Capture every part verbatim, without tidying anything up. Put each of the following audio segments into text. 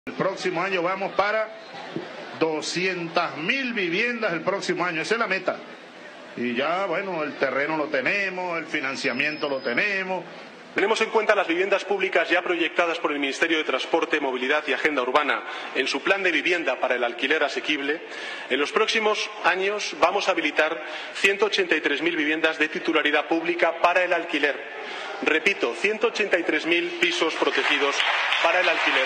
El próximo año vamos para doscientas mil viviendas el próximo año, esa es la meta. Y ya, bueno, el terreno lo tenemos, el financiamiento lo tenemos. Tenemos en cuenta las viviendas públicas ya proyectadas por el Ministerio de Transporte, Movilidad y Agenda Urbana en su plan de vivienda para el alquiler asequible. En los próximos años vamos a habilitar ciento ochenta y tres mil viviendas de titularidad pública para el alquiler. Repito, ciento ochenta y tres mil pisos protegidos para el alquiler.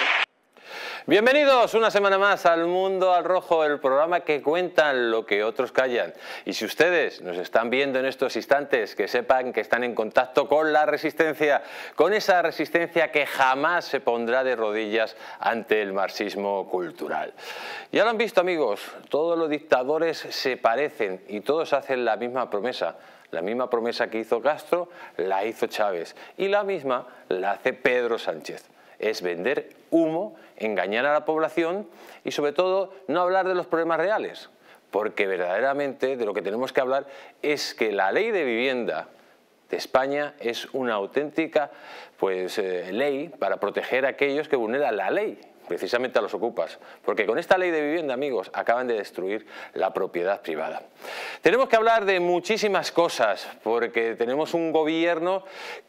Bienvenidos una semana más al Mundo al Rojo, el programa que cuentan lo que otros callan. Y si ustedes nos están viendo en estos instantes, que sepan que están en contacto con la resistencia, con esa resistencia que jamás se pondrá de rodillas ante el marxismo cultural. Ya lo han visto, amigos, todos los dictadores se parecen y todos hacen la misma promesa. La misma promesa que hizo Castro la hizo Chávez y la misma la hace Pedro Sánchez. Es vender humo, engañar a la población y sobre todo no hablar de los problemas reales, porque verdaderamente de lo que tenemos que hablar es que la ley de vivienda de España es una auténtica pues, eh, ley para proteger a aquellos que vulneran la ley, precisamente a los ocupas, porque con esta ley de vivienda, amigos, acaban de destruir la propiedad privada. Tenemos que hablar de muchísimas cosas, porque tenemos un gobierno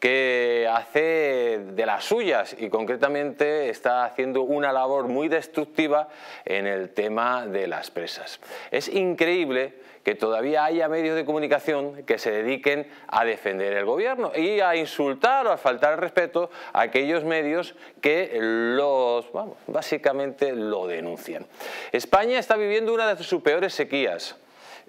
que hace de las suyas y concretamente está haciendo una labor muy destructiva en el tema de las presas. Es increíble que todavía haya medios de comunicación que se dediquen a defender el gobierno y a insultar o a faltar el respeto a aquellos medios que los, vamos, básicamente lo denuncian. España está viviendo una de sus peores sequías.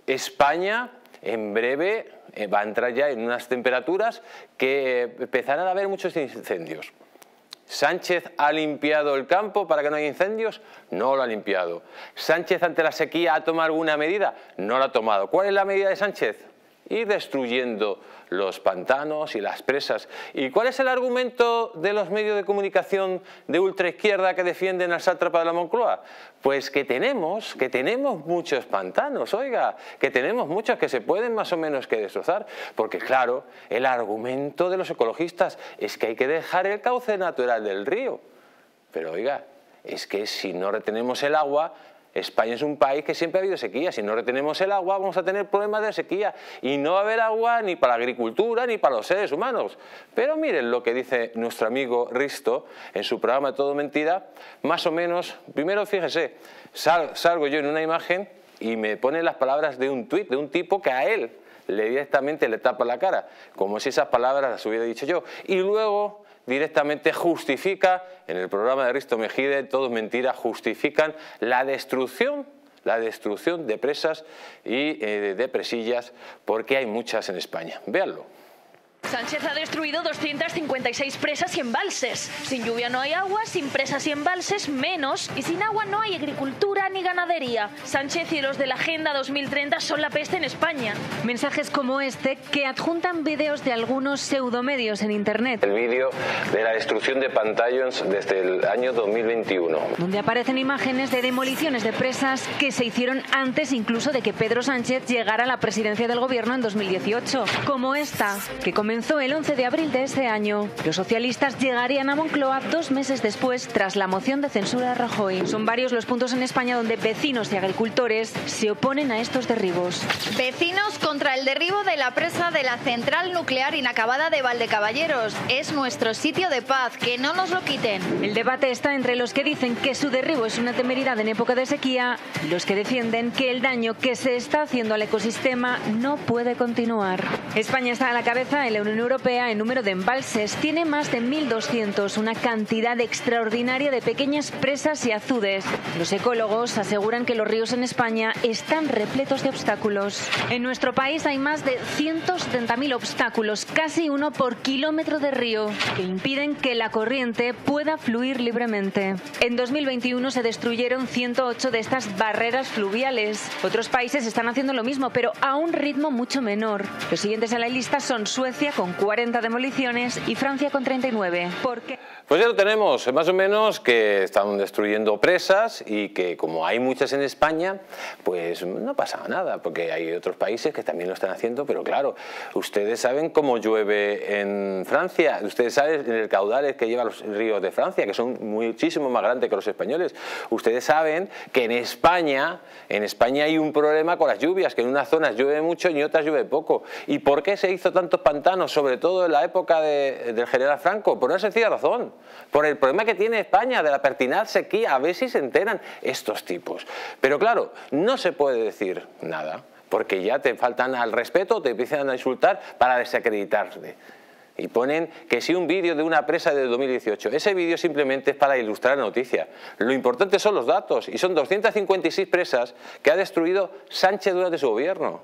España en breve va a entrar ya en unas temperaturas que empezarán a haber muchos incendios. ¿Sánchez ha limpiado el campo para que no haya incendios? No lo ha limpiado. ¿Sánchez ante la sequía ha tomado alguna medida? No la ha tomado. ¿Cuál es la medida de Sánchez? Ir destruyendo los pantanos y las presas. ¿Y cuál es el argumento de los medios de comunicación de ultraizquierda que defienden al sátrapa de la Moncloa? Pues que tenemos, que tenemos muchos pantanos, oiga, que tenemos muchos que se pueden más o menos que destrozar, porque claro, el argumento de los ecologistas es que hay que dejar el cauce natural del río. Pero oiga, es que si no retenemos el agua, España es un país que siempre ha habido sequía. Si no retenemos el agua vamos a tener problemas de sequía y no va a haber agua ni para la agricultura ni para los seres humanos. Pero miren lo que dice nuestro amigo Risto en su programa Todo Mentira, más o menos. Primero fíjese, sal, salgo yo en una imagen y me pone las palabras de un tuit de un tipo que a él le directamente le tapa la cara, como si esas palabras las hubiera dicho yo. Y luego directamente justifica, en el programa de Risto Mejide, Todo es Mentira, justifican la destrucción, la destrucción de presas y eh, de presillas, porque hay muchas en España. Véanlo. Sánchez ha destruido doscientas cincuenta y seis presas y embalses. Sin lluvia no hay agua, sin presas y embalses menos, y sin agua no hay agricultura ni ganadería. Sánchez y los de la Agenda dos mil treinta son la peste en España. Mensajes como este que adjuntan vídeos de algunos pseudomedios en internet. El vídeo de la destrucción de pantallones desde el año dos mil veintiuno. Donde aparecen imágenes de demoliciones de presas que se hicieron antes incluso de que Pedro Sánchez llegara a la presidencia del gobierno en dos mil dieciocho. Como esta, que comenzó el once de abril de ese año. Los socialistas llegarían a Moncloa dos meses después tras la moción de censura de Rajoy. Son varios los puntos en España donde vecinos y agricultores se oponen a estos derribos. Vecinos contra el derribo de la presa de la central nuclear inacabada de Valdecaballeros. Es nuestro sitio de paz, que no nos lo quiten. El debate está entre los que dicen que su derribo es una temeridad en época de sequía y los que defienden que el daño que se está haciendo al ecosistema no puede continuar. España está a la cabeza en la Unión Europea en número de embalses. Tiene más de mil doscientos, una cantidad extraordinaria de pequeñas presas y azudes. Los ecólogos aseguran que los ríos en España están repletos de obstáculos. En nuestro país hay más de ciento setenta mil obstáculos, casi uno por kilómetro de río, que impiden que la corriente pueda fluir libremente. En dos mil veintiuno se destruyeron ciento ocho de estas barreras fluviales. Otros países están haciendo lo mismo, pero a un ritmo mucho menor. Los siguientes en la lista son Suecia, Suecia con cuarenta demoliciones y Francia con treinta y nueve. ¿Por qué? Pues ya lo tenemos, más o menos, que están destruyendo presas y que como hay muchas en España, pues no pasa nada, porque hay otros países que también lo están haciendo, pero claro, ustedes saben cómo llueve en Francia, ustedes saben el caudal que llevan los ríos de Francia, que son muchísimo más grandes que los españoles. Ustedes saben que en España, en España hay un problema con las lluvias, que en unas zonas llueve mucho y en otras llueve poco. ¿Y por qué se hizo tantos pantanos, sobre todo en la época de, del general Franco? Por una sencilla razón. Por el problema que tiene España de la pertinaz sequía, a ver si se enteran estos tipos. Pero claro, no se puede decir nada, porque ya te faltan al respeto, te empiezan a insultar para desacreditarte. Y ponen que si un vídeo de una presa de dos mil dieciocho, ese vídeo simplemente es para ilustrar la noticia. Lo importante son los datos, y son doscientas cincuenta y seis presas que ha destruido Sánchez durante su gobierno.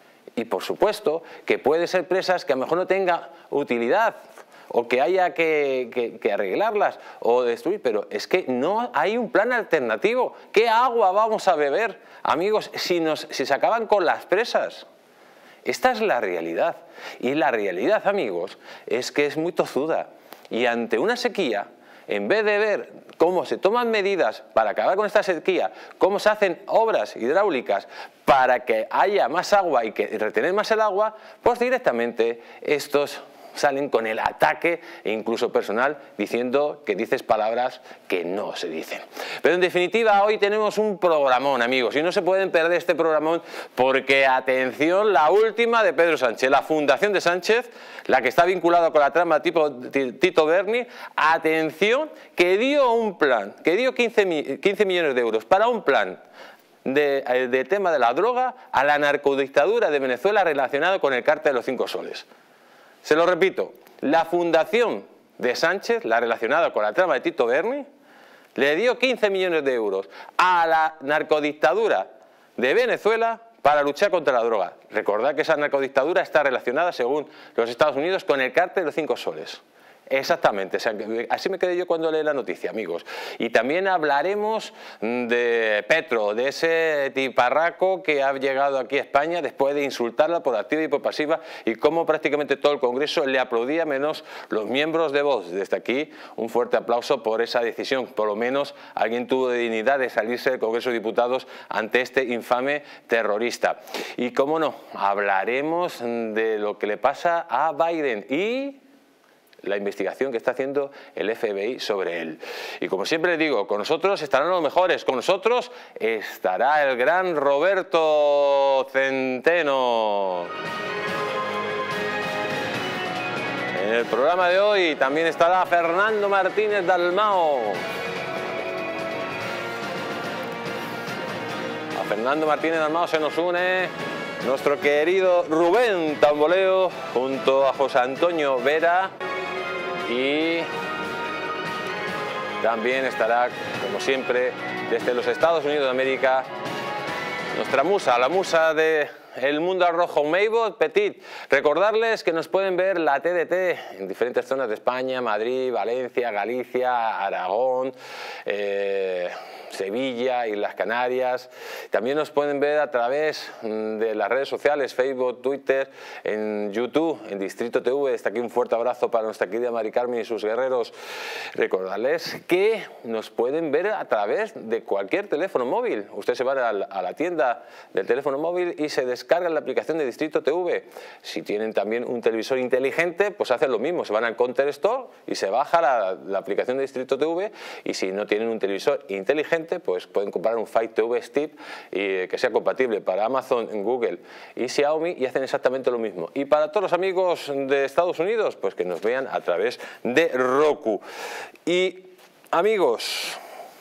Y por supuesto que puede ser presas que a lo mejor no tenga utilidad, o que haya que, que, que arreglarlas o destruir, pero es que no hay un plan alternativo. ¿Qué agua vamos a beber, amigos, si, nos, si se acaban con las presas? Esta es la realidad. Y la realidad, amigos, es que es muy tozuda. Y ante una sequía, en vez de ver cómo se toman medidas para acabar con esta sequía, cómo se hacen obras hidráulicas para que haya más agua y que retener más el agua, pues directamente estos salen con el ataque e incluso personal diciendo que dices palabras que no se dicen. Pero en definitiva hoy tenemos un programón, amigos, y no se pueden perder este programón porque, atención, la última de Pedro Sánchez, la Fundación de Sánchez, la que está vinculada con la trama tipo Tito Berni, atención, que dio un plan, que dio quince millones de euros para un plan de, de tema de la droga a la narcodictadura de Venezuela relacionado con el cártel de los Cinco Soles. Se lo repito, la Fundación de Sánchez, la relacionada con la trama de Tito Berni, le dio quince millones de euros a la narcodictadura de Venezuela para luchar contra la droga. Recordad que esa narcodictadura está relacionada, según los Estados Unidos, con el cártel de los Cinco Soles. Exactamente, así me quedé yo cuando leí la noticia, amigos. Y también hablaremos de Petro, de ese tiparraco que ha llegado aquí a España después de insultarla por activa y por pasiva, y cómo prácticamente todo el Congreso le aplaudía, menos los miembros de Vox. Desde aquí un fuerte aplauso por esa decisión. Por lo menos alguien tuvo de dignidad de salirse del Congreso de Diputados ante este infame terrorista. Y cómo no, hablaremos de lo que le pasa a Biden y la investigación que está haciendo el F B I sobre él. Y como siempre les digo, con nosotros estarán los mejores, con nosotros estará el gran Roberto Centeno. En el programa de hoy también estará Fernando Martínez Dalmao. A Fernando Martínez Dalmao se nos une nuestro querido Rubén Tamboleo junto a José Antonio Vera. Y también estará, como siempre, desde los Estados Unidos de América, nuestra musa, la musa de El Mundo al Rojo, Maybot Petit. Recordarles que nos pueden ver la T D T en diferentes zonas de España, Madrid, Valencia, Galicia, Aragón, eh, Sevilla, Islas Canarias. También nos pueden ver a través de las redes sociales, Facebook, Twitter, en YouTube, en Distrito T V. Desde aquí un fuerte abrazo para nuestra querida Mari Carmen y sus guerreros. Recordarles que nos pueden ver a través de cualquier teléfono móvil. Ustedes se van a la, a la tienda del teléfono móvil y se descargan la aplicación de Distrito T V. Si tienen también un televisor inteligente, pues hacen lo mismo. Se van al Counter Store y se baja la, la aplicación de Distrito T V. Y si no tienen un televisor inteligente, pues pueden comprar un Fire T V Stick y que sea compatible para Amazon, Google y Xiaomi, y hacen exactamente lo mismo. Y para todos los amigos de Estados Unidos, pues que nos vean a través de Roku. Y amigos,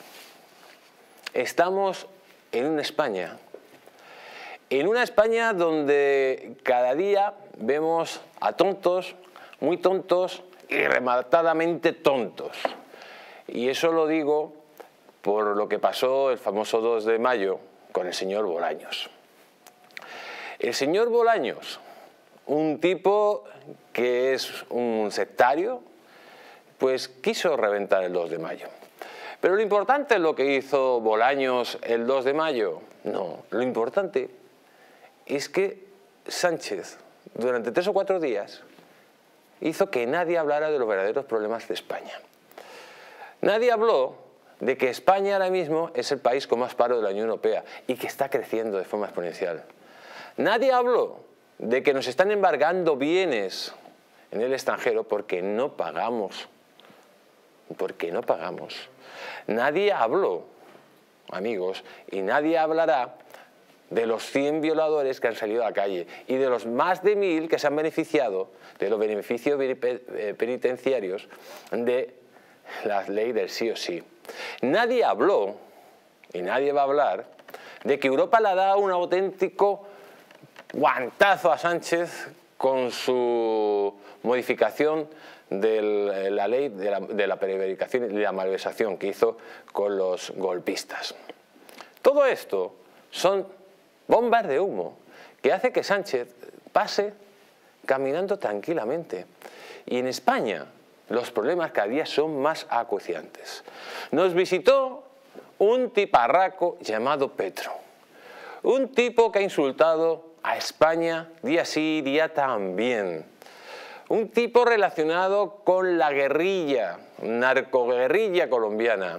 estamos en una España, en una España donde cada día vemos a tontos, muy tontos y rematadamente tontos. Y eso lo digo por lo que pasó el famoso dos de mayo con el señor Bolaños. El señor Bolaños, un tipo que es un sectario, pues quiso reventar el dos de mayo. Pero lo importante es lo que hizo Bolaños el dos de mayo. No, lo importante es que Sánchez, durante tres o cuatro días, hizo que nadie hablara de los verdaderos problemas de España. Nadie habló de que España ahora mismo es el país con más paro de la Unión Europea y que está creciendo de forma exponencial. Nadie habló de que nos están embargando bienes en el extranjero porque no pagamos. Porque no pagamos. Nadie habló, amigos, y nadie hablará de los cien violadores que han salido a la calle y de los más de mil que se han beneficiado de los beneficios penitenciarios de la ley del sí o sí. Nadie habló, y nadie va a hablar, de que Europa le ha dado un auténtico guantazo a Sánchez con su modificación de la ley de la, de la prevaricación y la malversación que hizo con los golpistas. Todo esto son bombas de humo que hace que Sánchez pase caminando tranquilamente. Y en España los problemas cada día son más acuciantes. Nos visitó un tiparraco llamado Petro. Un tipo que ha insultado a España día sí, día también. Un tipo relacionado con la guerrilla, narcoguerrilla colombiana.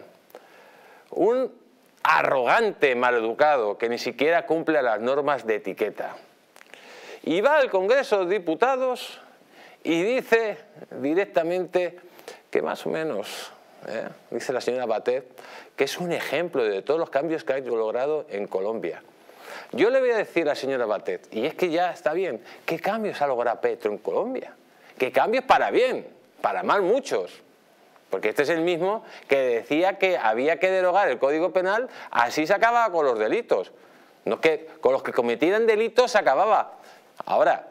Un arrogante, maleducado, que ni siquiera cumple las normas de etiqueta. Y va al Congreso de Diputados y dice directamente que más o menos, ¿eh? dice la señora Batet, que es un ejemplo de todos los cambios que ha logrado en Colombia. Yo le voy a decir a la señora Batet, y es que ya está bien, ¿qué cambios ha logrado Petro en Colombia? ¿Qué cambios para bien? Para mal muchos. Porque este es el mismo que decía que había que derogar el Código Penal, así se acababa con los delitos. No es que con los que cometieran delitos se acababa. Ahora,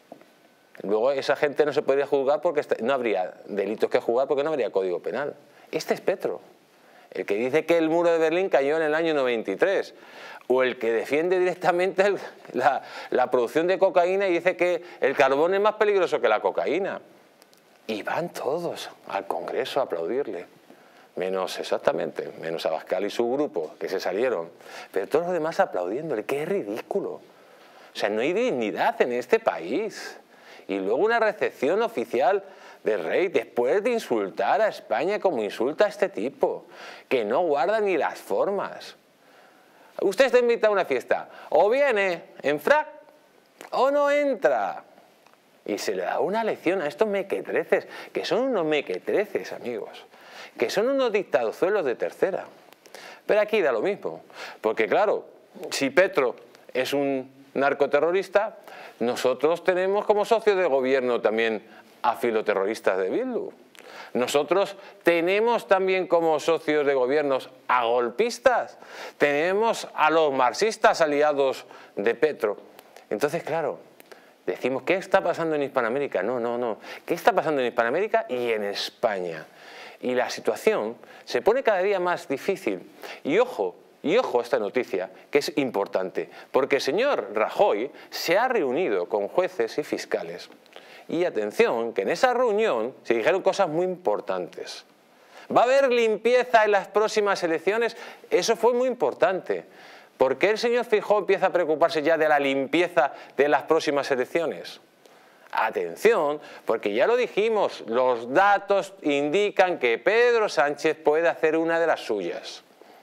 luego esa gente no se podría juzgar porque no habría delitos que juzgar porque no habría Código Penal. Este es Petro, el que dice que el muro de Berlín cayó en el año noventa y tres, o el que defiende directamente el, la, la producción de cocaína y dice que el carbón es más peligroso que la cocaína. Y van todos al Congreso a aplaudirle, menos exactamente, menos Abascal y su grupo, que se salieron, pero todos los demás aplaudiéndole. ¡Qué ridículo! O sea, no hay dignidad en este país. Y luego una recepción oficial del rey después de insultar a España como insulta a este tipo, que no guarda ni las formas. Usted está invitado a una fiesta, o viene en frac o no entra. Y se le da una lección a estos mequetreces, que son unos mequetreces, amigos, que son unos dictadozuelos de tercera. Pero aquí da lo mismo, porque claro, si Petro es un narcoterrorista, nosotros tenemos como socios de gobierno también a filoterroristas de Bildu. Nosotros tenemos también como socios de gobiernos a golpistas, tenemos a los marxistas aliados de Petro. Entonces, claro, decimos, ¿qué está pasando en Hispanoamérica? No, no, no. ¿Qué está pasando en Hispanoamérica y en España? Y la situación se pone cada día más difícil. Y ojo, y ojo a esta noticia, que es importante, porque el señor Rajoy se ha reunido con jueces y fiscales. Y atención, que en esa reunión se dijeron cosas muy importantes. ¿Va a haber limpieza en las próximas elecciones? Eso fue muy importante. ¿Por qué el señor Feijóo empieza a preocuparse ya de la limpieza de las próximas elecciones? Atención, porque ya lo dijimos, los datos indican que Pedro Sánchez puede hacer una de las suyas.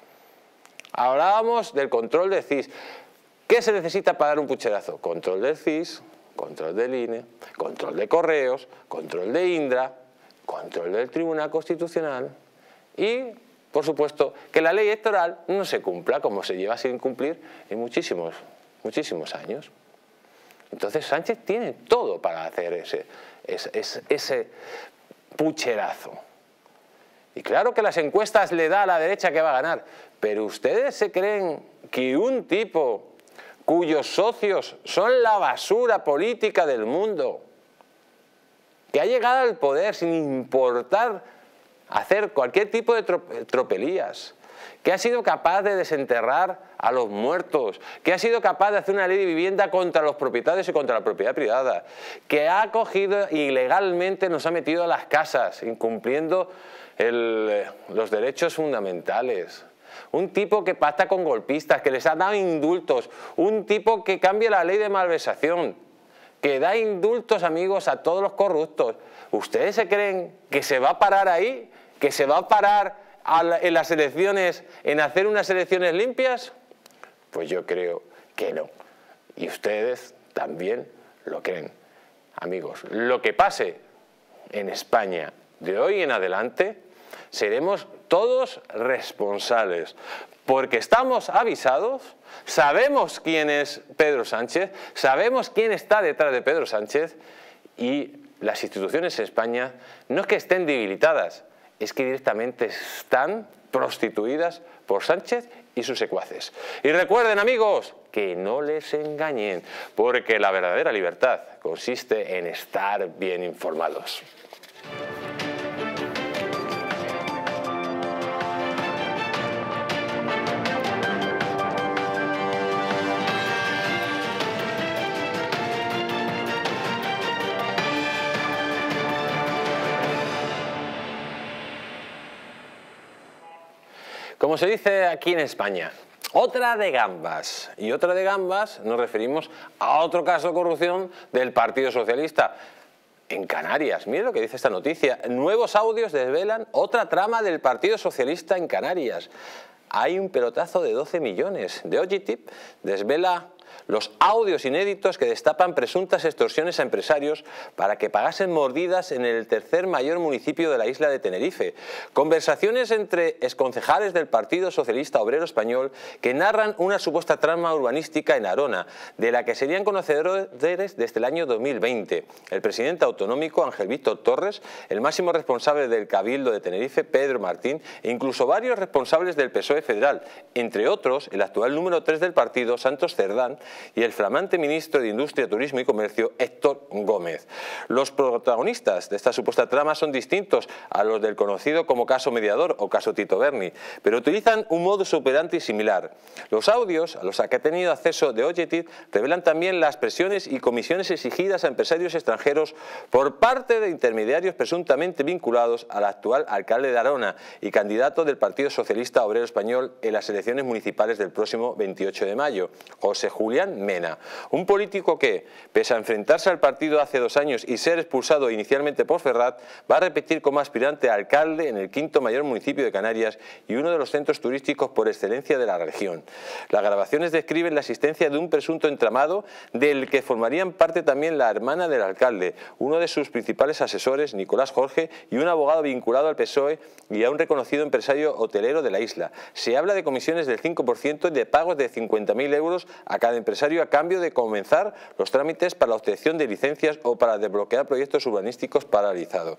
Hablábamos del control del C I S. ¿Qué se necesita para dar un pucherazo? Control del C I S, control del I N E, control de correos, control de Indra, control del Tribunal Constitucional y, por supuesto, que la ley electoral no se cumpla como se lleva sin cumplir en muchísimos, muchísimos años. Entonces Sánchez tiene todo para hacer ese, ese, ese, ese pucherazo. Y claro que las encuestas le da a la derecha que va a ganar, pero ¿ustedes se creen que un tipo cuyos socios son la basura política del mundo, que ha llegado al poder sin importar hacer cualquier tipo de tropelías, que ha sido capaz de desenterrar a los muertos, que ha sido capaz de hacer una ley de vivienda contra los propietarios y contra la propiedad privada, que ha cogido ilegalmente, nos ha metido a las casas, incumpliendo el, los derechos fundamentales? Un tipo que pacta con golpistas, que les ha dado indultos, un tipo que cambia la ley de malversación. que da indultos, amigos, a todos los corruptos. ¿Ustedes se creen que se va a parar ahí? ¿Que se va a parar a la, en las elecciones, en hacer unas elecciones limpias? Pues yo creo que no. Y ustedes también lo creen. Amigos, lo que pase en España de hoy en adelante, seremos todos responsables, porque estamos avisados, sabemos quién es Pedro Sánchez, sabemos quién está detrás de Pedro Sánchez, y las instituciones en España no es que estén debilitadas, es que directamente están prostituidas por Sánchez y sus secuaces. Y recuerden, amigos, que no les engañen, porque la verdadera libertad consiste en estar bien informados. Como se dice aquí en España, otra de gambas. Y otra de gambas nos referimos a otro caso de corrupción del Partido Socialista en Canarias. Mire lo que dice esta noticia. Nuevos audios desvelan otra trama del Partido Socialista en Canarias. Hay un pelotazo de doce millones. De Ogitip desvela los audios inéditos que destapan presuntas extorsiones a empresarios para que pagasen mordidas en el tercer mayor municipio de la isla de Tenerife. Conversaciones entre exconcejales del Partido Socialista Obrero Español que narran una supuesta trama urbanística en Arona, de la que serían conocedores desde el año dos mil veinte. El presidente autonómico Ángel Víctor Torres, el máximo responsable del Cabildo de Tenerife, Pedro Martín, e incluso varios responsables del P S O E federal, entre otros el actual número tres del partido, Santos Cerdán, y el flamante ministro de Industria, Turismo y Comercio, Héctor Gómez. Los protagonistas de esta supuesta trama son distintos a los del conocido como caso Mediador o caso Tito Berni, pero utilizan un modus operandi similar. Los audios a los que ha tenido acceso de Ogitip revelan también las presiones y comisiones exigidas a empresarios extranjeros por parte de intermediarios presuntamente vinculados al actual alcalde de Arona y candidato del Partido Socialista Obrero Español en las elecciones municipales del próximo veintiocho de mayo, José Julián Mena, un político que, pese a enfrentarse al partido hace dos años y ser expulsado inicialmente por Ferrat, va a repetir como aspirante a alcalde en el quinto mayor municipio de Canarias y uno de los centros turísticos por excelencia de la región. Las grabaciones describen la existencia de un presunto entramado del que formarían parte también la hermana del alcalde, uno de sus principales asesores, Nicolás Jorge, y un abogado vinculado al P S O E y a un reconocido empresario hotelero de la isla. Se habla de comisiones del cinco por ciento y de pagos de cincuenta mil euros a cada empresario a cambio de comenzar los trámites para la obtención de licencias o para desbloquear proyectos urbanísticos paralizados.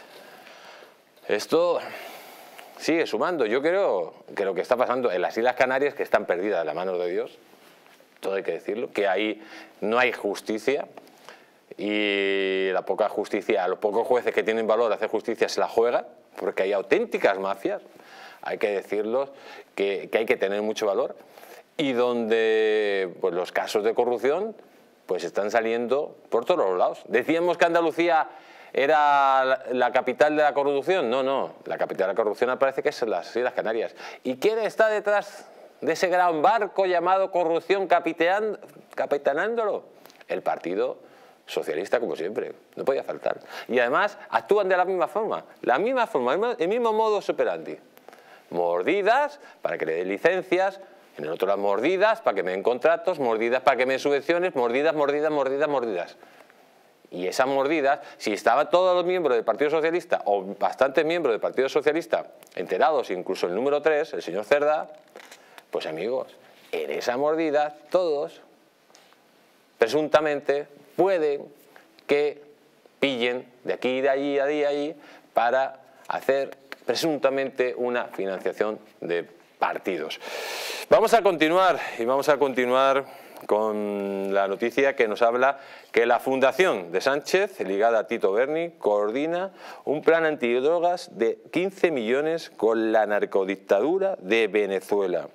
Esto sigue sumando. Yo creo que lo que está pasando en las Islas Canarias, que están perdidas de la mano de Dios, todo hay que decirlo, que ahí no hay justicia y la poca justicia, a los pocos jueces que tienen valor hacer justicia se la juegan, porque hay auténticas mafias, hay que decirlo, que, que hay que tener mucho valor, y donde pues, los casos de corrupción pues están saliendo por todos los lados. Decíamos que Andalucía era la, la capital de la corrupción. No, no, la capital de la corrupción parece que es las Islas Canarias. ¿Y quién está detrás de ese gran barco llamado corrupción capitean, capitanándolo? El Partido Socialista, como siempre, no podía faltar. Y además actúan de la misma forma, la misma forma, el mismo modus operandi. Mordidas para que le den licencias, en el otro las mordidas para que me den contratos, mordidas para que me den subvenciones, mordidas, mordidas, mordidas, mordidas. Y esas mordidas, si estaban todos los miembros del Partido Socialista, o bastantes miembros del Partido Socialista, enterados, incluso el número tres, el señor Cerdá, pues amigos, en esa mordida todos, presuntamente, pueden que pillen de aquí, de allí, de allí, de allí, para hacer presuntamente una financiación de partidos. Vamos a continuar y vamos a continuar con la noticia que nos habla que la Fundación de Sánchez, ligada a Tito Berni, coordina un plan antidrogas de quince millones con la narcodictadura de Venezuela.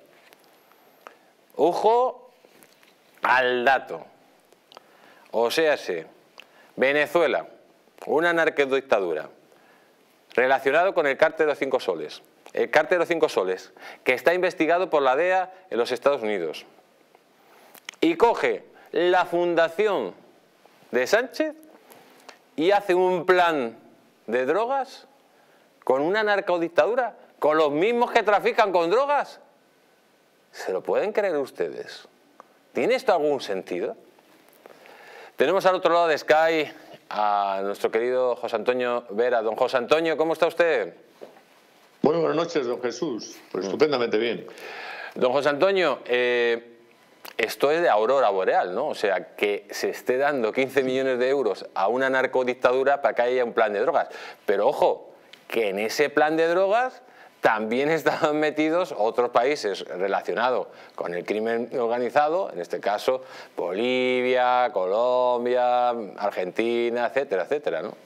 Ojo al dato. O sea, sí, Venezuela, una narcodictadura, relacionado con el cártel de los cinco soles. El cártel de los cinco soles, que está investigado por la D E A en los Estados Unidos. Y coge la Fundación de Sánchez y hace un plan de drogas con una narcodictadura, con los mismos que trafican con drogas. ¿Se lo pueden creer ustedes? ¿Tiene esto algún sentido? Tenemos al otro lado de Sky a nuestro querido José Antonio Vera. Don José Antonio, ¿cómo está usted? Bueno, buenas noches, don Jesús. Pues estupendamente bien. Don José Antonio, eh, esto es de aurora boreal, ¿no? O sea, que se esté dando quince millones de euros a una narcodictadura para que haya un plan de drogas. Pero ojo, que en ese plan de drogas también estaban metidos otros países relacionados con el crimen organizado, en este caso Bolivia, Colombia, Argentina, etcétera, etcétera, ¿no?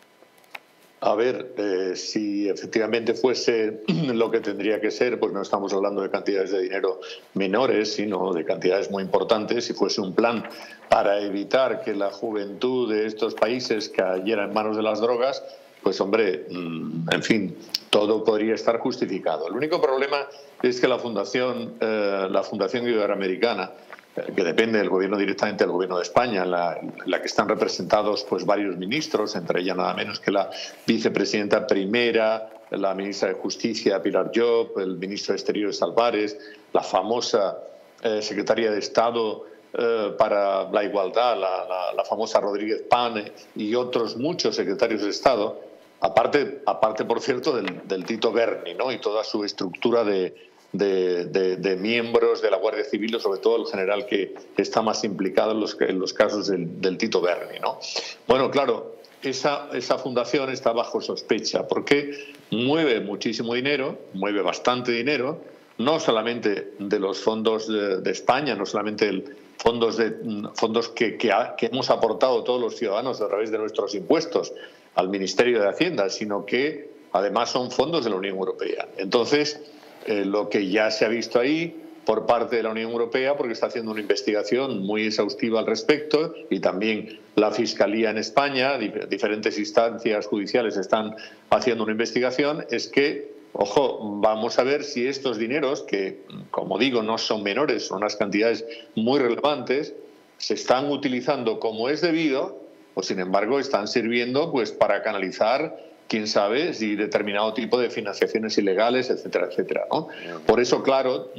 A ver, eh, si efectivamente fuese lo que tendría que ser, pues no estamos hablando de cantidades de dinero menores, sino de cantidades muy importantes. Si fuese un plan para evitar que la juventud de estos países cayera en manos de las drogas, pues hombre, en fin, todo podría estar justificado. El único problema es que la Fundación, eh, la Fundación Iberoamericana, eh, que depende del gobierno directamente del gobierno de España, en la, en la que están representados pues varios ministros, entre ellas nada menos que la vicepresidenta primera, la ministra de Justicia Pilar Llop, el ministro de Exteriores Álvarez, la famosa eh, secretaria de Estado Eh, para la igualdad, la, la, la famosa Rodríguez Pane y otros muchos secretarios de Estado, aparte, aparte por cierto, del, del Tito Berni, ¿no? Y toda su estructura de, de, de, de miembros de la Guardia Civil, o sobre todo el general que está más implicado en los, en los casos del, del Tito Berni, ¿no? Bueno, claro, esa, esa fundación está bajo sospecha porque mueve muchísimo dinero, mueve bastante dinero, no solamente de los fondos de, de España, no solamente el fondos de fondos que, que, ha, que hemos aportado todos los ciudadanos a través de nuestros impuestos al Ministerio de Hacienda, sino que además son fondos de la Unión Europea. Entonces, eh, lo que ya se ha visto ahí por parte de la Unión Europea, porque está haciendo una investigación muy exhaustiva al respecto, y también la Fiscalía en España, dif- diferentes instancias judiciales están haciendo una investigación, es que ojo, vamos a ver si estos dineros, que como digo no son menores, son unas cantidades muy relevantes, se están utilizando como es debido o sin embargo están sirviendo pues para canalizar, quién sabe, si determinado tipo de financiaciones ilegales, etcétera, etcétera, ¿no? Por eso, claro,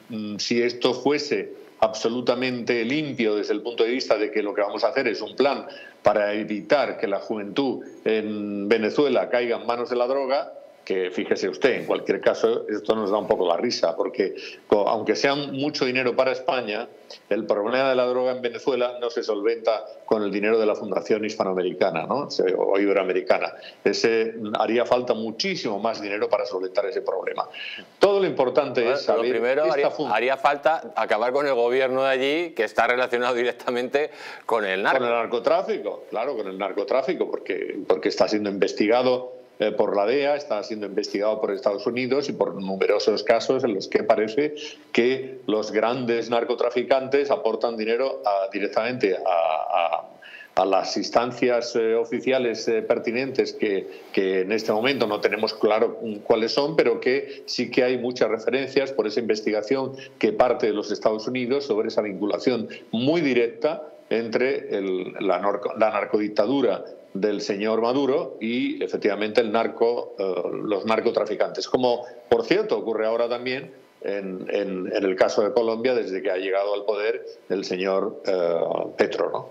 si esto fuese absolutamente limpio desde el punto de vista de que lo que vamos a hacer es un plan para evitar que la juventud en Venezuela caiga en manos de la droga, que fíjese usted, en cualquier caso, esto nos da un poco la risa, porque aunque sea mucho dinero para España, el problema de la droga en Venezuela no se solventa con el dinero de la Fundación Hispanoamericana, ¿no? O Iberoamericana. Ese, haría falta muchísimo más dinero para solventar ese problema. Todo lo importante bueno, es saber... Lo primero, haría, haría falta acabar con el gobierno de allí, que está relacionado directamente con el narco. Con el narcotráfico, claro, con el narcotráfico, porque, porque está siendo investigado Eh, por la D E A, está siendo investigado por Estados Unidos y por numerosos casos en los que parece que los grandes narcotraficantes aportan dinero a, directamente a, a, a las instancias eh, oficiales eh, pertinentes que, que en este momento no tenemos claro cuáles son, pero que sí que hay muchas referencias por esa investigación que parte de los Estados Unidos sobre esa vinculación muy directa entre el, la, narco, la narcodictadura del señor Maduro y efectivamente el narco, eh, los narcotraficantes, como por cierto ocurre ahora también en, en, en el caso de Colombia desde que ha llegado al poder el señor eh, Petro, ¿no?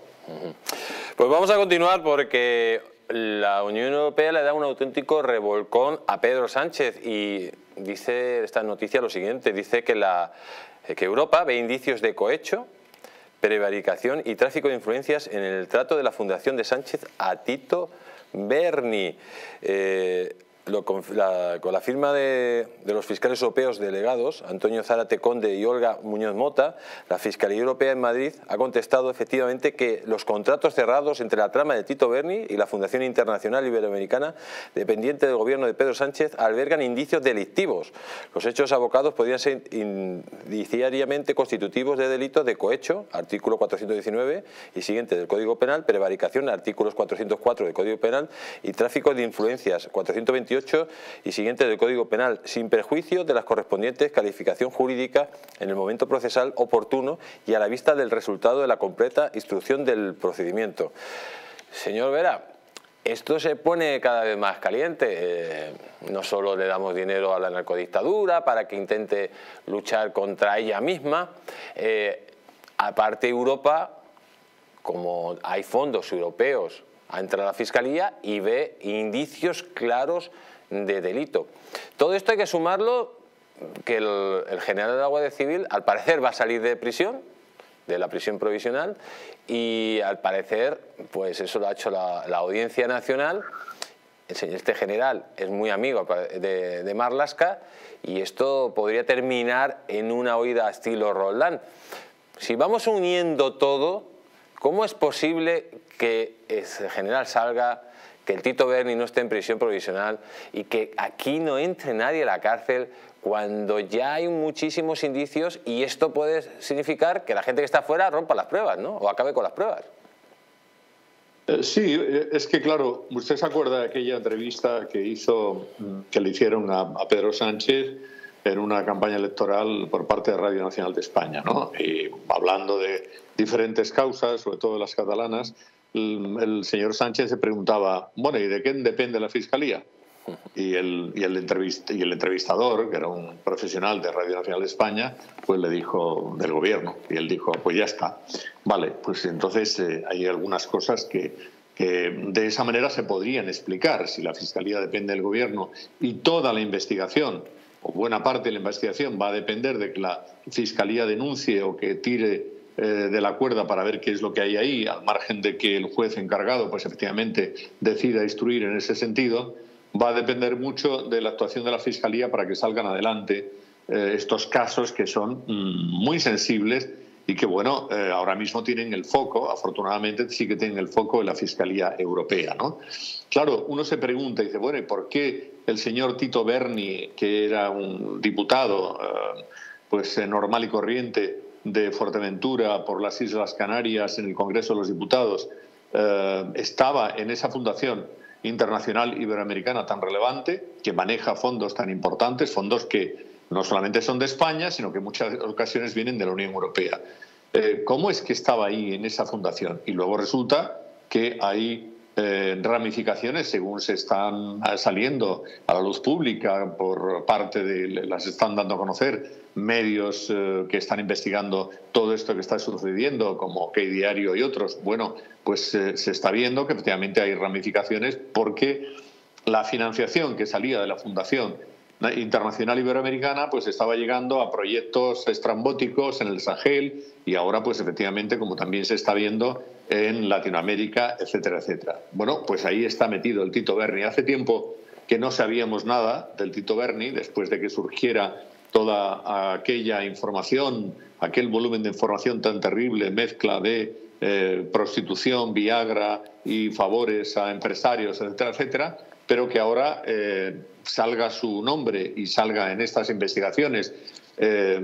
Pues vamos a continuar porque la Unión Europea le da un auténtico revolcón a Pedro Sánchez y dice esta noticia lo siguiente, dice que, la, que Europa ve indicios de cohecho, prevaricación y tráfico de influencias en el trato de la Fundación de Sánchez a Tito Berni. Eh, lo, con, la, con la firma de, de los fiscales europeos delegados, Antonio Zárate Conde y Olga Muñoz Mota, la Fiscalía Europea en Madrid ha contestado efectivamente que los contratos cerrados entre la trama de Tito Berni y la Fundación Internacional Iberoamericana, dependiente del gobierno de Pedro Sánchez, albergan indicios delictivos. Los hechos abocados podrían ser indiciariamente constitutivos de delitos de cohecho, artículo cuatrocientos diecinueve y siguiente del Código Penal, prevaricación, artículos cuatrocientos cuatro del Código Penal y tráfico de influencias, cuatrocientos veintiocho dieciocho y siguientes del Código Penal, sin perjuicio de las correspondientes calificación jurídica en el momento procesal oportuno y a la vista del resultado de la completa instrucción del procedimiento. Señor Vera, esto se pone cada vez más caliente. Eh, no solo le damos dinero a la narcodictadura para que intente luchar contra ella misma, eh, aparte Europa, como hay fondos europeos, entra a la Fiscalía y ve indicios claros de delito. Todo esto hay que sumarlo que el, el general de la Guardia Civil al parecer va a salir de prisión, de la prisión provisional, y al parecer pues eso lo ha hecho la, la Audiencia Nacional. Este general es muy amigo de, de Marlaska y esto podría terminar en una oída estilo Roldán. Si vamos uniendo todo, ¿cómo es posible que ese general salga, que el Tito Berni no esté en prisión provisional y que aquí no entre nadie a la cárcel cuando ya hay muchísimos indicios y esto puede significar que la gente que está afuera rompa las pruebas, ¿no? O acabe con las pruebas? Eh, sí, es que claro, usted se acuerda de aquella entrevista que hizo, que le hicieron a, a Pedro Sánchez en una campaña electoral por parte de Radio Nacional de España, ¿no? Y hablando de diferentes causas, sobre todo las catalanas, el, el señor Sánchez se preguntaba, bueno, ¿y de quién depende la Fiscalía? Y el, y, el entrevist, y el entrevistador, que era un profesional de Radio Nacional de España, pues le dijo del gobierno. Y él dijo, pues ya está. Vale, pues entonces eh, hay algunas cosas que, que de esa manera se podrían explicar. Si la Fiscalía depende del gobierno y toda la investigación, o buena parte de la investigación, va a depender de que la Fiscalía denuncie o que tire eh, de la cuerda para ver qué es lo que hay ahí, al margen de que el juez encargado, pues efectivamente, decida instruir en ese sentido, va a depender mucho de la actuación de la Fiscalía para que salgan adelante eh, estos casos que son mm, muy sensibles y que, bueno, eh, ahora mismo tienen el foco, afortunadamente sí que tienen el foco en la Fiscalía Europea, ¿no? Claro, uno se pregunta y dice, bueno, ¿y por qué el señor Tito Berni, que era un diputado eh, pues eh, normal y corriente de Fuerteventura por las Islas Canarias en el Congreso de los Diputados, eh, estaba en esa fundación internacional iberoamericana tan relevante, que maneja fondos tan importantes, fondos que no solamente son de España, sino que en muchas ocasiones vienen de la Unión Europea? Eh, ¿Cómo es que estaba ahí en esa fundación? Y luego resulta que hay eh, ramificaciones, según se están saliendo a la luz pública por parte de, las están dando a conocer medios eh, que están investigando todo esto que está sucediendo, como OK Diario y otros. Bueno, pues eh, se está viendo que efectivamente hay ramificaciones porque la financiación que salía de la Fundación Internacional Iberoamericana pues estaba llegando a proyectos estrambóticos en el Sahel y ahora pues efectivamente, como también se está viendo, en Latinoamérica, etcétera, etcétera. Bueno, pues ahí está metido el Tito Berni. Hace tiempo que no sabíamos nada del Tito Berni, después de que surgiera toda aquella información, aquel volumen de información tan terrible, mezcla de eh, prostitución, Viagra y favores a empresarios, etcétera, etcétera, pero que ahora eh, salga su nombre y salga en estas investigaciones, eh,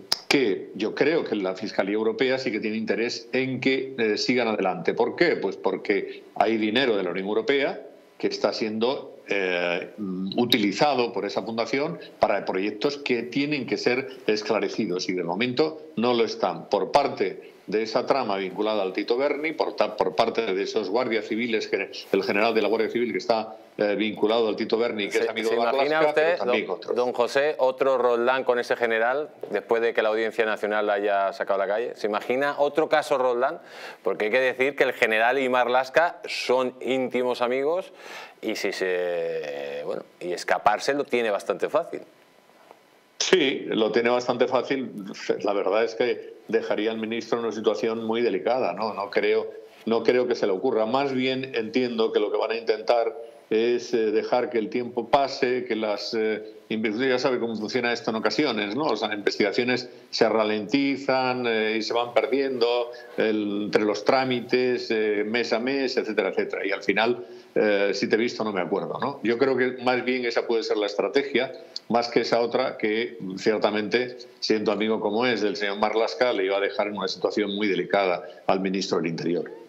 que yo creo que la Fiscalía Europea sí que tiene interés en que eh, sigan adelante. ¿Por qué? Pues porque hay dinero de la Unión Europea que está siendo eh, utilizado por esa fundación para proyectos que tienen que ser esclarecidos y de momento no lo están, por parte de esa trama vinculada al Tito Berni, por, por parte de esos guardias civiles, el general de la Guardia Civil que está eh, vinculado al Tito Berni, que se, es amigo de Marlaska, imagina usted, pero también don, otros. Don José, otro Roldán con ese general, después de que la Audiencia Nacional la haya sacado a la calle? ¿Se imagina otro caso Roldán? Porque hay que decir que el general y Marlaska son íntimos amigos y si se bueno y escaparse lo tiene bastante fácil. Sí, lo tiene bastante fácil. La verdad es que dejaría al ministro en una situación muy delicada, ¿no? No creo, no creo que se le ocurra. Más bien entiendo que lo que van a intentar es eh, dejar que el tiempo pase, que las eh, investigaciones, ya sabe cómo funciona esto en ocasiones, ¿no? O sea, las investigaciones se ralentizan eh, y se van perdiendo el, entre los trámites, eh, mes a mes, etcétera, etcétera. Y al final, eh, si te he visto, no me acuerdo, ¿no? Yo creo que más bien esa puede ser la estrategia, más que esa otra que, ciertamente, siendo amigo como es del señor Marlaska, le iba a dejar en una situación muy delicada al ministro del Interior.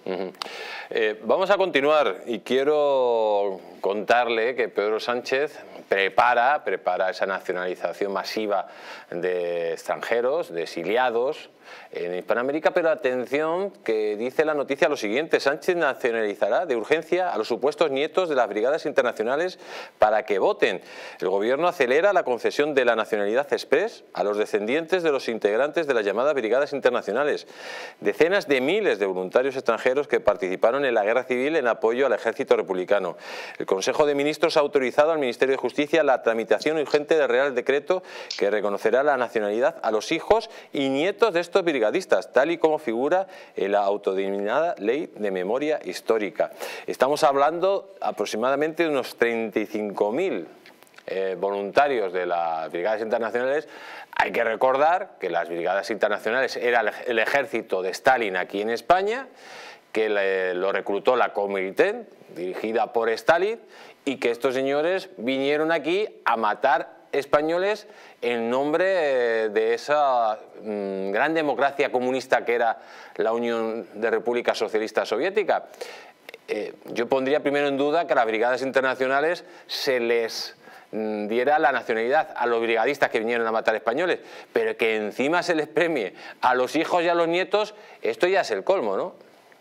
Uh-huh. eh, vamos a continuar y quiero contarle que Pedro Sánchez prepara, prepara esa nacionalización masiva de extranjeros, de exiliados en Hispanoamérica, pero atención, que dice la noticia lo siguiente: Sánchez nacionalizará de urgencia a los supuestos nietos de las brigadas internacionales para que voten. El gobierno acelera la concesión de la nacionalidad express a los descendientes de los integrantes de las llamadas brigadas internacionales. Decenas de miles de voluntarios extranjeros que participaron en la guerra civil en apoyo al ejército republicano. El Consejo de Ministros ha autorizado al Ministerio de Justicia la tramitación urgente del Real Decreto que reconocerá la nacionalidad a los hijos y nietos de estos brigadistas, tal y como figura en la autodenominada Ley de Memoria Histórica. Estamos hablando aproximadamente de unos treinta y cinco mil eh, voluntarios de las brigadas internacionales. Hay que recordar que las brigadas internacionales era el, el ejército de Stalin aquí en España, que le, lo reclutó la Comintern, dirigida por Stalin, y que estos señores vinieron aquí a matar españoles en nombre de esa mmm, gran democracia comunista que era la Unión de Repúblicas Socialistas Soviéticas. Eh, yo pondría primero en duda que a las brigadas internacionales se les mmm, diera la nacionalidad a los brigadistas que vinieron a matar españoles, pero que encima se les premie a los hijos y a los nietos, esto ya es el colmo, ¿no?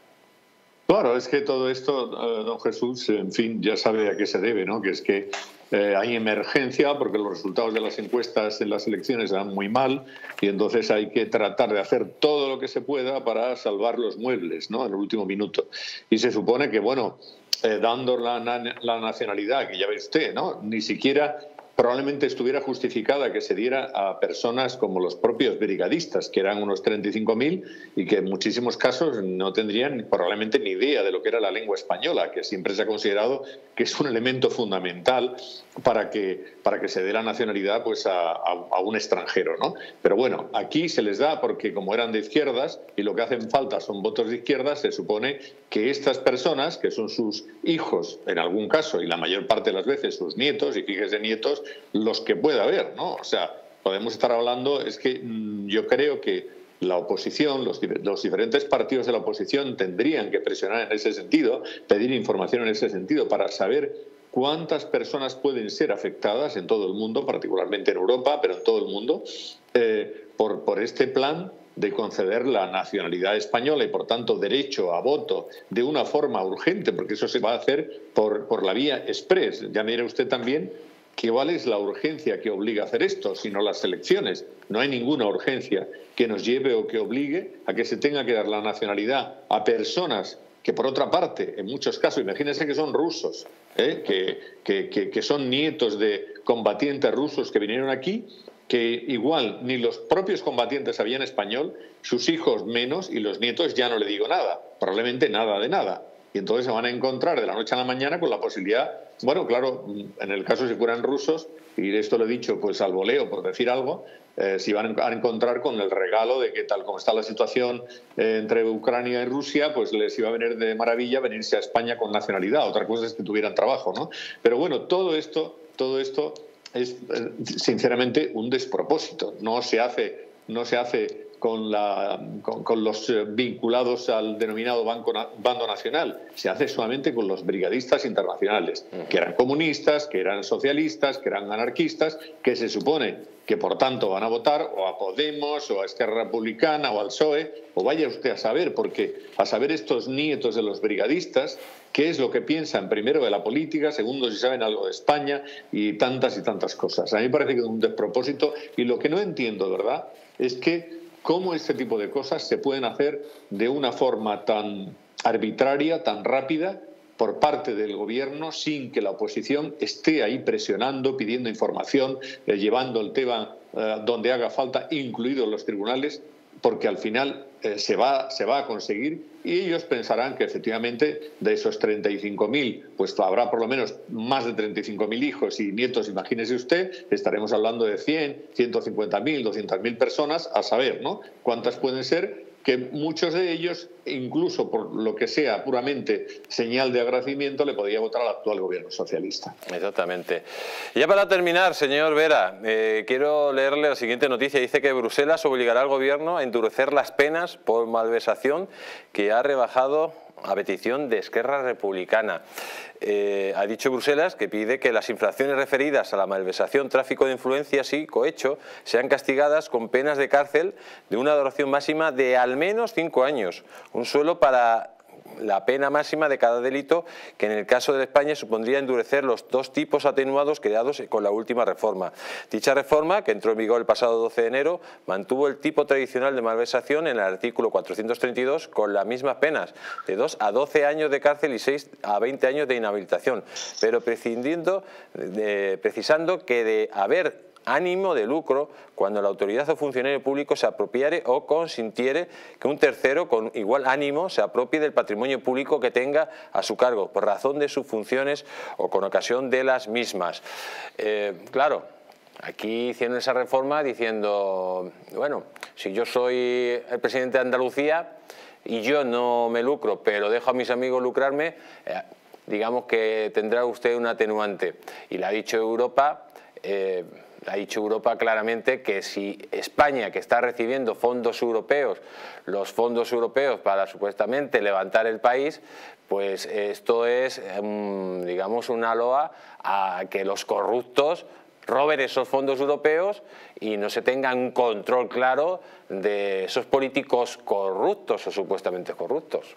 Claro, es que todo esto, eh, don Jesús, en fin, ya sabe a qué se debe, ¿no? Que es que eh, hay emergencia porque los resultados de las encuestas en las elecciones dan muy mal y entonces hay que tratar de hacer todo lo que se pueda para salvar los muebles, ¿no? En el último minuto. Y se supone que, bueno, eh, dando la, la nacionalidad, que ya ve usted, ¿no? Ni siquiera probablemente estuviera justificada que se diera a personas como los propios brigadistas, que eran unos treinta y cinco mil y que en muchísimos casos no tendrían probablemente ni idea de lo que era la lengua española, que siempre se ha considerado que es un elemento fundamental para que, para que se dé la nacionalidad pues a, a, a un extranjero, ¿no? Pero bueno, aquí se les da porque como eran de izquierdas y lo que hacen falta son votos de izquierdas, se supone que estas personas, que son sus hijos en algún caso y la mayor parte de las veces sus nietos y fíjese nietos, los que pueda haber, ¿no? O sea, podemos estar hablando, es que mmm, yo creo que la oposición, los, los diferentes partidos de la oposición tendrían que presionar en ese sentido, pedir información en ese sentido para saber cuántas personas pueden ser afectadas en todo el mundo, particularmente en Europa, pero en todo el mundo, eh, por, por este plan de conceder la nacionalidad española y, por tanto, derecho a voto de una forma urgente, porque eso se va a hacer por, por la vía express. Ya mire usted también que cuál es la urgencia que obliga a hacer esto, sino las elecciones. No hay ninguna urgencia que nos lleve o que obligue a que se tenga que dar la nacionalidad a personas que, por otra parte, en muchos casos, imagínense que son rusos, ¿eh? que, que, que, que son nietos de combatientes rusos que vinieron aquí, que igual ni los propios combatientes sabían español, sus hijos menos y los nietos ya no le digo nada, probablemente nada de nada. Y entonces se van a encontrar de la noche a la mañana con la posibilidad, bueno, claro, en el caso si fueran rusos, y esto lo he dicho pues al voleo por decir algo, eh, se iban a encontrar con el regalo de que tal como está la situación eh, entre Ucrania y Rusia, pues les iba a venir de maravilla venirse a España con nacionalidad. Otra cosa es que tuvieran trabajo, ¿no? Pero bueno, todo esto, todo esto es sinceramente un despropósito. No se hace, no se hace con, la, con, con los vinculados al denominado banco, bando nacional, se hace solamente con los brigadistas internacionales, que eran comunistas, que eran socialistas, que eran anarquistas, que se supone que por tanto van a votar o a Podemos o a Esquerra Republicana o al P S O E, o vaya usted a saber, porque a saber estos nietos de los brigadistas qué es lo que piensan primero de la política, segundo si saben algo de España y tantas y tantas cosas. A mí me parece que es un despropósito y lo que no entiendo, ¿verdad?, es que cómo este tipo de cosas se pueden hacer de una forma tan arbitraria, tan rápida, por parte del gobierno, sin que la oposición esté ahí presionando, pidiendo información, eh, llevando el tema eh, donde haga falta, incluidos los tribunales, porque al final eh, se va, se va a conseguir y ellos pensarán que efectivamente de esos treinta y cinco mil, pues habrá por lo menos más de treinta y cinco mil hijos y nietos, imagínese usted, estaremos hablando de cien, ciento cincuenta mil, doscientas mil personas, a saber, ¿no?, cuántas pueden ser, que muchos de ellos, incluso por lo que sea puramente señal de agradecimiento, le podría votar al actual gobierno socialista. Exactamente. Y ya para terminar, señor Vera, eh, quiero leerle la siguiente noticia. Dice que Bruselas obligará al gobierno a endurecer las penas por malversación, que ha rebajado a petición de Esquerra Republicana. Eh, ha dicho Bruselas que pide que las infracciones referidas a la malversación, tráfico de influencias y cohecho sean castigadas con penas de cárcel de una duración máxima de al menos cinco años, un suelo para la pena máxima de cada delito, que en el caso de España supondría endurecer los dos tipos atenuados creados con la última reforma. Dicha reforma, que entró en vigor el pasado doce de enero, mantuvo el tipo tradicional de malversación en el artículo cuatrocientos treinta y dos con las mismas penas, de dos a doce años de cárcel y seis a veinte años de inhabilitación, pero prescindiendo de, precisando que de haber ánimo de lucro cuando la autoridad o funcionario público se apropiare o consintiere que un tercero con igual ánimo se apropie del patrimonio público que tenga a su cargo por razón de sus funciones o con ocasión de las mismas. Eh, claro, aquí hicieron esa reforma diciendo, bueno, si yo soy el presidente de Andalucía y yo no me lucro, pero dejo a mis amigos lucrarme, eh, digamos que tendrá usted un atenuante. Y le ha dicho Europa... Eh, Ha dicho Europa claramente que si España, que está recibiendo fondos europeos, los fondos europeos para supuestamente levantar el país, pues esto es, digamos, una loa a que los corruptos roben esos fondos europeos y no se tenga un control claro de esos políticos corruptos o supuestamente corruptos.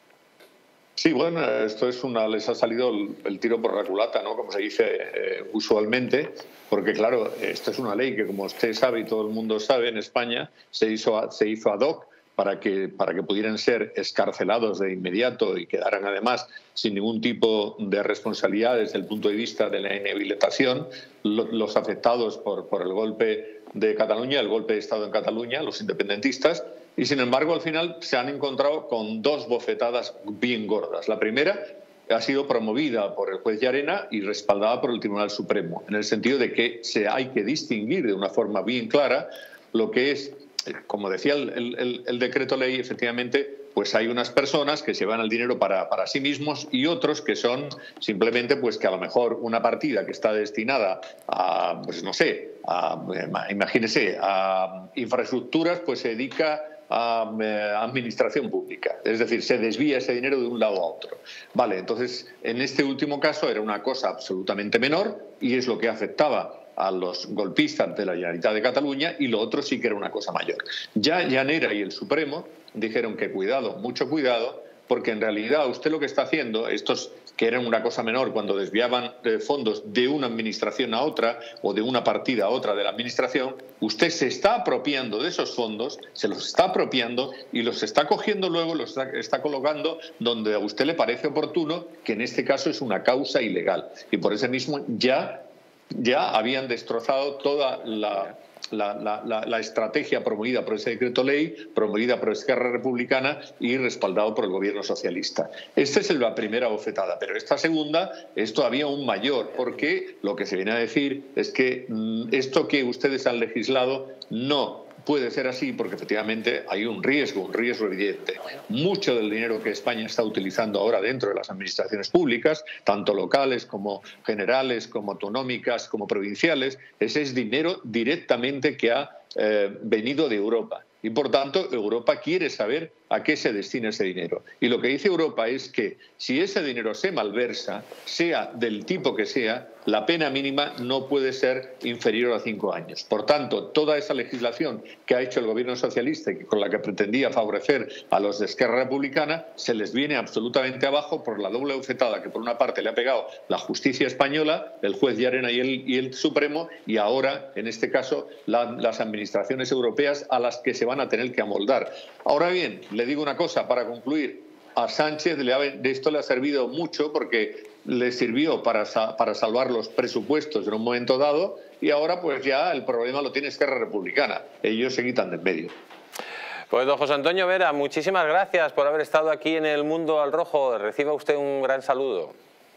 Sí, bueno, esto es una, les ha salido el, el tiro por la culata, ¿no? Como se dice eh, usualmente, porque claro, esto es una ley que, como usted sabe y todo el mundo sabe, en España se hizo, se hizo ad hoc para que, para que pudieran ser excarcelados de inmediato y quedaran además sin ningún tipo de responsabilidad desde el punto de vista de la inhabilitación los afectados por, por el golpe de Cataluña, el golpe de Estado en Cataluña, los independentistas. Y sin embargo, al final se han encontrado con dos bofetadas bien gordas. La primera ha sido promovida por el juez Llarena y respaldada por el Tribunal Supremo, en el sentido de que se hay que distinguir de una forma bien clara lo que es, como decía el, el, el decreto ley, efectivamente, pues hay unas personas que se van el dinero para, para sí mismos y otros que son simplemente, pues que a lo mejor una partida que está destinada a, pues no sé, a, imagínese, a infraestructuras, pues se dedica a administración pública, es decir, se desvía ese dinero de un lado a otro. Vale, entonces, en este último caso era una cosa absolutamente menor y es lo que afectaba a los golpistas de la Generalitat de Cataluña, y lo otro sí que era una cosa mayor. Ya Llanera y el Supremo dijeron que cuidado, mucho cuidado, porque en realidad usted lo que está haciendo, estos que eran una cosa menor cuando desviaban fondos de una administración a otra o de una partida a otra de la administración, usted se está apropiando de esos fondos, se los está apropiando y los está cogiendo luego, los está, está colocando donde a usted le parece oportuno, que en este caso es una causa ilegal. Y por ese mismo ya, ya habían destrozado toda la... La, la, la, la estrategia promovida por ese decreto ley, promovida por Esquerra Republicana y respaldado por el gobierno socialista. Esta es la primera bofetada, pero esta segunda es todavía aún mayor, porque lo que se viene a decir es que mmm, esto que ustedes han legislado no puede ser así, porque efectivamente hay un riesgo, un riesgo evidente. Mucho del dinero que España está utilizando ahora dentro de las administraciones públicas, tanto locales como generales, como autonómicas, como provinciales, ese es dinero directamente que ha eh, venido de Europa. Y por tanto, Europa quiere saber a qué se destina ese dinero. Y lo que dice Europa es que si ese dinero se malversa, sea del tipo que sea, la pena mínima no puede ser inferior a cinco años. Por tanto, toda esa legislación que ha hecho el gobierno socialista y con la que pretendía favorecer a los de Esquerra Republicana, se les viene absolutamente abajo por la doble bofetada que por una parte le ha pegado la justicia española, el juez Llarena y el, y el Supremo, y ahora, en este caso, la, las administraciones europeas a las que se van a tener que amoldar. Ahora bien, le digo una cosa para concluir. A Sánchez le ha, de esto le ha servido mucho porque le sirvió para, para salvar los presupuestos en un momento dado y ahora pues ya el problema lo tiene Esquerra Republicana. Ellos se quitan de en medio. Pues don José Antonio Vera, muchísimas gracias por haber estado aquí en El Mundo al Rojo. Reciba usted un gran saludo.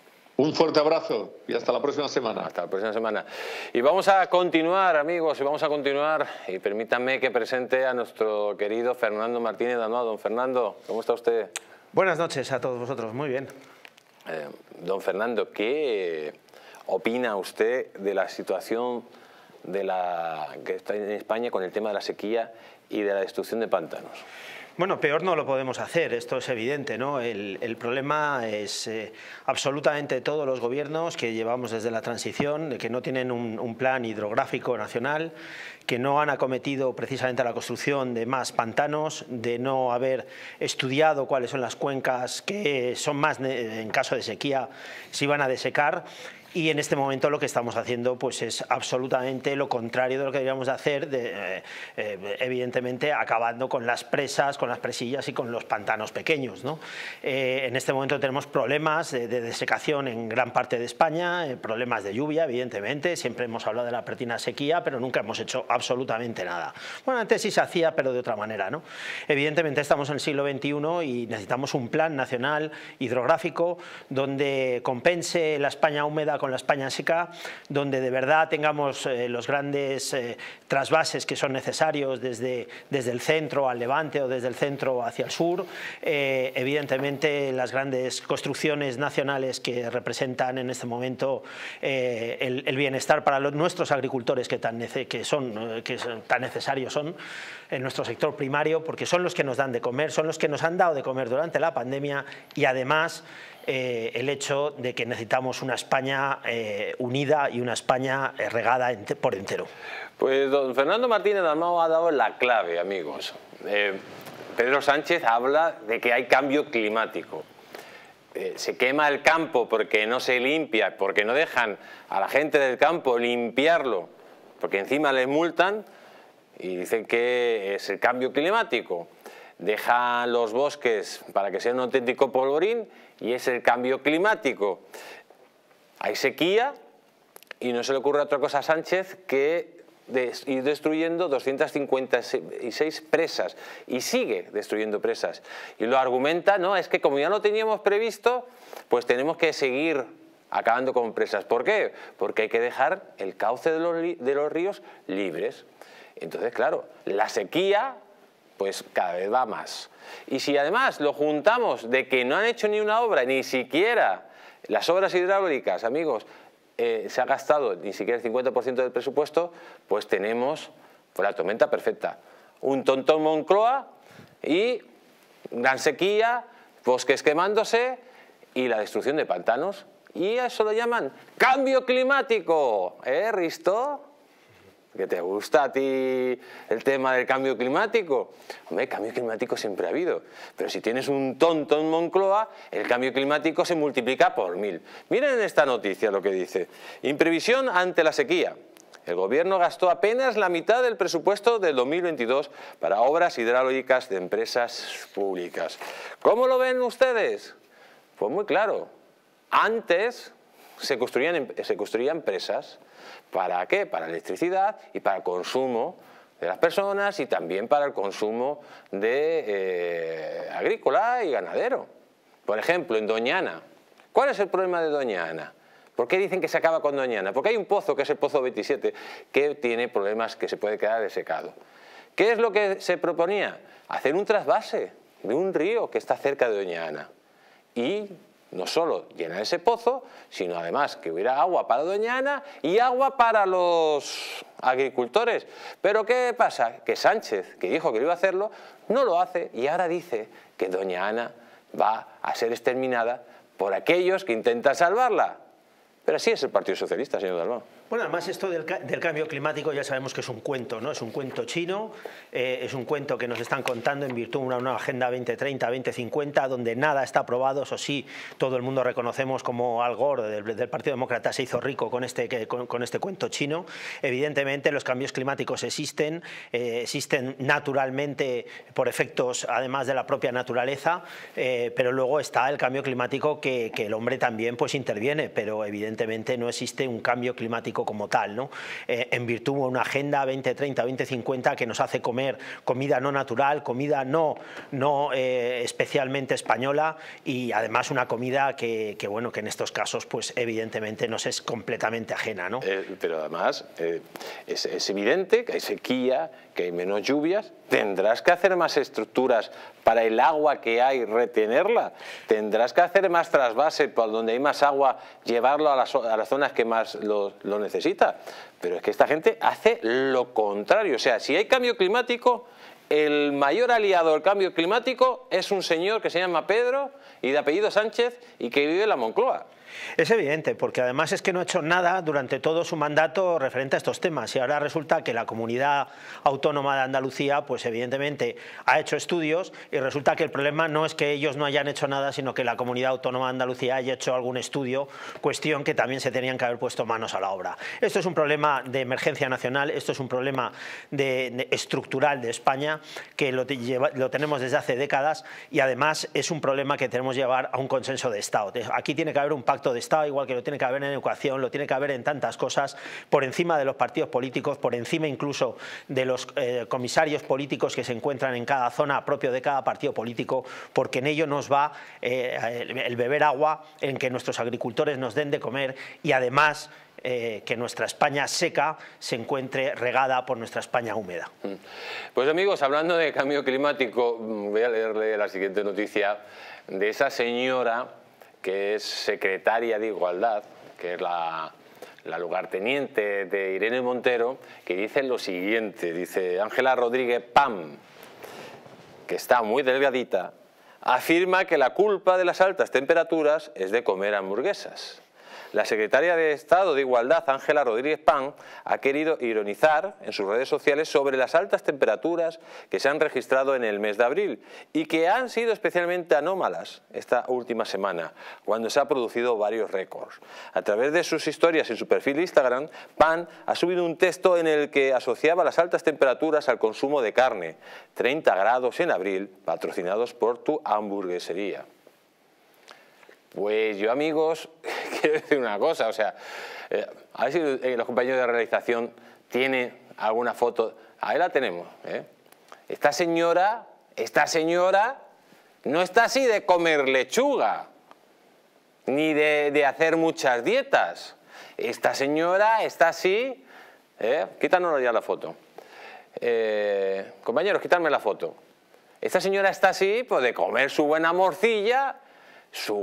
Un fuerte abrazo y hasta la próxima semana. Hasta la próxima semana. Y vamos a continuar, amigos, y vamos a continuar. Y permítanme que presente a nuestro querido Fernando Martínez Danoa. Don Fernando, ¿cómo está usted? Buenas noches a todos vosotros, muy bien. Eh, don Fernando, ¿qué opina usted de la situación de la, que está en España con el tema de la sequía y de la destrucción de pantanos? Bueno, peor no lo podemos hacer, esto es evidente, ¿no? El, el problema es eh, absolutamente todos los gobiernos que llevamos desde la transición, de que no tienen un, un plan hidrográfico nacional, que no han acometido precisamente la construcción de más pantanos, de no haber estudiado cuáles son las cuencas que son más, en caso de sequía, se iban a desecar. Y en este momento lo que estamos haciendo pues es absolutamente lo contrario de lo que deberíamos de hacer, de, eh, eh, evidentemente acabando con las presas, con las presillas y con los pantanos pequeños, ¿no? Eh, en este momento tenemos problemas de, de desecación en gran parte de España, eh, problemas de lluvia, evidentemente, siempre hemos hablado de la pertina sequía, pero nunca hemos hecho absolutamente nada. Bueno, antes sí se hacía, pero de otra manera, ¿no? Evidentemente estamos en el siglo veintiuno y necesitamos un plan nacional hidrográfico donde compense la España húmeda con la España seca, donde de verdad tengamos eh, los grandes eh, trasvases que son necesarios desde, desde el centro al levante o desde el centro hacia el sur, eh, evidentemente las grandes construcciones nacionales que representan en este momento eh, el, el bienestar para los, nuestros agricultores que tan, nece, que son, que son, tan necesarios son en nuestro sector primario, porque son los que nos dan de comer, son los que nos han dado de comer durante la pandemia y además Eh, el hecho de que necesitamos una España eh, unida y una España eh, regada ente, por entero. Pues don Fernando Martínez Dalmau ha dado la clave, amigos. Eh, Pedro Sánchez habla de que hay cambio climático. Eh, se quema el campo porque no se limpia, porque no dejan a la gente del campo limpiarlo, porque encima les multan y dicen que es el cambio climático. Dejan los bosques para que sea un auténtico polvorín y es el cambio climático. Hay sequía y no se le ocurre otra cosa a Sánchez que de ir destruyendo doscientas cincuenta y seis presas y sigue destruyendo presas. Y lo argumenta, no, es que como ya lo teníamos previsto, pues tenemos que seguir acabando con presas. ¿Por qué? Porque hay que dejar el cauce de los, de los ríos libres. Entonces, claro, la sequía pues cada vez va más. Y si además lo juntamos de que no han hecho ni una obra, ni siquiera las obras hidráulicas, amigos, eh, se ha gastado ni siquiera el cincuenta por ciento del presupuesto, pues tenemos pues, la tormenta perfecta. Un tontón Moncloa y gran sequía, bosques quemándose y la destrucción de pantanos. Y a eso lo llaman cambio climático, ¿eh, Risto? ¿Que te gusta a ti el tema del cambio climático? Hombre, cambio climático siempre ha habido, pero si tienes un tonto en Moncloa, el cambio climático se multiplica por mil. Miren esta noticia lo que dice. Imprevisión ante la sequía. El gobierno gastó apenas la mitad del presupuesto del dos mil veintidós para obras hidráulicas de empresas públicas. ¿Cómo lo ven ustedes? Pues muy claro. Antes se construían, se construían presas. ¿Para qué? Para electricidad y para el consumo de las personas y también para el consumo de eh, agrícola y ganadero. Por ejemplo, en Doñana. ¿Cuál es el problema de Doñana? ¿Por qué dicen que se acaba con Doñana? Porque hay un pozo, que es el pozo veintisiete, que tiene problemas que se puede quedar desecado. ¿Qué es lo que se proponía? Hacer un trasvase de un río que está cerca de Doñana. Y no solo llenar ese pozo, sino además que hubiera agua para Doñana y agua para los agricultores. Pero ¿qué pasa? Que Sánchez, que dijo que lo iba a hacerlo, no lo hace y ahora dice que Doñana va a ser exterminada por aquellos que intentan salvarla. Pero así es el Partido Socialista, señor Dalmau. Bueno, además esto del, del cambio climático ya sabemos que es un cuento, ¿no? Es un cuento chino, eh, es un cuento que nos están contando en virtud de una nueva Agenda veinte treinta, veinte cincuenta, donde nada está aprobado. Eso sí, todo el mundo reconocemos como Al Gore del, del Partido Demócrata se hizo rico con este, con, con este cuento chino. Evidentemente los cambios climáticos existen, eh, existen naturalmente por efectos además de la propia naturaleza, eh, pero luego está el cambio climático que, que el hombre también pues interviene, pero evidentemente no existe un cambio climático como tal, ¿no? Eh, en virtud de una agenda veinte treinta, veinte cincuenta que nos hace comer comida no natural, comida no, no eh, especialmente española y además una comida que, que, bueno, que en estos casos pues evidentemente nos es completamente ajena, ¿no? Eh, pero además eh, es, es evidente que hay sequía, que hay menos lluvias, tendrás que hacer más estructuras para el agua que hay, retenerla, tendrás que hacer más trasvase por donde hay más agua, llevarlo a las, a las zonas que más lo, lo necesitan. necesita. Pero es que esta gente hace lo contrario. O sea, si hay cambio climático, el mayor aliado del cambio climático es un señor que se llama Pedro y de apellido Sánchez y que vive en la Moncloa. Es evidente, porque además es que no ha hecho nada durante todo su mandato referente a estos temas y ahora resulta que la Comunidad Autónoma de Andalucía pues evidentemente ha hecho estudios y resulta que el problema no es que ellos no hayan hecho nada, sino que la Comunidad Autónoma de Andalucía haya hecho algún estudio, cuestión que también se tenían que haber puesto manos a la obra. Esto es un problema de emergencia nacional, esto es un problema de, de, estructural de España que lo, lleva, lo tenemos desde hace décadas y además es un problema que tenemos que llevar a un consenso de Estado. Aquí tiene que haber un pacto de Estado, igual que lo tiene que haber en educación, lo tiene que haber en tantas cosas, por encima de los partidos políticos, por encima incluso de los eh, comisarios políticos que se encuentran en cada zona propio de cada partido político, porque en ello nos va eh, el, el beber agua, en que nuestros agricultores nos den de comer y además eh, que nuestra España seca se encuentre regada por nuestra España húmeda. Pues amigos, hablando de cambio climático, voy a leerle la siguiente noticia de esa señora que es secretaria de Igualdad, que es la, la lugarteniente de Irene Montero, que dice lo siguiente, dice Ángela Rodríguez Pam, que está muy delgadita, afirma que la culpa de las altas temperaturas es de comer hamburguesas. La secretaria de Estado de Igualdad, Ángela Rodríguez Pam, ha querido ironizar en sus redes sociales sobre las altas temperaturas que se han registrado en el mes de abril y que han sido especialmente anómalas esta última semana, cuando se han producido varios récords. A través de sus historias en su perfil de Instagram, Pam ha subido un texto en el que asociaba las altas temperaturas al consumo de carne, treinta grados en abril, patrocinados por tu hamburguesería. Pues yo, amigos, quiero decir una cosa, o sea, eh, a ver si eh, los compañeros de realización tienen alguna foto. Ahí la tenemos, ¿eh? Esta señora, esta señora no está así de comer lechuga, ni de, de hacer muchas dietas. Esta señora está así, ¿eh? Quítanos ya la foto. Eh, compañeros, quítame la foto. Esta señora está así, pues de comer su buena morcilla, su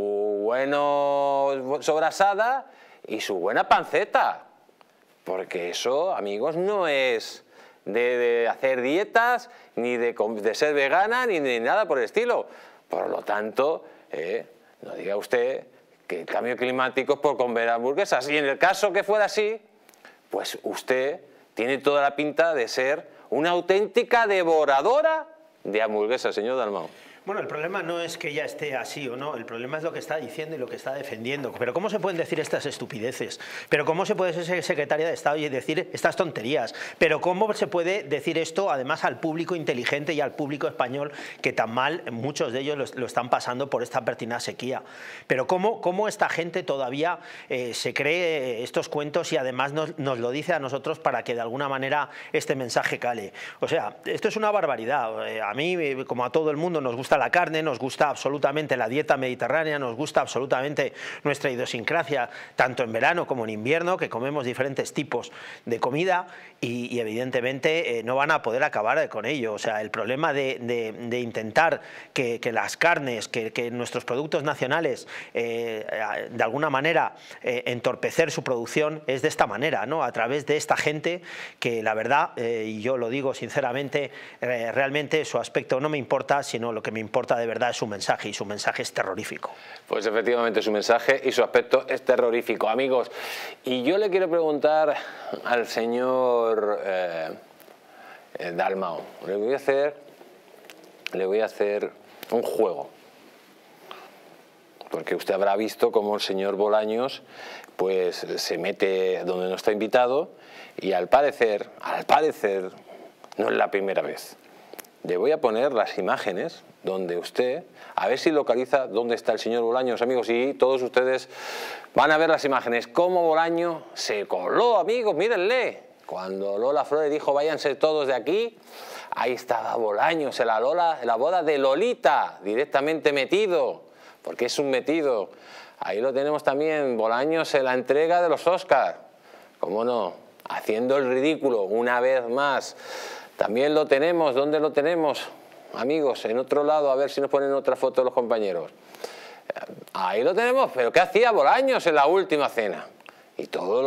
bueno sobrasada y su buena panceta, porque eso, amigos, no es de, de hacer dietas, ni de, de ser vegana, ni de nada por el estilo. Por lo tanto, eh, no diga usted que el cambio climático es por comer hamburguesas. Y en el caso que fuera así, pues usted tiene toda la pinta de ser una auténtica devoradora de hamburguesas, señor Dalmau. Bueno, el problema no es que ya esté así o no, el problema es lo que está diciendo y lo que está defendiendo. Pero ¿cómo se pueden decir estas estupideces? ¿Pero cómo se puede ser secretaria de Estado y decir estas tonterías? ¿Pero cómo se puede decir esto además al público inteligente y al público español que tan mal, muchos de ellos lo, lo están pasando por esta pertinaz sequía? ¿Pero cómo, cómo esta gente todavía eh, se cree estos cuentos y además nos, nos lo dice a nosotros para que de alguna manera este mensaje cale? O sea, esto es una barbaridad. Eh, a mí, como a todo el mundo, nos gusta la carne, nos gusta absolutamente la dieta mediterránea, nos gusta absolutamente nuestra idiosincrasia, tanto en verano como en invierno, que comemos diferentes tipos de comida y, y evidentemente eh, no van a poder acabar con ello. O sea, el problema de, de, de intentar que, que las carnes, que, que nuestros productos nacionales, eh, de alguna manera eh, entorpecer su producción es de esta manera, ¿no? A través de esta gente que la verdad, eh, y yo lo digo sinceramente, eh, realmente su aspecto no me importa, sino lo que me importa de verdad es su mensaje, y su mensaje es terrorífico. Pues efectivamente su mensaje y su aspecto es terrorífico, amigos. Y yo le quiero preguntar al señor eh, eh, Dalmau, le voy a hacer, le voy a hacer un juego, porque usted habrá visto cómo el señor Bolaños pues se mete donde no está invitado y al parecer, al parecer, no es la primera vez. Le voy a poner las imágenes donde usted, a ver si localiza dónde está el señor Bolaños, amigos, y todos ustedes van a ver las imágenes, cómo Bolaños se coló, amigos, mírenle. Cuando Lola Flores dijo váyanse todos de aquí, ahí estaba Bolaños en la, Lola, en la boda de Lolita, directamente metido, porque es un metido. Ahí lo tenemos también, Bolaños en la entrega de los Oscars, cómo no, haciendo el ridículo una vez más. También lo tenemos, ¿dónde lo tenemos? Amigos, en otro lado, a ver si nos ponen otra foto los compañeros. Ahí lo tenemos, pero ¿qué hacía Bolaños en la última cena? Y todos los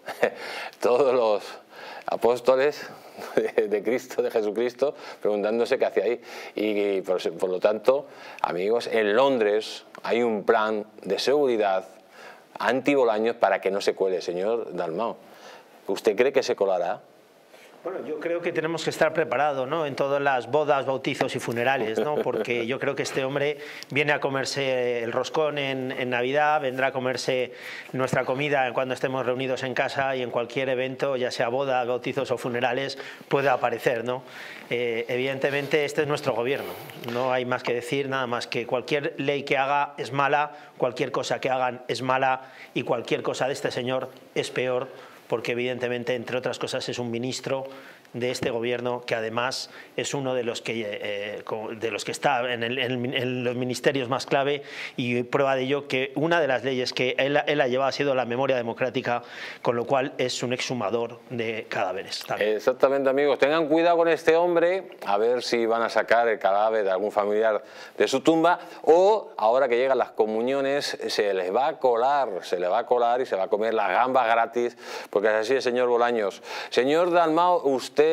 todos los apóstoles de, de Cristo, de Jesucristo, preguntándose qué hacía ahí. Y, y por, por lo tanto, amigos, en Londres hay un plan de seguridad anti-Bolaños para que no se cuele, señor Dalmau. ¿Usted cree que se colará? Bueno, yo creo que tenemos que estar preparados, ¿no?, en todas las bodas, bautizos y funerales, ¿no?, porque yo creo que este hombre viene a comerse el roscón en, en Navidad, vendrá a comerse nuestra comida cuando estemos reunidos en casa, y en cualquier evento, ya sea bodas, bautizos o funerales, puede aparecer, ¿no? Eh, evidentemente este es nuestro gobierno, no hay más que decir, nada más que cualquier ley que haga es mala, cualquier cosa que hagan es mala, y cualquier cosa de este señor es peor, porque evidentemente, entre otras cosas, es un ministro de este gobierno que además es uno de los que, eh, de los que está en, el, en, en los ministerios más clave, y prueba de ello que una de las leyes que él, él ha llevado ha sido la memoria democrática, con lo cual es un exhumador de cadáveres también. Exactamente, amigos, tengan cuidado con este hombre, a ver si van a sacar el cadáver de algún familiar de su tumba, o ahora que llegan las comuniones se les va a colar, se le va a colar y se va a comer las gambas gratis, porque es así el señor Bolaños. Señor Dalmau, usted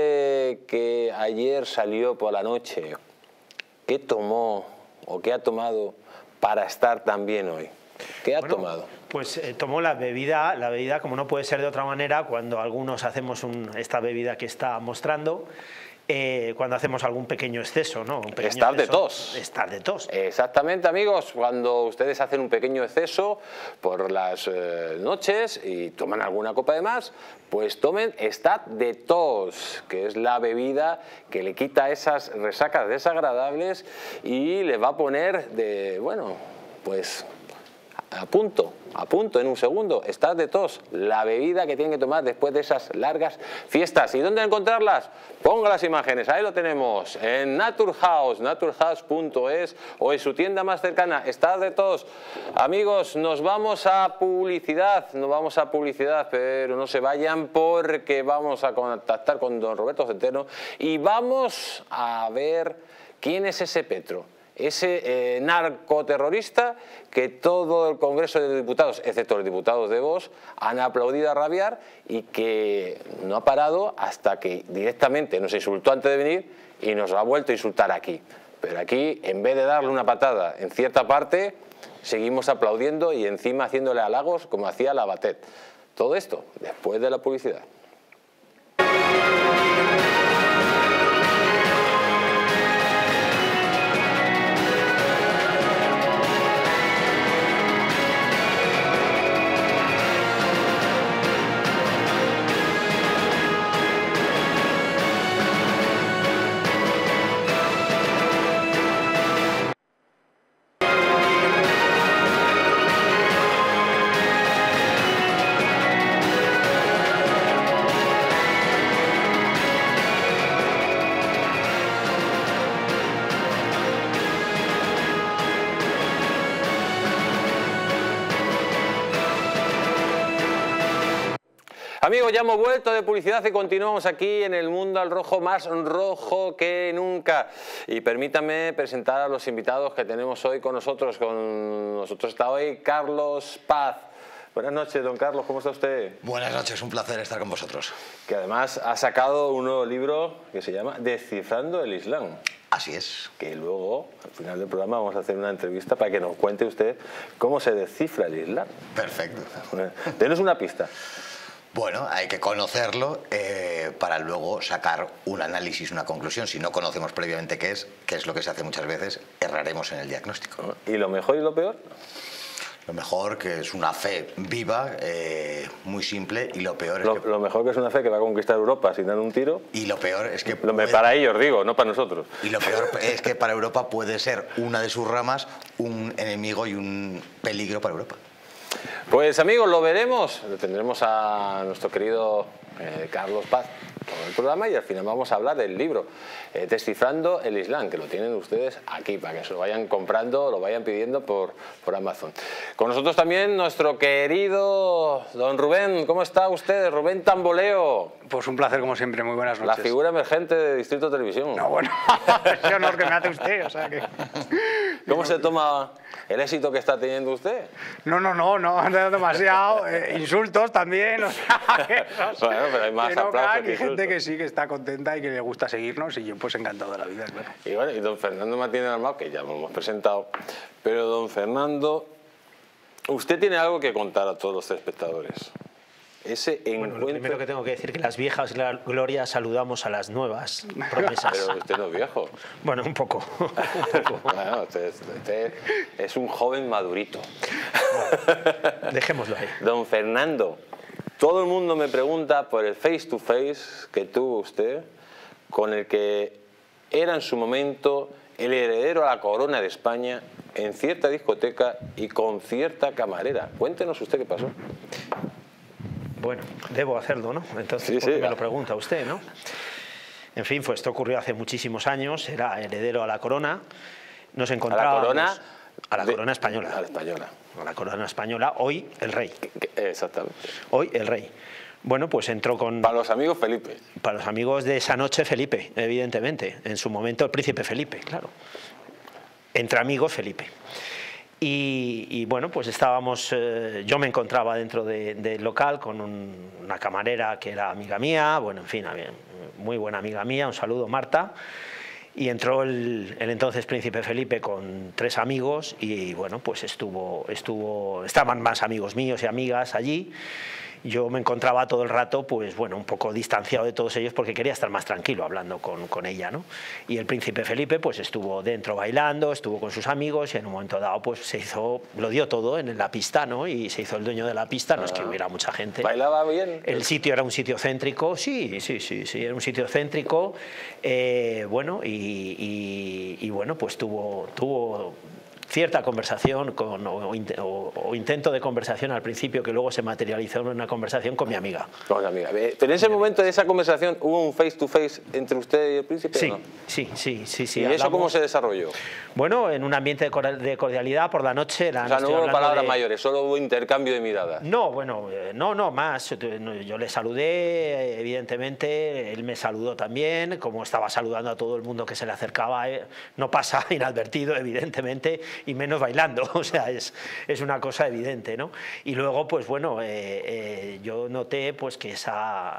que ayer salió por la noche, ¿qué tomó o qué ha tomado para estar tan bien hoy? ¿Qué ha bueno, tomado? Pues eh, tomó la bebida, la bebida como no puede ser de otra manera cuando algunos hacemos un, esta bebida que está mostrando. Eh, cuando hacemos algún pequeño exceso, ¿no? Un pequeño estar exceso, de tos. Estar de tos. Exactamente, amigos, cuando ustedes hacen un pequeño exceso por las eh, noches y toman alguna copa de más, pues tomen estar de tos, que es la bebida que le quita esas resacas desagradables y le va a poner de, bueno, pues a punto, a punto en un segundo, estar de tos, la bebida que tienen que tomar después de esas largas fiestas. ¿Y dónde encontrarlas? Ponga las imágenes, ahí lo tenemos, en Naturhaus, naturhaus punto es, o en su tienda más cercana, estar de tos. Amigos, nos vamos a publicidad, nos vamos a publicidad, pero no se vayan porque vamos a contactar con don Roberto Centeno y vamos a ver quién es ese Petro. Ese eh, narcoterrorista que todo el Congreso de Diputados, excepto los diputados de Vox, han aplaudido a rabiar y que no ha parado hasta que directamente nos insultó antes de venir y nos ha vuelto a insultar aquí. Pero aquí, en vez de darle una patada en cierta parte, seguimos aplaudiendo y encima haciéndole halagos como hacía la Batet. Todo esto después de la publicidad. Amigos, ya hemos vuelto de publicidad y continuamos aquí en el mundo al rojo, más rojo que nunca. Y permítanme presentar a los invitados que tenemos hoy con nosotros. Con nosotros está hoy Carlos Paz. Buenas noches, don Carlos, ¿cómo está usted? Buenas noches, un placer estar con vosotros. Que además ha sacado un nuevo libro que se llama Descifrando el Islam. Así es. Que luego, al final del programa, vamos a hacer una entrevista para que nos cuente usted cómo se descifra el Islam. Perfecto. Denos una pista. Bueno, hay que conocerlo eh, para luego sacar un análisis, una conclusión. Si no conocemos previamente qué es, que es lo que se hace muchas veces, erraremos en el diagnóstico. ¿Y lo mejor y lo peor? Lo mejor que es una fe viva, eh, muy simple, y lo peor es lo, que... Lo mejor que es una fe que va a conquistar Europa sin dar un tiro. Y lo peor es que... Lo, puede... Para ellos, digo, no para nosotros. Y lo peor es que para Europa puede ser una de sus ramas un enemigo y un peligro para Europa. Pues amigos, lo veremos, lo tendremos a nuestro querido eh, Carlos Paz todo el programa y al final vamos a hablar del libro eh, Descifrando el Islam, que lo tienen ustedes aquí para que se lo vayan comprando, lo vayan pidiendo por, por Amazon. Con nosotros también nuestro querido don Rubén. ¿Cómo está usted? Rubén Tamboleo. Pues un placer como siempre, muy buenas noches. La figura emergente de Distrito Televisión. No, bueno, ese honor que me hace usted, o sea que... ¿Cómo se toma el éxito que está teniendo usted. No, no, no, no, no demasiado. Eh, insultos también, o sea, que esos, bueno, pero hay más que no aplausos caen, que y gente insultos. que sí, que está contenta y que le gusta seguirnos, y yo pues encantado de la vida, claro. Y bueno, y don Fernando Martínez Dalmau, que ya lo hemos presentado, pero don Fernando, usted tiene algo que contar a todos los espectadores. Ese Bueno, encuentro... lo primero que tengo que decir que las viejas glorias saludamos a las nuevas promesas. Pero usted no es viejo. Bueno, un poco. un poco. Bueno, usted, usted es un joven madurito. Bueno, dejémoslo ahí. Don Fernando, todo el mundo me pregunta por el face to face que tuvo usted con el que era en su momento el heredero a la corona de España en cierta discoteca y con cierta camarera. Cuéntenos usted qué pasó. Bueno, debo hacerlo, ¿no? Entonces, Sí, ¿por qué sí, me ya. lo pregunta usted, no? En fin, pues esto ocurrió hace muchísimos años, era heredero a la corona, nos A la encontrábamos... corona... A la de- corona española. A la española. A la corona española, hoy el rey. Que- que- Exactamente. Hoy el rey. Bueno, pues entró con... Para los amigos, Felipe. Para los amigos de esa noche, Felipe, evidentemente. En su momento, el príncipe Felipe, claro. Entre amigos, Felipe. Y, y bueno, pues estábamos, eh, yo me encontraba dentro de- del local con un- una camarera que era amiga mía, bueno, en fin, había- muy buena amiga mía, un saludo, Marta. Y entró el, el entonces príncipe Felipe con tres amigos y bueno, pues estuvo, estuvo, estaban más amigos míos y amigas allí. Yo me encontraba todo el rato, pues bueno, un poco distanciado de todos ellos porque quería estar más tranquilo hablando con, con ella, ¿no? Y el príncipe Felipe pues estuvo dentro bailando, estuvo con sus amigos y en un momento dado pues se hizo, lo dio todo en la pista, ¿no? Y se hizo el dueño de la pista, no es que hubiera mucha gente. ¿Bailaba bien? El sitio era un sitio céntrico, sí, sí, sí, sí, era un sitio céntrico, eh, bueno, y, y- y, bueno, pues tuvo, tuvo cierta conversación con, o, int- o- o intento de conversación al principio que luego se materializó en una conversación con mi amiga. Con la amiga. Eh, Pero en ese momento de esa conversación, ¿hubo un face to face entre usted y el príncipe? Sí, ¿o no? sí, sí, sí, sí. ¿Y eso cómo hablamos- se desarrolló? Bueno, en un ambiente de cor- de cordialidad por la noche. La, O sea, no estoy hubo hablando palabras de- mayores, solo hubo intercambio de miradas. No, bueno, eh, no, no, más. Yo le saludé, evidentemente, él me saludó también, como estaba saludando a todo el mundo que se le acercaba, eh, no pasa inadvertido, evidentemente, y menos bailando, o sea, es, es una cosa evidente, ¿no? Y luego, pues bueno, eh, eh, yo noté pues que ese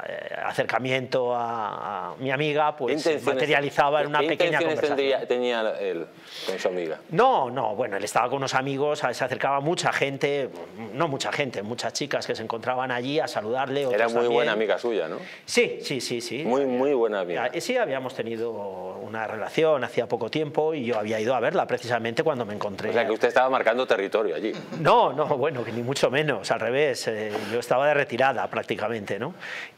acercamiento a, a mi amiga pues se intenciones- materializaba en una ¿Qué pequeña intenciones conversación. tendría- tenía él con su amiga? No, no, bueno, él estaba con unos amigos, se acercaba mucha gente, no mucha gente, muchas chicas que se encontraban allí a saludarle. Era otros muy también. buena amiga suya, ¿no? Sí, sí, sí, sí. Muy, muy buena amiga. Ah, Sí, habíamos tenido una relación hacía poco tiempo y yo había ido a verla precisamente cuando me encontré. O sea, que usted estaba marcando territorio allí. No, no, bueno, que ni mucho menos, al revés, eh, yo estaba de retirada prácticamente, ¿no?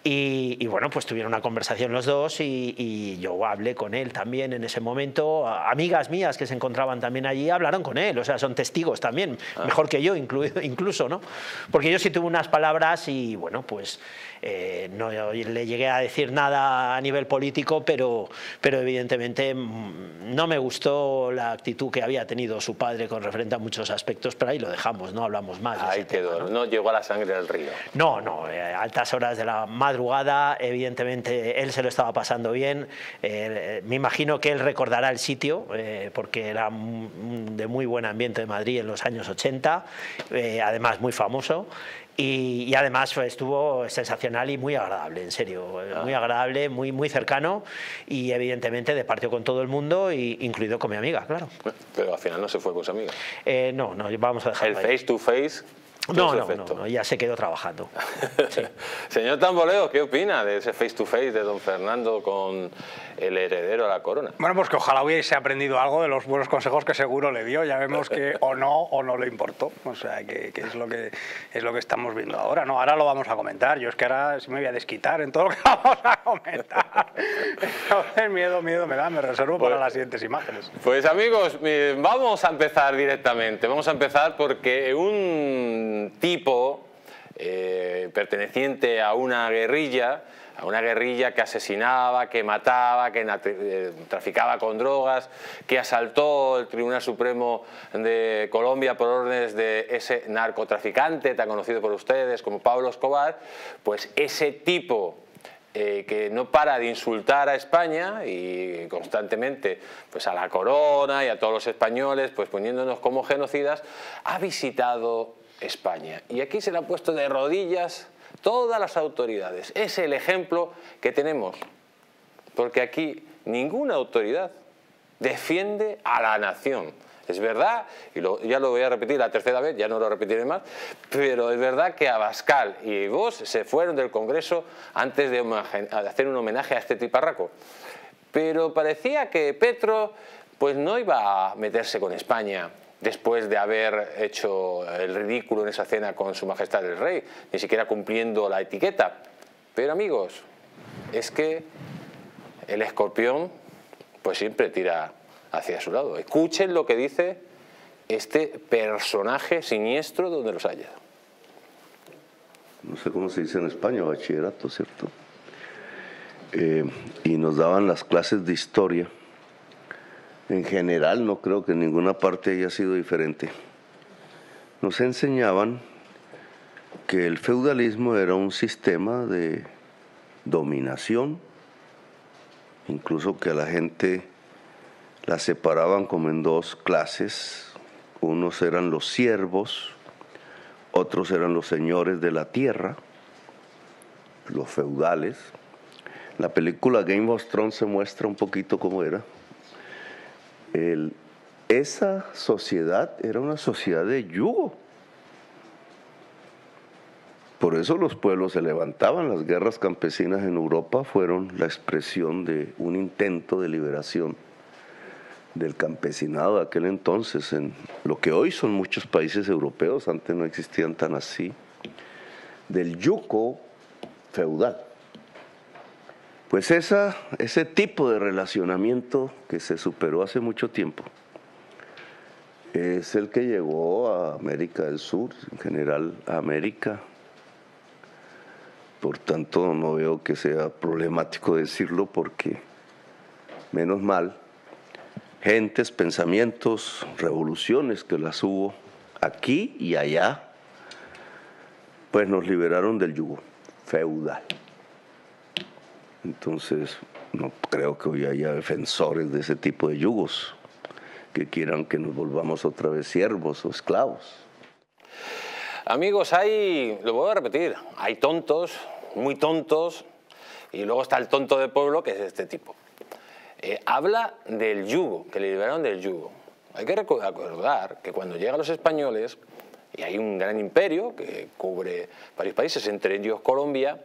Y, y bueno, pues tuvieron una conversación los dos y, y yo hablé con él también en ese momento, a- amigas mías que se encontraban también allí hablaron con él, o sea, son testigos también, mejor que yo incluido, incluso, ¿no? Porque yo sí tuve unas palabras y bueno, pues eh, no le llegué a decir nada a nivel político, pero, pero evidentemente mm, no me gustó la actitud que había tenido su padre con referente a muchos aspectos, pero ahí lo dejamos, no hablamos más. de Ahí ese tema, quedó, ¿no? no llegó a la sangre del río. No, no, eh, a altas horas de la madrugada, evidentemente él se lo estaba pasando bien. Eh, me imagino que él recordará el sitio, eh, porque era mm, de muy buen ambiente de Madrid en los años ochenta, eh, además muy famoso. Y, y además pues, estuvo sensacional y muy agradable, en serio, eh, muy agradable, muy, muy cercano y evidentemente departió con todo el mundo, y, incluido con mi amiga, claro. Pero al final no se fue con su amiga. Eh, no, no, vamos a El dejarlo ahí. face to face. No, tuvo su no, efecto. no, no, ya se quedó trabajando. Sí. Señor Tamboleo, ¿qué opina de ese face to face de don Fernando con el heredero a la corona? Bueno, pues que ojalá hubiese aprendido algo de los buenos consejos que seguro le dio. Ya vemos que o no o no le importó. O sea, que, que es lo que es lo que estamos viendo ahora, ¿no? Ahora lo vamos a comentar. Yo es que ahora sí me voy a desquitar en todo lo que vamos a comentar. Entonces, miedo, miedo me da, me reservo Pues- para las siguientes imágenes. Pues amigos, eh, vamos a empezar directamente. Vamos a empezar porque un tipo eh, perteneciente a una guerrilla, a una guerrilla que asesinaba, que mataba, que na- eh, traficaba con drogas, que asaltó el Tribunal Supremo de Colombia por órdenes de ese narcotraficante tan conocido por ustedes como Pablo Escobar, pues ese tipo eh, que no para de insultar a España y constantemente pues a la corona y a todos los españoles pues poniéndonos como genocidas, ha visitado España. Y aquí se le ha puesto de rodillas todas las autoridades. Es el ejemplo que tenemos, porque aquí ninguna autoridad defiende a la nación. Es verdad, y lo, ya lo voy a repetir la tercera vez, ya no lo repetiré más, pero es verdad que Abascal y Bosch se fueron del Congreso antes de hacer un homenaje a este tiparraco. Pero parecía que Petro pues no iba a meterse con España después de haber hecho el ridículo en esa cena con Su Majestad el Rey, ni siquiera cumpliendo la etiqueta. Pero amigos, es que el escorpión pues siempre tira hacia su lado. Escuchen lo que dice este personaje siniestro donde los haya. No sé cómo se dice en España, bachillerato, ¿cierto? Eh, y nos daban las clases de historia. En general, no creo que en ninguna parte haya sido diferente. Nos enseñaban que el feudalismo era un sistema de dominación, incluso que a la gente la separaban como en dos clases. Unos eran los siervos, otros eran los señores de la tierra, los feudales. La película Game of Thrones se muestra un poquito cómo era. El, esa sociedad era una sociedad de yugo. Por eso los pueblos se levantaban. Las guerras campesinas en Europa fueron la expresión de un intento de liberación del campesinado de aquel entonces, en lo que hoy son muchos países europeos, antes no existían tan así, del yugo feudal. Pues esa, ese tipo de relacionamiento que se superó hace mucho tiempo es el que llegó a América del Sur, en general a América. Por tanto, no veo que sea problemático decirlo, porque menos mal, gentes, pensamientos, revoluciones que las hubo aquí y allá, pues nos liberaron del yugo feudal. Entonces, no creo que hoy haya defensores de ese tipo de yugos que quieran que nos volvamos otra vez siervos o esclavos. Amigos, hay, lo voy a repetir, hay tontos, muy tontos, y luego está el tonto del pueblo, que es este tipo. Eh, habla del yugo, que le liberaron del yugo. Hay que recordar que cuando llegan los españoles, y hay un gran imperio que cubre varios países, entre ellos Colombia,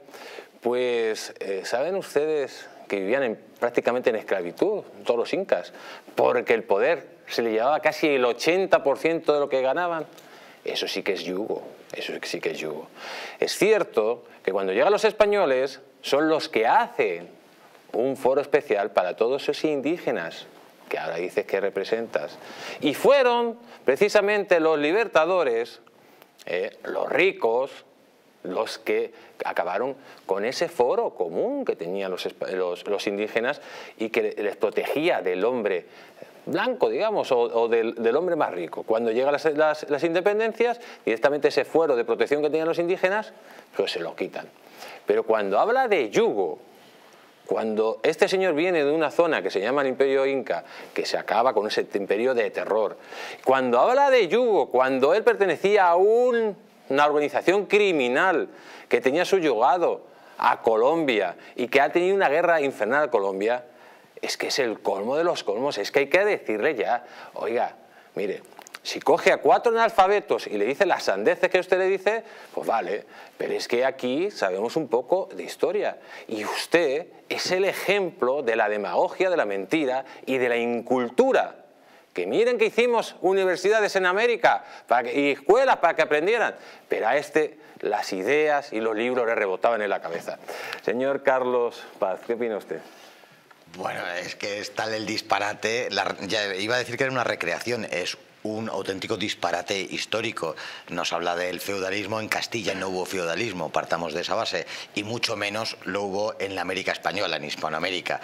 pues eh, ¿saben ustedes que vivían en, prácticamente en esclavitud, todos los incas? Porque el poder se le llevaba casi el ochenta por ciento de lo que ganaban. Eso sí que es yugo, eso sí que es yugo. Es cierto que cuando llegan los españoles son los que hacen un foro especial para todos esos indígenas que ahora dices que representas. Y fueron precisamente los libertadores, eh, los ricos, los que acabaron con ese foro común que tenían los, los, los indígenas y que les protegía del hombre blanco, digamos, o, o del, del hombre más rico. Cuando llegan las, las, las independencias, directamente ese fuero de protección que tenían los indígenas, pues se lo quitan. Pero cuando habla de yugo, cuando este señor viene de una zona que se llama el Imperio Inca, que se acaba con ese imperio de terror, cuando habla de yugo, cuando él pertenecía a un, una organización criminal que tenía subyugado a Colombia y que ha tenido una guerra infernal a Colombia, es que es el colmo de los colmos. Es que hay que decirle ya, oiga, mire, si coge a cuatro analfabetos y le dice las sandeces que usted le dice, pues vale, pero es que aquí sabemos un poco de historia. Y usted es el ejemplo de la demagogia, de la mentira y de la incultura. Que miren que hicimos universidades en América para que, y escuelas para que aprendieran, pero a este las ideas y los libros le rebotaban en la cabeza. Señor Carlos Paz, ¿qué opina usted? Bueno, es que es tal el disparate, la, ya iba a decir que era una recreación, es un auténtico disparate histórico. Nos habla del feudalismo. En Castilla no hubo feudalismo, partamos de esa base, y mucho menos lo hubo en la América española, en Hispanoamérica.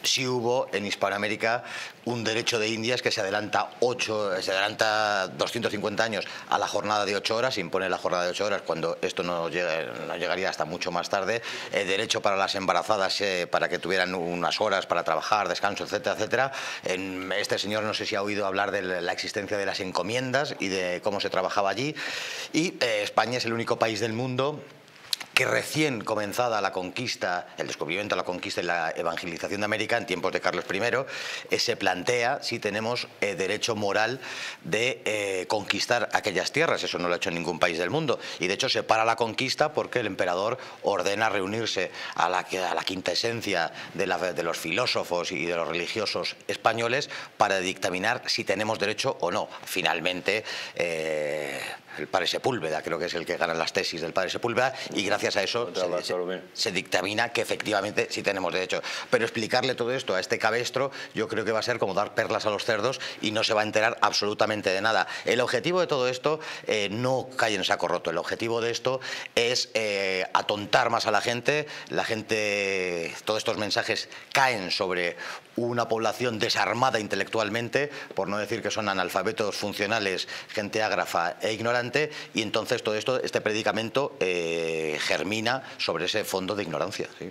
sí hubo en Hispanoamérica un derecho de Indias que se adelanta ocho, se adelanta doscientos cincuenta años a la jornada de ocho horas, se impone la jornada de ocho horas cuando esto no, llega, no llegaría hasta mucho más tarde. El derecho para las embarazadas eh, para que tuvieran unas horas para trabajar, descanso, etcétera, etcétera. En este señor no sé si ha oído hablar de la existencia de las encomiendas y de cómo se trabajaba allí. Y eh, España es el único país del mundo que recién comenzada la conquista, el descubrimiento, la conquista y la evangelización de América en tiempos de Carlos primero, eh, se plantea si tenemos eh, derecho moral de eh, conquistar aquellas tierras. Eso no lo ha hecho ningún país del mundo. Y de hecho se para la conquista porque el emperador ordena reunirse a la, a la quinta esencia de, la, de los filósofos y de los religiosos españoles para dictaminar si tenemos derecho o no. Finalmente, eh, el padre Sepúlveda, creo que es el que gana las tesis del padre Sepúlveda, y gracias a eso se, se, se dictamina que efectivamente sí tenemos derecho. Pero explicarle todo esto a este cabestro yo creo que va a ser como dar perlas a los cerdos y no se va a enterar absolutamente de nada. El objetivo de todo esto eh, no cae en saco roto. El objetivo de esto es eh, atontar más a la gente. La gente, todos estos mensajes caen sobre una población desarmada intelectualmente, por no decir que son analfabetos funcionales, gente ágrafa e ignorante, y entonces todo esto, este predicamento eh, germina sobre ese fondo de ignorancia. ¿Sí?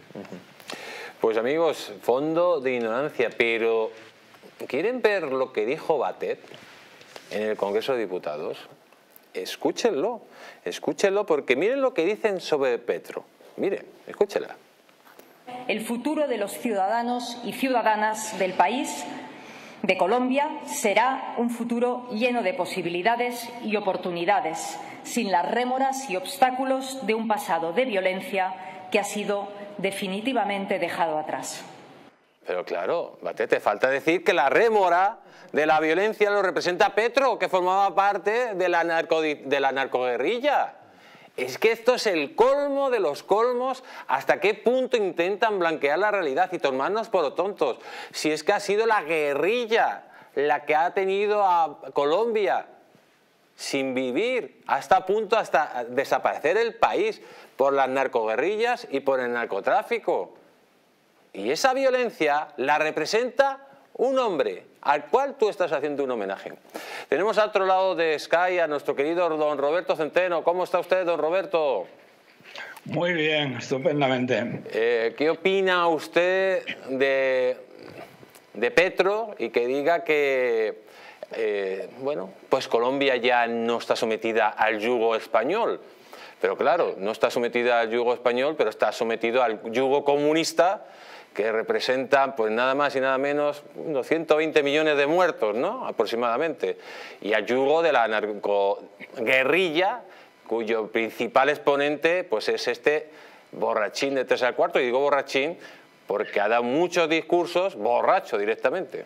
Pues amigos, fondo de ignorancia, pero ¿quieren ver lo que dijo Batet en el Congreso de Diputados? Escúchenlo, escúchenlo, porque miren lo que dicen sobre Petro. Miren, escúchenla. El futuro de los ciudadanos y ciudadanas del país, de Colombia, será un futuro lleno de posibilidades y oportunidades, sin las rémoras y obstáculos de un pasado de violencia que ha sido definitivamente dejado atrás. Pero claro, Batet, te falta decir que la rémora de la violencia lo representa Petro, que formaba parte de la, narco, de la narcoguerrilla. Es que esto es el colmo de los colmos. ¿Hasta qué punto intentan blanquear la realidad y tomarnos por tontos? Si es que ha sido la guerrilla la que ha tenido a Colombia sin vivir, hasta a punto hasta desaparecer el país por las narcoguerrillas y por el narcotráfico. Y esa violencia la representa un hombre al cual tú estás haciendo un homenaje. Tenemos al otro lado de Sky a nuestro querido don Roberto Centeno. ¿Cómo está usted, don Roberto? Muy bien, estupendamente. Eh, ¿Qué opina usted de, de Petro y que diga que, eh, bueno, pues Colombia ya no está sometida al yugo español? Pero claro, no está sometida al yugo español, pero está sometido al yugo comunista, que representan pues nada más y nada menos unos ciento veinte millones de muertos, ¿no? Aproximadamente, y al yugo de la narcoguerrilla, cuyo principal exponente pues es este borrachín de tres al cuarto, y digo borrachín porque ha dado muchos discursos borracho directamente.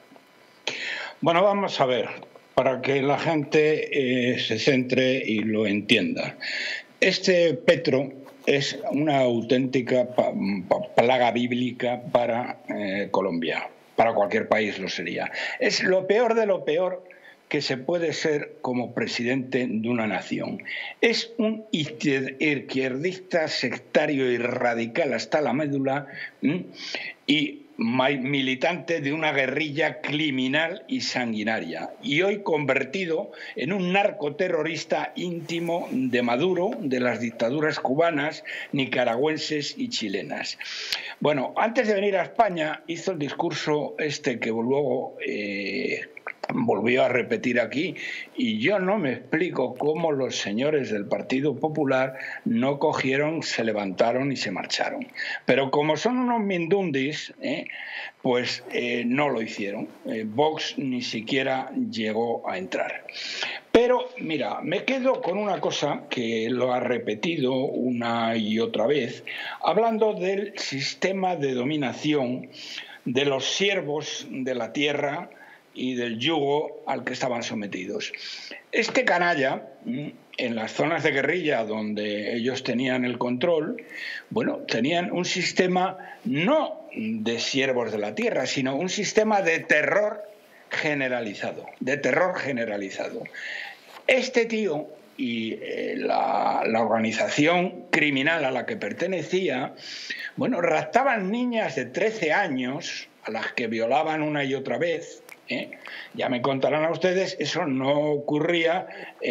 Bueno, vamos a ver, para que la gente eh, se centre y lo entienda. Este Petro es una auténtica plaga bíblica para eh, Colombia, para cualquier país lo sería. Es lo peor de lo peor que se puede ser como presidente de una nación. Es un izquierdista sectario y radical hasta la médula, ¿m? y militante de una guerrilla criminal y sanguinaria, y hoy convertido en un narcoterrorista íntimo de Maduro, de las dictaduras cubanas, nicaragüenses y chilenas. Bueno, antes de venir a España hizo el discurso este que luego eh, volvió a repetir aquí, y yo no me explico cómo los señores del Partido Popular no cogieron, se levantaron y se marcharon. Pero como son unos mindundis, ¿eh? pues eh, no lo hicieron. Eh, Vox ni siquiera llegó a entrar. Pero mira, me quedo con una cosa que lo ha repetido una y otra vez, hablando del sistema de dominación de los siervos de la tierra y del yugo al que estaban sometidos. Este canalla, en las zonas de guerrilla donde ellos tenían el control, bueno, tenían un sistema no de siervos de la tierra, sino un sistema de terror generalizado, de terror generalizado. Este tío y eh, la, la organización criminal a la que pertenecía, bueno, raptaban niñas de trece años, a las que violaban una y otra vez. ¿eh? Ya me contarán a ustedes, eso no ocurría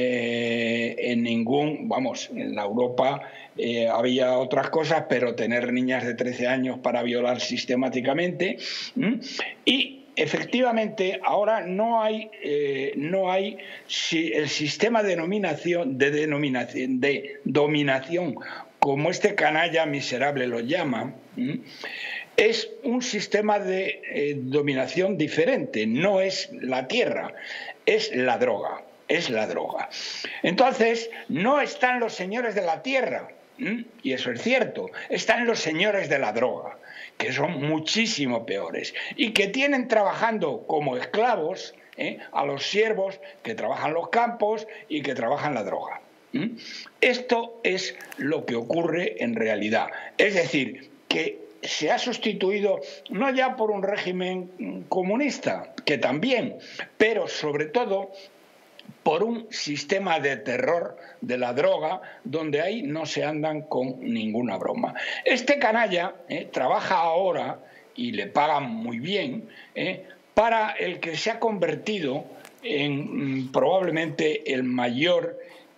eh, en ningún, vamos, en la Europa eh, había otras cosas, pero tener niñas de trece años para violar sistemáticamente. ¿m? Y efectivamente, ahora no hay, eh, no hay si el sistema de, denominación, de, denominación, de dominación, como este canalla miserable lo llama, ¿m? es un sistema de eh, dominación diferente, no es la tierra, es la droga, es la droga. Entonces, no están los señores de la tierra, ¿m? y eso es cierto, están los señores de la droga, que son muchísimo peores y que tienen trabajando como esclavos ¿eh? a los siervos que trabajan los campos y que trabajan la droga. ¿Mm? Esto es lo que ocurre en realidad. Es decir, que se ha sustituido no ya por un régimen comunista, que también, pero sobre todo por un sistema de terror de la droga donde ahí no se andan con ninguna broma. Este canalla eh, trabaja ahora, y le pagan muy bien, eh, para el que se ha convertido en mm, probablemente el mayor,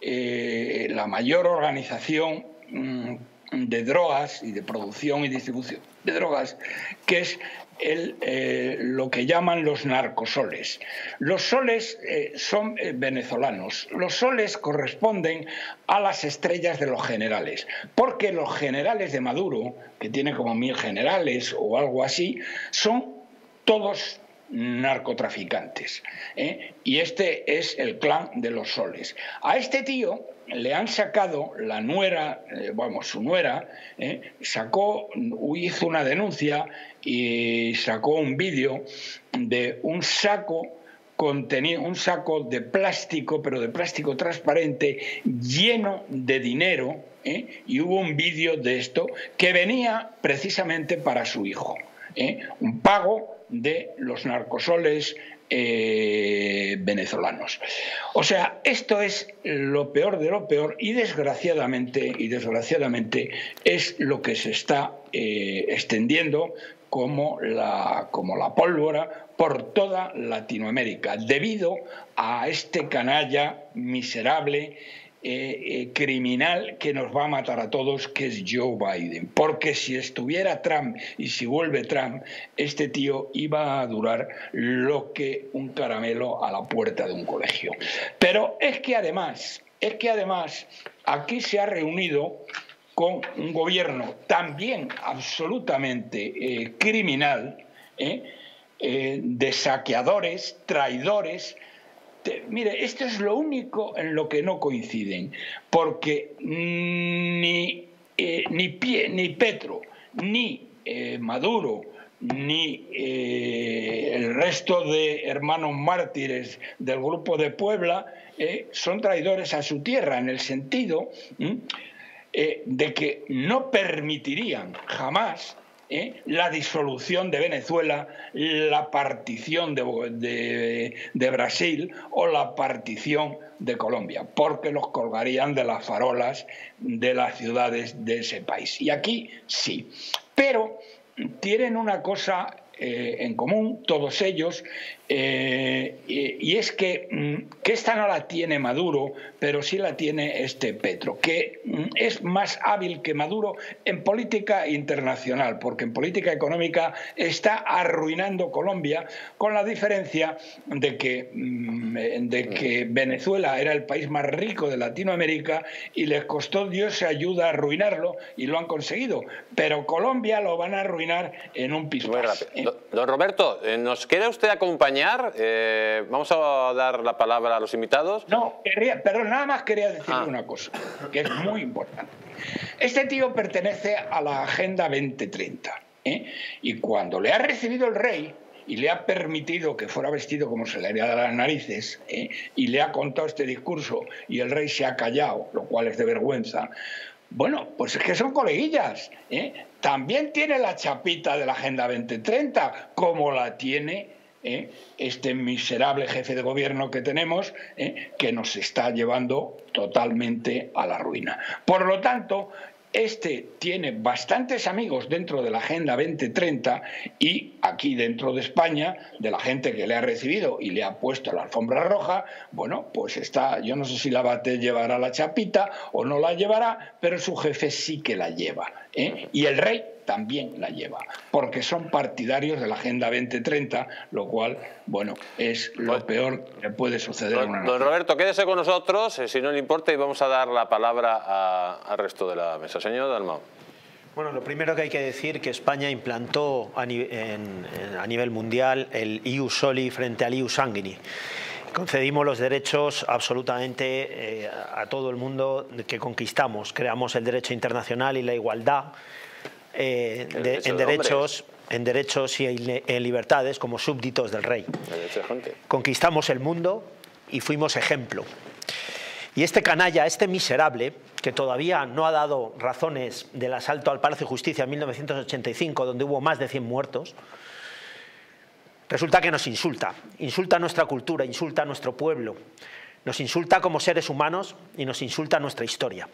eh, la mayor organización mm, de drogas y de producción y distribución de drogas, que es El, eh, lo que llaman los narcosoles. Los soles eh, son eh, venezolanos. Los soles corresponden a las estrellas de los generales, porque los generales de Maduro, que tiene como mil generales o algo así, son todos narcotraficantes. ¿eh? Y este es el clan de los soles. A este tío le han sacado la nuera, eh, vamos, su nuera, eh, sacó, hizo una denuncia y sacó un vídeo de un saco contenía un saco de plástico, pero de plástico transparente, lleno de dinero, ¿eh? y hubo un vídeo de esto que venía precisamente para su hijo, ¿eh? un pago de los narcosoles eh, venezolanos. O sea, esto es lo peor de lo peor y desgraciadamente, y desgraciadamente es lo que se está eh, extendiendo como la, como la pólvora por toda Latinoamérica, debido a este canalla miserable, eh, eh, criminal que nos va a matar a todos, que es Joe Biden. Porque si estuviera Trump y si vuelve Trump, este tío iba a durar lo que un caramelo a la puerta de un colegio. Pero es que además, es que además aquí se ha reunido con un gobierno también absolutamente eh, criminal, eh, eh, de saqueadores, traidores. Te, mire, esto es lo único en lo que no coinciden, porque ni, eh, ni, Pie, ni Petro, ni eh, Maduro, ni eh, el resto de hermanos mártires del Grupo de Puebla eh, son traidores a su tierra, en el sentido ¿eh? Eh, de que no permitirían jamás ¿eh? la disolución de Venezuela, la partición de, de, de Brasil o la partición de Colombia, porque los colgarían de las farolas de las ciudades de ese país. Y aquí sí, pero tienen una cosa eh, en común todos ellos, eh, y, y es que, que esta no la tiene Maduro, pero sí la tiene este Petro, que es más hábil que Maduro en política internacional, porque en política económica está arruinando Colombia, con la diferencia de que, de que Venezuela era el país más rico de Latinoamérica y les costó Dios ayuda a arruinarlo y lo han conseguido, pero Colombia lo van a arruinar en un pispás. ¿eh? Don Roberto, ¿nos quiere usted acompañar? Eh, vamos a dar la palabra a los invitados. No, quería, perdón, nada más quería decirle ah. una cosa, que es muy importante. Este tío pertenece a la Agenda veinte treinta, ¿eh? y cuando le ha recibido el rey y le ha permitido que fuera vestido como se le haría de las narices, ¿eh? y le ha contado este discurso y el rey se ha callado, lo cual es de vergüenza, bueno, pues es que son coleguillas, ¿eh? También tiene la chapita de la Agenda veinte treinta, como la tiene ¿Eh? este miserable jefe de gobierno que tenemos, ¿eh? que nos está llevando totalmente a la ruina. Por lo tanto, este tiene bastantes amigos dentro de la Agenda veinte treinta y aquí dentro de España, de la gente que le ha recibido y le ha puesto la alfombra roja, bueno, pues está, yo no sé si la Batet llevará la chapita o no la llevará, pero su jefe sí que la lleva, ¿eh? Y el rey también la lleva, porque son partidarios de la Agenda veinte treinta, lo cual, bueno, es lo peor que puede suceder a una nación. Don Roberto, quédese con nosotros, eh, si no le importa, y vamos a dar la palabra a, al resto de la mesa. Señor Dalmau. Bueno, lo primero que hay que decir que España implantó a, ni en, en, a nivel mundial el ius soli frente al ius sanguini. Concedimos los derechos absolutamente eh, a todo el mundo que conquistamos. Creamos el derecho internacional y la igualdad eh, de, en, de derechos, en derechos y en libertades como súbditos del rey. Conquistamos el mundo y fuimos ejemplo. Y este canalla, este miserable, que todavía no ha dado razones del asalto al Palacio de Justicia en mil novecientos ochenta y cinco, donde hubo más de cien muertos, resulta que nos insulta, insulta a nuestra cultura, insulta a nuestro pueblo, nos insulta como seres humanos y nos insulta a nuestra historia.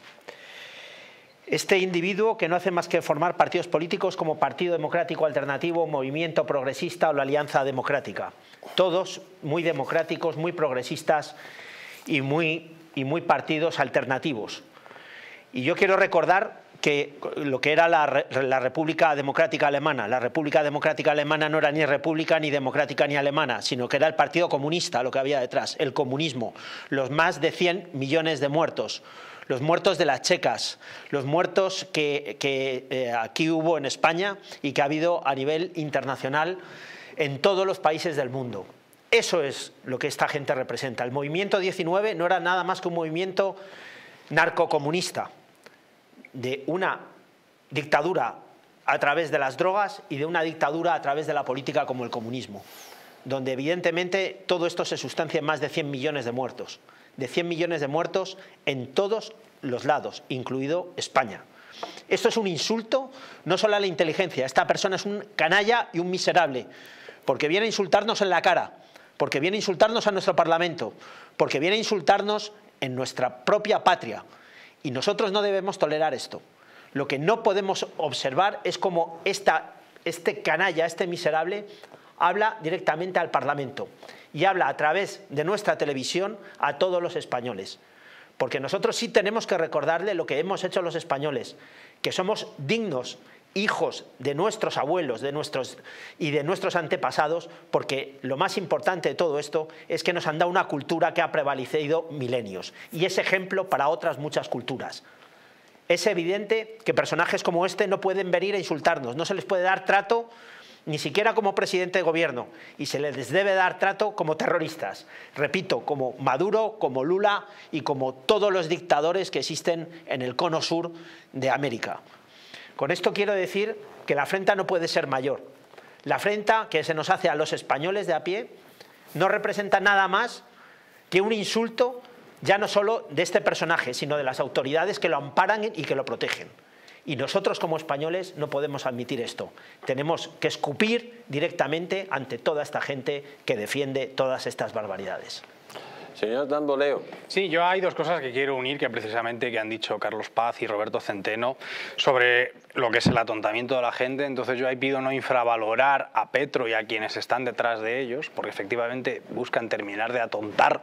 Este individuo, que no hace más que formar partidos políticos como Partido Democrático Alternativo, Movimiento Progresista o la Alianza Democrática, todos muy democráticos, muy progresistas y muy, y muy partidos alternativos. Y yo quiero recordar que lo que era la, la República Democrática Alemana. La República Democrática Alemana no era ni república, ni democrática, ni alemana, sino que era el Partido Comunista lo que había detrás, el comunismo, los más de cien millones de muertos, los muertos de las checas, los muertos que, que eh, aquí hubo en España y que ha habido a nivel internacional en todos los países del mundo. Eso es lo que esta gente representa. El movimiento diecinueve no era nada más que un movimiento narcocomunista, de una dictadura a través de las drogas y de una dictadura a través de la política como el comunismo, donde evidentemente todo esto se sustancia en más de cien millones de muertos, de cien millones de muertos en todos los lados, incluido España. Esto es un insulto no solo a la inteligencia, esta persona es un canalla y un miserable, porque viene a insultarnos en la cara, porque viene a insultarnos a nuestro Parlamento, porque viene a insultarnos en nuestra propia patria. Y nosotros no debemos tolerar esto. Lo que no podemos observar es cómo esta, este canalla, este miserable, habla directamente al Parlamento y habla a través de nuestra televisión a todos los españoles. Porque nosotros sí tenemos que recordarle lo que hemos hecho los españoles, que somos dignos hijos de nuestros abuelos de nuestros, y de nuestros antepasados, porque lo más importante de todo esto es que nos han dado una cultura que ha prevalecido milenios y es ejemplo para otras muchas culturas. Es evidente que personajes como este no pueden venir a insultarnos, no se les puede dar trato ni siquiera como presidente de gobierno y se les debe dar trato como terroristas. Repito, como Maduro, como Lula y como todos los dictadores que existen en el cono sur de América. Con esto quiero decir que la afrenta no puede ser mayor. La afrenta que se nos hace a los españoles de a pie no representa nada más que un insulto ya no solo de este personaje, sino de las autoridades que lo amparan y que lo protegen. Y nosotros como españoles no podemos admitir esto. Tenemos que escupir directamente ante toda esta gente que defiende todas estas barbaridades. Señor Tamboleo. Sí, yo hay dos cosas que quiero unir que precisamente que han dicho Carlos Paz y Roberto Centeno sobre lo que es el atontamiento de la gente. Entonces yo ahí pido no infravalorar a Petro y a quienes están detrás de ellos, porque efectivamente buscan terminar de atontar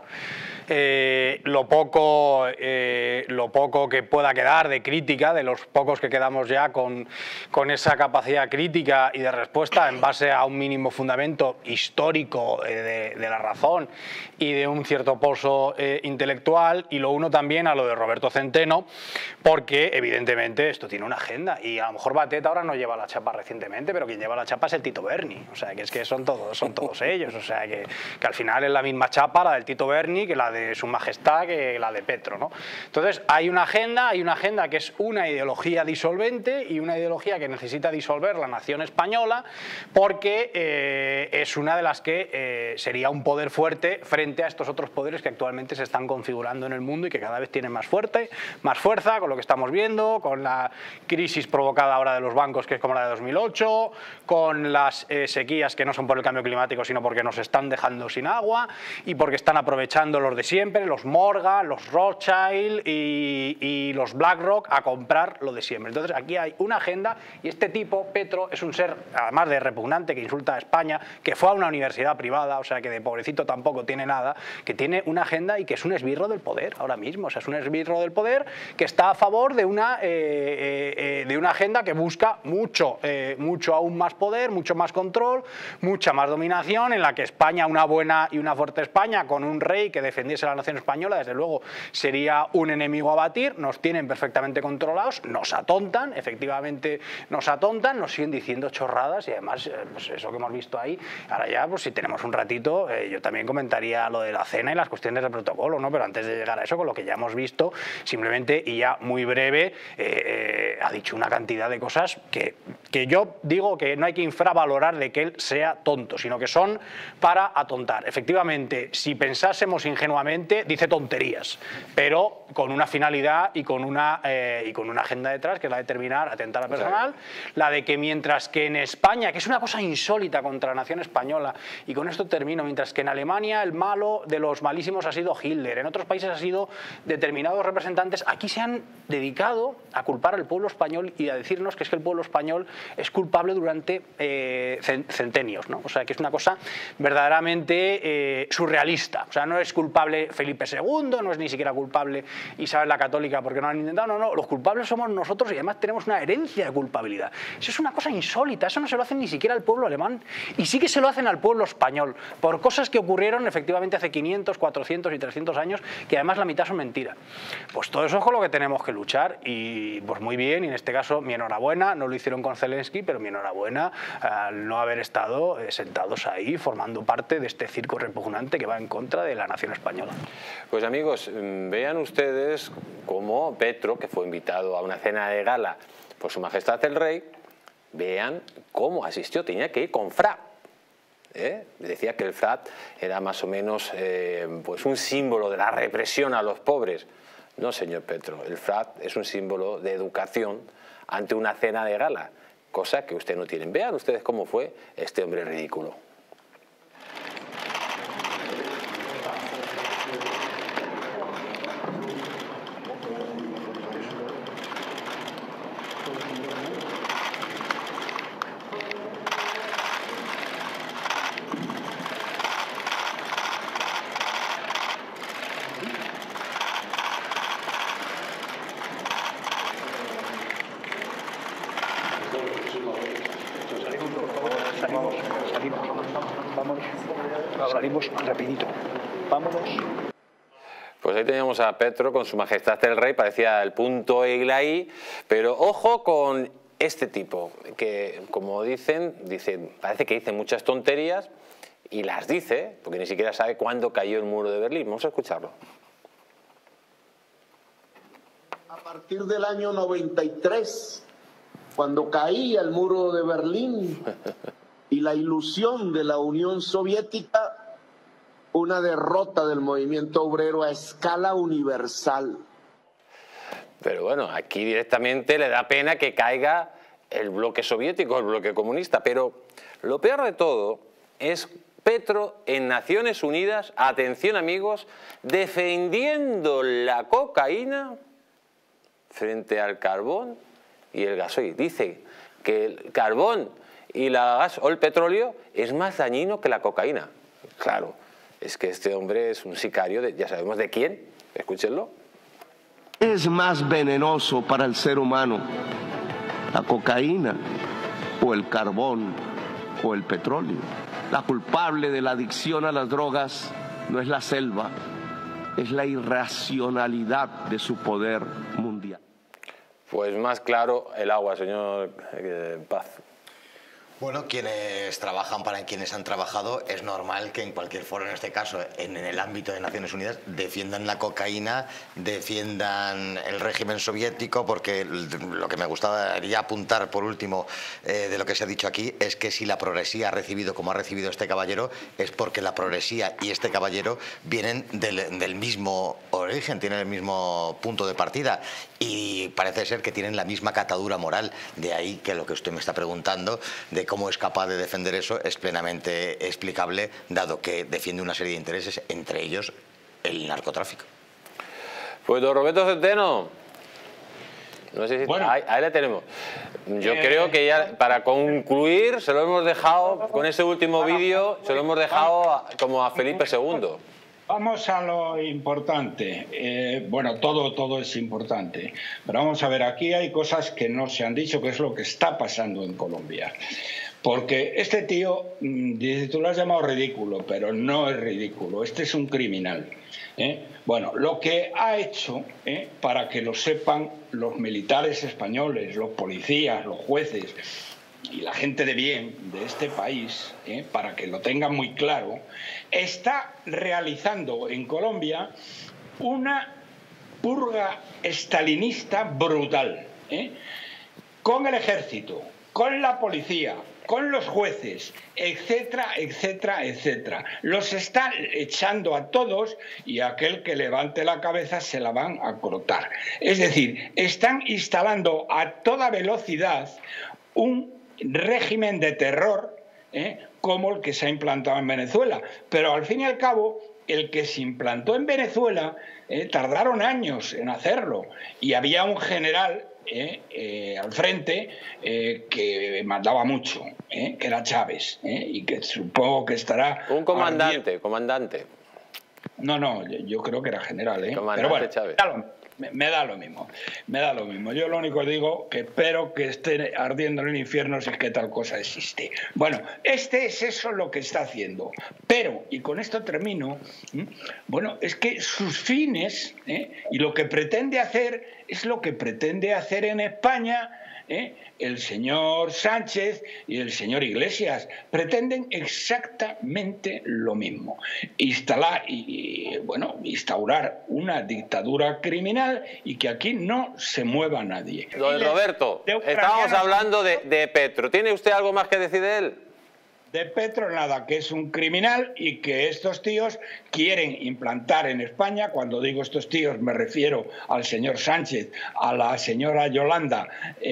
eh, lo, poco, eh, lo poco que pueda quedar de crítica, de los pocos que quedamos ya con, con esa capacidad crítica y de respuesta en base a un mínimo fundamento histórico eh, de, de la razón y de un cierto pozo eh, intelectual. Y lo uno también a lo de Roberto Centeno, porque evidentemente esto tiene una agenda y a lo mejor Batet ahora no lleva la chapa recientemente, pero quien lleva la chapa es el Tito Berni, o sea que es que son todos, son todos ellos, o sea que, que al final es la misma chapa la del Tito Berni que la de su majestad, que la de Petro, ¿no? Entonces hay una agenda, hay una agenda que es una ideología disolvente y una ideología que necesita disolver la nación española porque eh, es una de las que eh, sería un poder fuerte frente a estos otros poderes poderes que actualmente se están configurando en el mundo y que cada vez tienen más fuerte, más fuerza, con lo que estamos viendo, con la crisis provocada ahora de los bancos, que es como la de dos mil ocho, con las eh, sequías que no son por el cambio climático, sino porque nos están dejando sin agua y porque están aprovechando los de siempre, los Morgan, los Rothschild y, y los BlackRock a comprar lo de siempre. Entonces aquí hay una agenda y este tipo, Petro, es un ser, además de repugnante, que insulta a España, que fue a una universidad privada, o sea que de pobrecito tampoco tiene nada, que tiene una agenda y que es un esbirro del poder ahora mismo, o sea, es un esbirro del poder que está a favor de una, eh, eh, de una agenda que busca mucho, eh, mucho aún más poder, mucho más control, mucha más dominación, en la que España, una buena y una fuerte España, con un rey que defendiese a la nación española, desde luego sería un enemigo a batir. Nos tienen perfectamente controlados, nos atontan, efectivamente nos atontan, nos siguen diciendo chorradas y además, pues eso que hemos visto ahí, ahora ya, pues si tenemos un ratito, eh, yo también comentaría lo de la cena y las cuestiones del protocolo, ¿no? Pero antes de llegar a eso, con lo que ya hemos visto, simplemente y ya muy breve, eh, eh, ha dicho una cantidad de cosas que, que yo digo que no hay que infravalorar de que él sea tonto, sino que son para atontar. Efectivamente, si pensásemos ingenuamente, dice tonterías, pero con una finalidad y con una, eh, y con una agenda detrás, que es la de terminar, atentar al personal, la de que mientras que en España, que es una cosa insólita contra la nación española, y con esto termino, mientras que en Alemania el malo de los malísimos ha sido Hitler, en otros países ha sido determinados representantes, aquí se han dedicado a culpar al pueblo español y a decirnos que es que el pueblo español es culpable durante eh, centenios, ¿no? O sea, que es una cosa verdaderamente eh, surrealista. O sea, no es culpable Felipe segundo, no es ni siquiera culpable Isabel la Católica porque no han intentado, no, no, los culpables somos nosotros y además tenemos una herencia de culpabilidad. Eso es una cosa insólita, eso no se lo hacen ni siquiera al pueblo alemán y sí que se lo hacen al pueblo español, por cosas que ocurrieron efectivamente hace quinientos, cuatrocientos y trescientos años, que además la mitad son mentira. Pues todo eso es con lo que tenemos que luchar y pues muy bien, y en este caso mi enhorabuena, no lo hicieron con Zelensky, pero mi enhorabuena al no haber estado eh, sentados ahí formando parte de este circo repugnante que va en contra de la nación española. Pues amigos, vean ustedes cómo Petro, que fue invitado a una cena de gala por Su Majestad el Rey, vean cómo asistió, tenía que ir con frac. ¿Eh? Decía que el frac era más o menos eh, pues un símbolo de la represión a los pobres. No, señor Petro, el frac es un símbolo de educación ante una cena de gala, cosa que usted no tiene. Vean ustedes cómo fue este hombre ridículo. Salimos rapidito. Vámonos. Pues ahí teníamos a Petro con Su Majestad el Rey, parecía el punto y la I, pero ojo con este tipo, que como dicen, dicen, parece que dice muchas tonterías y las dice, porque ni siquiera sabe cuándo cayó el muro de Berlín. Vamos a escucharlo. A partir del año noventa y tres, cuando caía el muro de Berlín y la ilusión de la Unión Soviética, una derrota del movimiento obrero a escala universal. Pero bueno, aquí directamente le da pena que caiga el bloque soviético, el bloque comunista. Pero lo peor de todo es Petro en Naciones Unidas, atención amigos, defendiendo la cocaína frente al carbón y el gasoil. Dice que el carbón y la gas o el petróleo es más dañino que la cocaína. Claro, es que este hombre es un sicario, de, ya sabemos de quién, escúchenlo. Es más venenoso para el ser humano la cocaína o el carbón o el petróleo. La culpable de la adicción a las drogas no es la selva, es la irracionalidad de su poder mundial. Pues más claro el agua, señor Paz. Bueno, quienes trabajan para quienes han trabajado, es normal que en cualquier foro, en este caso en, en el ámbito de Naciones Unidas, defiendan la cocaína, defiendan el régimen soviético, porque lo que me gustaría apuntar por último eh, de lo que se ha dicho aquí es que si la progresía ha recibido como ha recibido este caballero, es porque la progresía y este caballero vienen del, del mismo origen, tienen el mismo punto de partida y parece ser que tienen la misma catadura moral. De ahí que lo que usted me está preguntando, de cómo es capaz de defender eso, es plenamente explicable, dado que defiende una serie de intereses, entre ellos el narcotráfico. Pues don Roberto Centeno, no sé si bueno, ahí, ahí le tenemos. Yo eh, creo que ya para concluir se lo hemos dejado, con ese último vídeo, se lo hemos dejado a, como a Felipe segundo. Vamos a lo importante. Eh, bueno, todo, todo es importante. Pero vamos a ver, aquí hay cosas que no se han dicho, que es lo que está pasando en Colombia. Porque este tío, dice, tú lo has llamado ridículo, pero no es ridículo. Este es un criminal. ¿eh? Bueno, lo que ha hecho, ¿eh? para que lo sepan los militares españoles, los policías, los jueces y la gente de bien de este país, ¿eh? para que lo tengan muy claro, está realizando en Colombia una purga estalinista brutal, ¿eh? con el ejército, con la policía, con los jueces, etcétera, etcétera, etcétera. Los están echando a todos y aquel que levante la cabeza se la van a cortar. Es decir, están instalando a toda velocidad un régimen de terror, ¿eh? como el que se ha implantado en Venezuela. Pero al fin y al cabo, el que se implantó en Venezuela, eh, tardaron años en hacerlo. Y había un general eh, eh, al frente eh, que mandaba mucho, eh, que era Chávez, eh, y que supongo que estará... Un comandante, comandante. No, no, yo, yo creo que era general, ¿eh? Comandante Pero bueno, Chávez. Claro, Me, me da lo mismo, me da lo mismo. Yo lo único que digo que espero que esté ardiendo en el infierno si es que tal cosa existe. Bueno, este es eso lo que está haciendo. Pero, y con esto termino, ¿eh? bueno, es que sus fines ¿eh? y lo que pretende hacer es lo que pretende hacer en España ¿eh? el señor Sánchez y el señor Iglesias. Pretenden exactamente lo mismo. Instalar, y, bueno, instaurar una dictadura criminal y que aquí no se mueva nadie. Don Roberto, estábamos hablando de, de Petro. ¿Tiene usted algo más que decir de él? De Petro nada, que es un criminal y que estos tíos quieren implantar en España, cuando digo estos tíos me refiero al señor Sánchez, a la señora Yolanda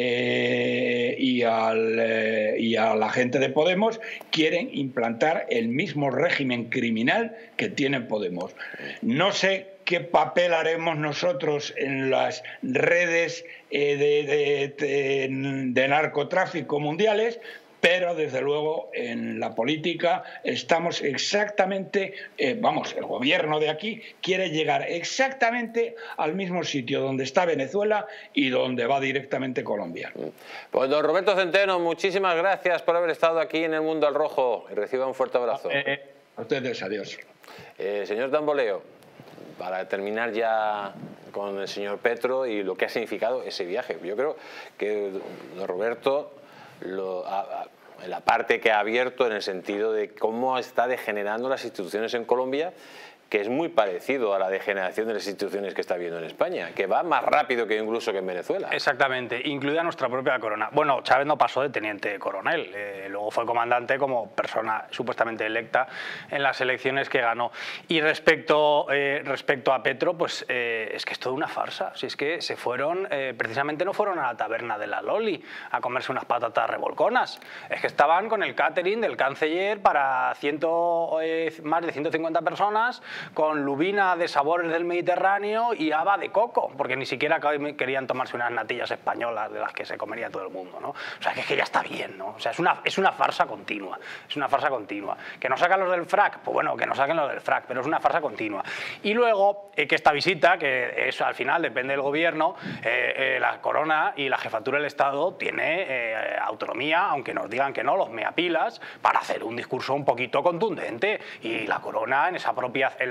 eh, y, al, eh, y a la gente de Podemos, quieren implantar el mismo régimen criminal que tiene Podemos. No sé qué papel haremos nosotros en las redes eh, de, de, de, de narcotráfico mundiales, pero desde luego en la política estamos exactamente, eh, vamos, el gobierno de aquí quiere llegar exactamente al mismo sitio donde está Venezuela y donde va directamente Colombia. Pues don Roberto Centeno, muchísimas gracias por haber estado aquí en El Mundo al Rojo y reciba un fuerte abrazo. Eh, a ustedes, adiós. Eh, señor Damboleo, para terminar ya con el señor Petro y lo que ha significado ese viaje. Yo creo que don Roberto... Lo, a, a, la parte que ha abierto en el sentido de cómo está degenerando las instituciones en Colombia, que es muy parecido a la degeneración de las instituciones que está viendo en España, que va más rápido que incluso que en Venezuela. Exactamente, incluida nuestra propia corona. Bueno, Chávez no pasó de teniente coronel, eh, luego fue comandante como persona supuestamente electa en las elecciones que ganó. Y respecto, eh, respecto a Petro, pues eh, es que es toda una farsa. Si es que se fueron, eh, precisamente no fueron a la taberna de la Loli a comerse unas patatas revolconas, es que estaban con el catering del canciller para ciento, eh, más de ciento cincuenta personas, con lubina de sabores del Mediterráneo y haba de coco, porque ni siquiera querían tomarse unas natillas españolas de las que se comería todo el mundo, ¿no? O sea, que es que ya está bien, ¿no? O sea, es una, es una farsa continua, es una farsa continua. ¿Que no sacan los del frac? Pues bueno, que no saquen los del frac, pero es una farsa continua. Y luego, eh, que esta visita, que eso al final depende del gobierno, eh, eh, la corona y la jefatura del Estado tiene eh, autonomía, aunque nos digan que no, los meapilas, para hacer un discurso un poquito contundente, y la corona en esa propia... En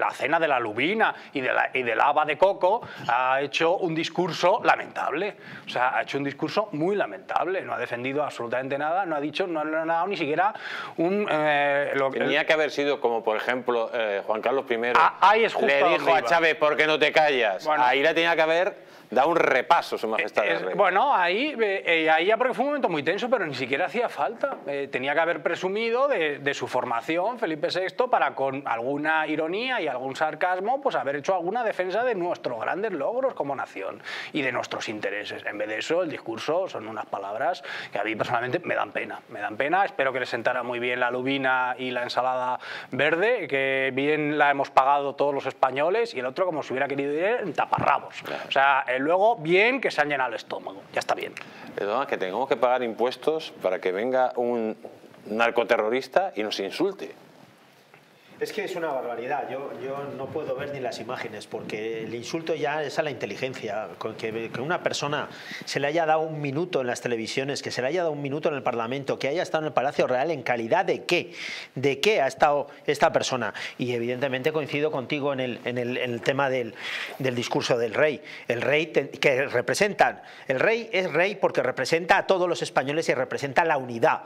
la cena de la lubina y, de la, y del haba de coco, ha hecho un discurso lamentable. O sea, ha hecho un discurso muy lamentable. No ha defendido absolutamente nada, no ha dicho, no, no ha dado ni siquiera un... Eh, lo, Tenía el, que haber sido como, por ejemplo, eh, Juan Carlos primero ah, ahí es justo le dijo a Chávez, ¿por qué no te callas? Bueno, ahí le tenía que haber... Da un repaso, Su Majestad. Eh, eh, bueno, ahí, eh, ahí ya porque fue un momento muy tenso, pero ni siquiera hacía falta. Eh, tenía que haber presumido de, de su formación, Felipe sexto, para con alguna ironía y algún sarcasmo, pues haber hecho alguna defensa de nuestros grandes logros como nación y de nuestros intereses. En vez de eso, el discurso son unas palabras que a mí personalmente me dan pena. Me dan pena, espero que le sentara muy bien la lubina y la ensalada verde, que bien la hemos pagado todos los españoles, y el otro, como si hubiera querido ir en taparrabos. O sea, el luego, bien que se han llenado el estómago, ya está bien. Perdón, que tengamos que pagar impuestos para que venga un narcoterrorista y nos insulte. Es que es una barbaridad, yo, yo no puedo ver ni las imágenes, porque el insulto ya es a la inteligencia, que, que una persona se le haya dado un minuto en las televisiones, que se le haya dado un minuto en el Parlamento, que haya estado en el Palacio Real, ¿en calidad de qué? ¿De qué ha estado esta persona? Y evidentemente coincido contigo en el, en el, en el tema del, del discurso del rey. El rey te, que representan, el rey es rey porque representa a todos los españoles y representa la unidad.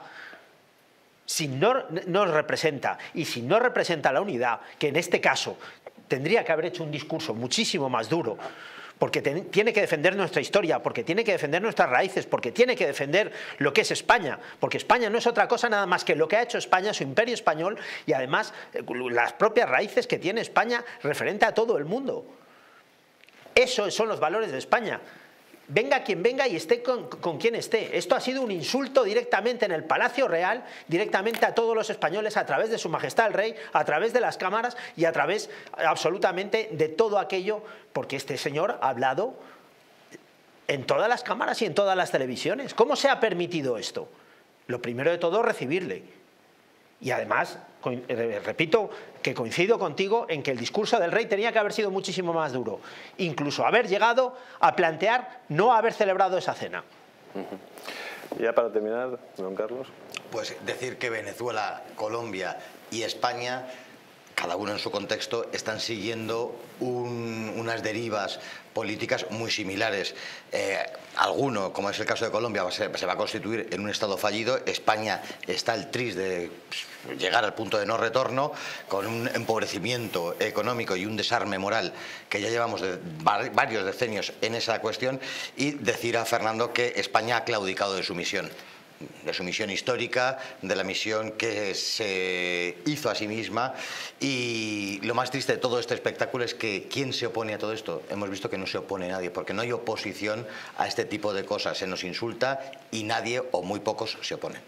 Si no nos representa, y si no representa la unidad, que en este caso tendría que haber hecho un discurso muchísimo más duro, porque ten, tiene que defender nuestra historia, porque tiene que defender nuestras raíces, porque tiene que defender lo que es España, porque España no es otra cosa nada más que lo que ha hecho España, su imperio español, y además las propias raíces que tiene España referente a todo el mundo. Esos son los valores de España. Venga quien venga y esté con, con quien esté. Esto ha sido un insulto directamente en el Palacio Real, directamente a todos los españoles, a través de Su Majestad el Rey, a través de las cámaras y a través absolutamente de todo aquello, porque este señor ha hablado en todas las cámaras y en todas las televisiones. ¿Cómo se ha permitido esto? Lo primero de todo, recibirle. Y además, repito, que coincido contigo en que el discurso del rey tenía que haber sido muchísimo más duro. Incluso haber llegado a plantear no haber celebrado esa cena. Ya para terminar, don Carlos. Pues decir que Venezuela, Colombia y España, cada uno en su contexto, están siguiendo un, unas derivas políticas muy similares. Eh, alguno, como es el caso de Colombia, se, se va a constituir en un estado fallido. España está al tris de llegar al punto de no retorno, con un empobrecimiento económico y un desarme moral que ya llevamos de varios decenios en esa cuestión, y decir a Fernando que España ha claudicado de su misión. De su misión histórica, de la misión que se hizo a sí misma, y lo más triste de todo este espectáculo es que ¿quién se opone a todo esto? Hemos visto que no se opone nadie, porque no hay oposición a este tipo de cosas, se nos insulta y nadie o muy pocos se oponen.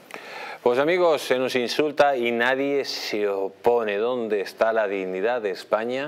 Pues amigos, se nos insulta y nadie se opone. ¿Dónde está la dignidad de España?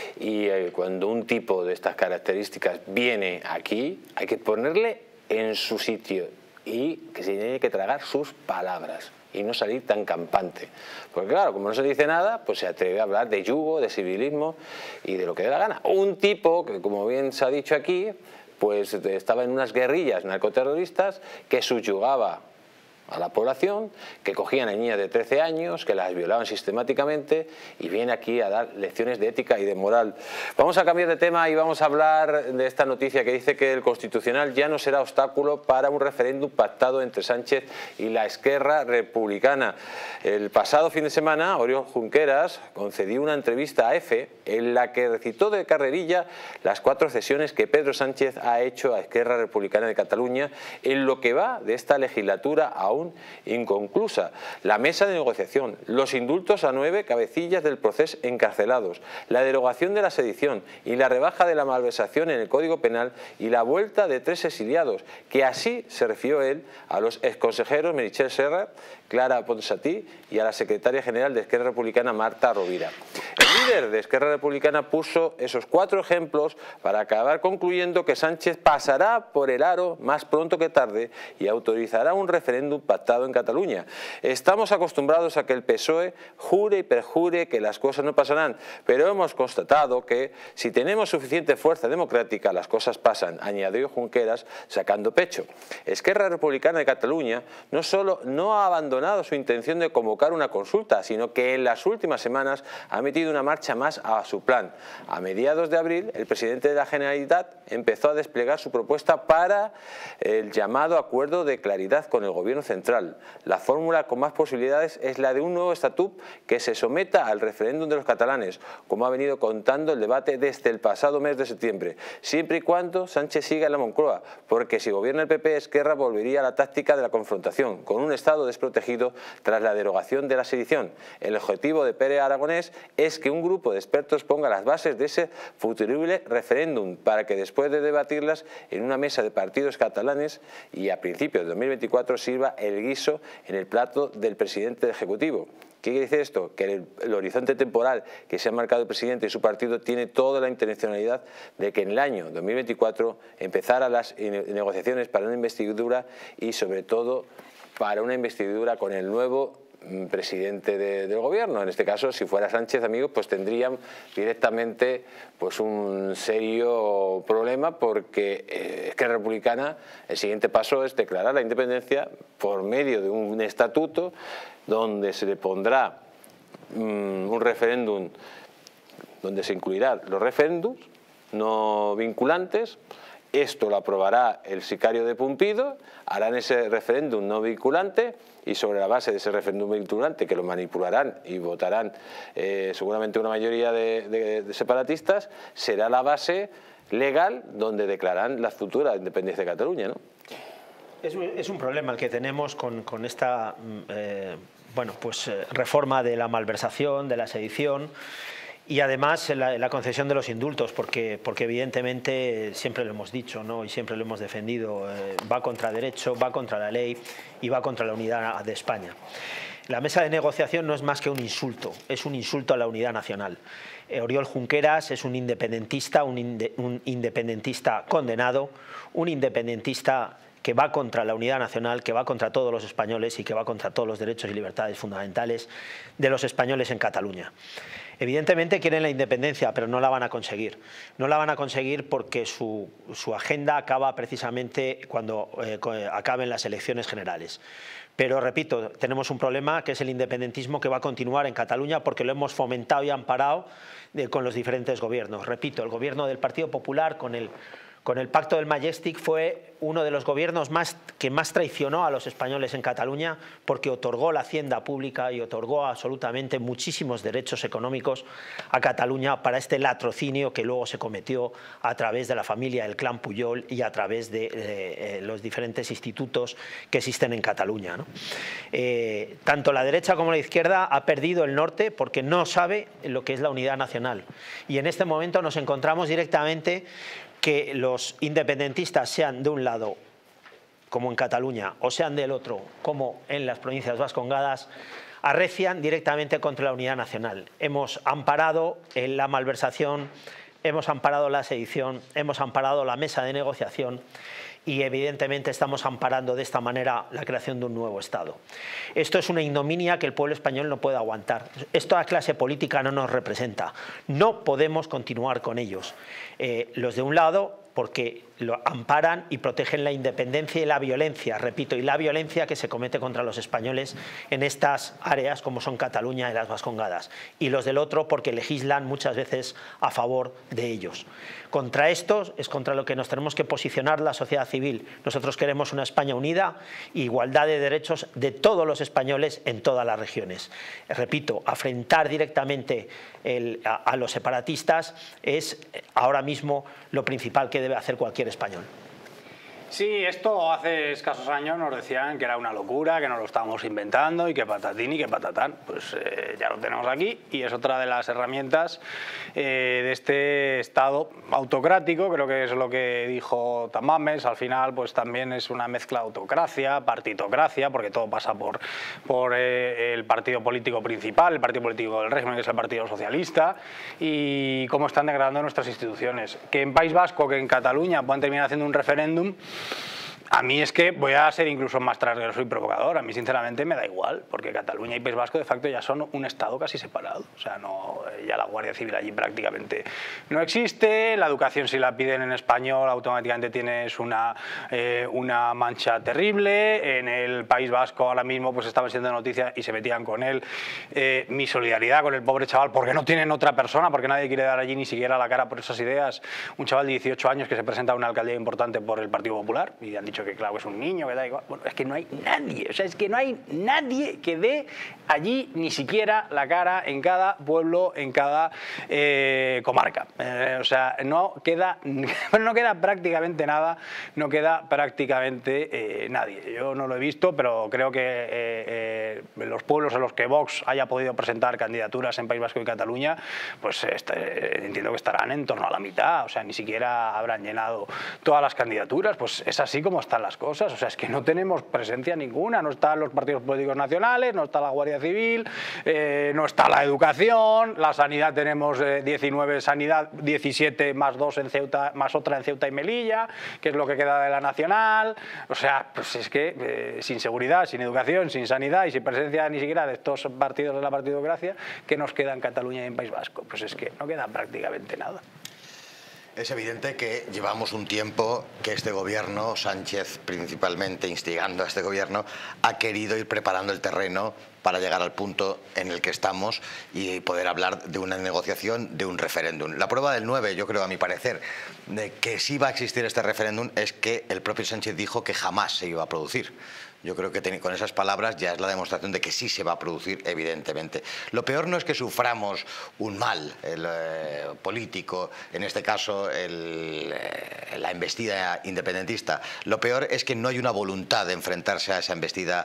Y eh, cuando un tipo de estas características viene aquí, hay que ponerle en su sitio y que se tiene que tragar sus palabras y no salir tan campante. Porque claro, como no se dice nada, pues se atreve a hablar de yugo, de civilismo y de lo que dé la gana. Un tipo que, como bien se ha dicho aquí, pues estaba en unas guerrillas narcoterroristas que subyugaba a la población, que cogían a niñas de trece años, que las violaban sistemáticamente, y viene aquí a dar lecciones de ética y de moral. Vamos a cambiar de tema y vamos a hablar de esta noticia que dice que el Constitucional ya no será obstáculo para un referéndum pactado entre Sánchez y la Esquerra Republicana. El pasado fin de semana, Oriol Junqueras concedió una entrevista a EFE en la que recitó de carrerilla las cuatro cesiones que Pedro Sánchez ha hecho a Esquerra Republicana de Cataluña en lo que va de esta legislatura aún inconclusa: la mesa de negociación, los indultos a nueve cabecillas del procés encarcelados, la derogación de la sedición y la rebaja de la malversación en el Código Penal, y la vuelta de tres exiliados, que así se refirió él a los exconsejeros Meritxell Serra, Clara Ponsatí y a la secretaria general de Esquerra Republicana, Marta Rovira. El líder de Esquerra Republicana puso esos cuatro ejemplos para acabar concluyendo que Sánchez pasará por el aro más pronto que tarde y autorizará un referéndum pactado en Cataluña. Estamos acostumbrados a que el P S O E jure y perjure que las cosas no pasarán, pero hemos constatado que si tenemos suficiente fuerza democrática las cosas pasan, añadió Junqueras sacando pecho. Esquerra Republicana de Cataluña no solo no ha abandonado su intención de convocar una consulta, sino que en las últimas semanas ha metido sido una marcha más a su plan. A mediados de abril, el presidente de la Generalitat empezó a desplegar su propuesta para el llamado acuerdo de claridad con el gobierno central. La fórmula con más posibilidades es la de un nuevo estatut que se someta al referéndum de los catalanes, como ha venido contando el debate desde el pasado mes de septiembre, siempre y cuando Sánchez siga en la Moncloa, porque si gobierna el P P, Esquerra volvería a la táctica de la confrontación, con un Estado desprotegido tras la derogación de la sedición. El objetivo de Pere Aragonés es que un grupo de expertos ponga las bases de ese futurible referéndum para que después de debatirlas en una mesa de partidos catalanes y a principios de dos mil veinticuatro sirva el guiso en el plato del presidente del Ejecutivo. ¿Qué quiere decir esto? Que el, el horizonte temporal que se ha marcado el presidente y su partido tiene toda la intencionalidad de que en el año dos mil veinticuatro empezara las negociaciones para una investidura y sobre todo para una investidura con el nuevo presidente de, del gobierno. En este caso, si fuera Sánchez, amigos, pues tendrían directamente pues un serio problema, porque eh, Esquerra Republicana, el siguiente paso es declarar la independencia por medio de un estatuto donde se le pondrá um, un referéndum, donde se incluirán los referéndums no vinculantes. Esto lo aprobará el sicario de Pumpido, harán ese referéndum no vinculante y sobre la base de ese referéndum vinculante, que lo manipularán y votarán eh, seguramente una mayoría de, de, de separatistas, será la base legal donde declaran la futura independencia de Cataluña, ¿no? Es, es un problema el que tenemos con, con esta eh, bueno, pues, eh, reforma de la malversación, de la sedición. Y además la, la concesión de los indultos, porque, porque evidentemente siempre lo hemos dicho, ¿no? Y siempre lo hemos defendido, eh, va contra derecho, va contra la ley y va contra la unidad de España. La mesa de negociación no es más que un insulto, es un insulto a la unidad nacional. Eh, Oriol Junqueras es un independentista, un, inde, un independentista condenado, un independentista que va contra la unidad nacional, que va contra todos los españoles y que va contra todos los derechos y libertades fundamentales de los españoles en Cataluña. Evidentemente quieren la independencia, pero no la van a conseguir. No la van a conseguir porque su, su agenda acaba precisamente cuando eh, acaben las elecciones generales. Pero repito, tenemos un problema que es el independentismo que va a continuar en Cataluña porque lo hemos fomentado y amparado de, con los diferentes gobiernos. Repito, el gobierno del Partido Popular con el, con el Pacto del Majestic fue uno de los gobiernos más, que más traicionó a los españoles en Cataluña porque otorgó la hacienda pública y otorgó absolutamente muchísimos derechos económicos a Cataluña para este latrocinio que luego se cometió a través de la familia del clan Pujol y a través de, de, de los diferentes institutos que existen en Cataluña, ¿no? Eh, tanto la derecha como la izquierda ha perdido el norte porque no sabe lo que es la unidad nacional. Y en este momento nos encontramos directamente que los independentistas sean de un lado, como en Cataluña, o sean del otro, como en las provincias vascongadas, arrecian directamente contra la unidad nacional. Hemos amparado en la malversación, hemos amparado la sedición, hemos amparado la mesa de negociación y evidentemente estamos amparando de esta manera la creación de un nuevo Estado. Esto es una ignominia que el pueblo español no puede aguantar. Esta clase política no nos representa. No podemos continuar con ellos. Eh, los de un lado, porque lo amparan y protegen la independencia y la violencia, repito, y la violencia que se comete contra los españoles en estas áreas como son Cataluña y las Vascongadas. Y los del otro porque legislan muchas veces a favor de ellos. Contra estos es contra lo que nos tenemos que posicionar la sociedad civil. Nosotros queremos una España unida e igualdad de derechos de todos los españoles en todas las regiones. Repito, afrentar directamente el, a, a los separatistas es ahora mismo lo principal que debe hacer cualquier español. Sí, esto hace escasos años nos decían que era una locura, que nos lo estábamos inventando y que patatín y que patatán. Pues eh, ya lo tenemos aquí y es otra de las herramientas eh, de este Estado autocrático. Creo que es lo que dijo Tamames. Al final pues también es una mezcla de autocracia, partitocracia, porque todo pasa por, por eh, el partido político principal, el partido político del régimen, que es el Partido Socialista, y cómo están degradando nuestras instituciones. Que en País Vasco, que en Cataluña puedan terminar haciendo un referéndum, A mí es que voy a ser incluso más transgresor y provocador. A mí sinceramente me da igual, porque Cataluña y País Vasco de facto ya son un estado casi separado. O sea, no, ya la Guardia Civil allí prácticamente no existe. La educación, si la piden en español, automáticamente tienes una, eh, una mancha terrible. En el País Vasco ahora mismo pues estaban siendo noticias y se metían con él. Eh, mi solidaridad con el pobre chaval, porque no tienen otra persona, porque nadie quiere dar allí ni siquiera la cara por esas ideas. Un chaval de dieciocho años que se presenta a una alcaldía importante por el Partido Popular y han dicho que claro es un niño, que da igual. Bueno, es que no hay nadie, o sea, es que no hay nadie que dé allí ni siquiera la cara en cada pueblo, en cada eh, comarca. Eh, o sea, no queda, no queda prácticamente nada, no queda prácticamente eh, nadie. Yo no lo he visto, pero creo que eh, eh, los pueblos en los que Vox haya podido presentar candidaturas en País Vasco y Cataluña, pues este, entiendo que estarán en torno a la mitad, o sea, ni siquiera habrán llenado todas las candidaturas, pues es así como están las cosas, o sea, es que no tenemos presencia ninguna, no están los partidos políticos nacionales, no está la Guardia Civil, eh, no está la educación, la sanidad tenemos eh, diecinueve sanidad, diecisiete más dos en Ceuta, más otra en Ceuta y Melilla, que es lo que queda de la nacional, o sea, pues es que eh, sin seguridad, sin educación, sin sanidad y sin presencia ni siquiera de estos partidos de la partidocracia, ¿qué nos queda en Cataluña y en País Vasco? Pues es que no queda prácticamente nada. Es evidente que llevamos un tiempo que este gobierno, Sánchez principalmente instigando a este gobierno, ha querido ir preparando el terreno para llegar al punto en el que estamos y poder hablar de una negociación, de un referéndum. La prueba del nueve, yo creo, a mi parecer, de que sí va a existir este referéndum es que el propio Sánchez dijo que jamás se iba a producir. Yo creo que con esas palabras ya es la demostración de que sí se va a producir, evidentemente. Lo peor no es que suframos un mal el, eh, político, en este caso el, eh, la embestida independentista. Lo peor es que no hay una voluntad de enfrentarse a esa embestida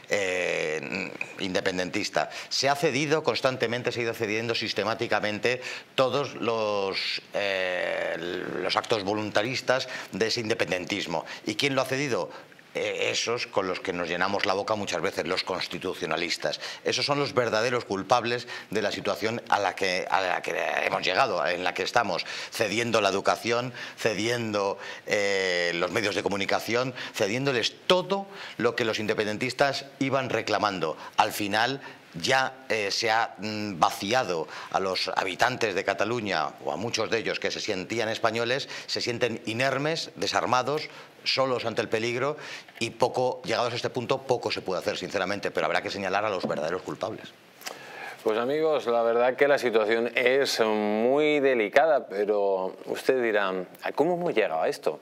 eh, independentista. Se ha cedido constantemente, se ha ido cediendo sistemáticamente todos los, eh, los actos voluntaristas de ese independentismo. ¿Y quién lo ha cedido? Esos con los que nos llenamos la boca muchas veces, los constitucionalistas. Esos son los verdaderos culpables de la situación a la que, a la que hemos llegado, en la que estamos, cediendo la educación, cediendo eh, los medios de comunicación, cediéndoles todo lo que los independentistas iban reclamando. Al final ya eh, se ha mm, vaciado a los habitantes de Cataluña, o a muchos de ellos que se sentían españoles, se sienten inermes, desarmados, solos ante el peligro y poco, llegados a este punto, poco se puede hacer, sinceramente, pero habrá que señalar a los verdaderos culpables. Pues amigos, la verdad que la situación es muy delicada, pero ustedes dirán, ¿cómo hemos llegado a esto?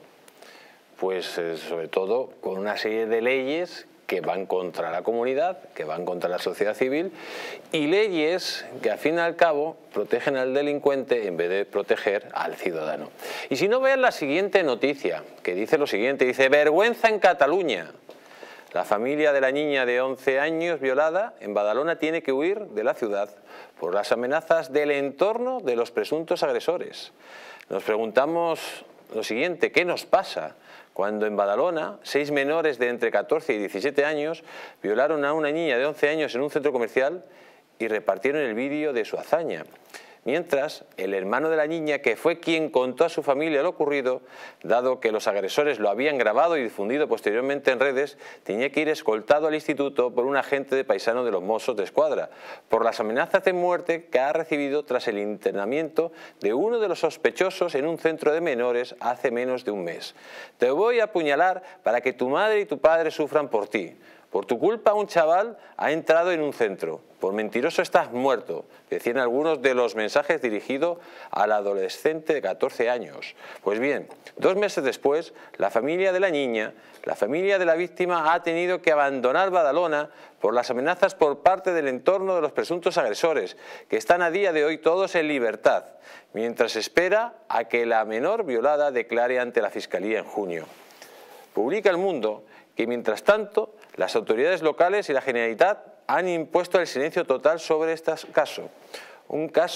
Pues eh, sobre todo con una serie de leyes que van contra la comunidad, que van contra la sociedad civil y leyes que al fin y al cabo protegen al delincuente en vez de proteger al ciudadano. Y si no, vean la siguiente noticia, que dice lo siguiente, dice: vergüenza en Cataluña. La familia de la niña de once años violada en Badalona tiene que huir de la ciudad por las amenazas del entorno de los presuntos agresores. Nos preguntamos lo siguiente, ¿qué nos pasa cuando en Badalona seis menores de entre catorce y diecisiete años violaron a una niña de once años en un centro comercial y repartieron el vídeo de su hazaña? Mientras, el hermano de la niña, que fue quien contó a su familia lo ocurrido, dado que los agresores lo habían grabado y difundido posteriormente en redes, tenía que ir escoltado al instituto por un agente de paisano de los Mossos de Escuadra, por las amenazas de muerte que ha recibido tras el internamiento de uno de los sospechosos en un centro de menores hace menos de un mes. Te voy a apuñalar para que tu madre y tu padre sufran por ti. Por tu culpa un chaval ha entrado en un centro. Por mentiroso estás muerto, decían algunos de los mensajes dirigidos al adolescente de catorce años. Pues bien, dos meses después, la familia de la niña, la familia de la víctima ha tenido que abandonar Badalona por las amenazas por parte del entorno de los presuntos agresores, que están a día de hoy todos en libertad, mientras espera a que la menor violada declare ante la Fiscalía en junio. Publica El Mundo que mientras tanto las autoridades locales y la Generalitat han impuesto el silencio total sobre este caso. Un caso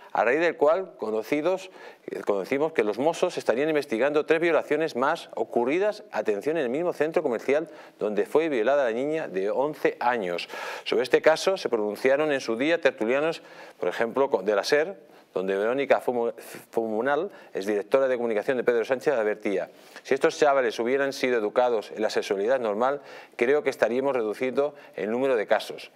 a raíz del cual conocidos, conocimos que los Mossos estarían investigando tres violaciones más ocurridas, atención, en el mismo centro comercial donde fue violada la niña de once años. Sobre este caso se pronunciaron en su día tertulianos, por ejemplo, de la SER, donde Verónica Fumunal, es directora de comunicación de Pedro Sánchez, advertía: si estos chavales hubieran sido educados en la sexualidad normal, creo que estaríamos reduciendo el número de casos.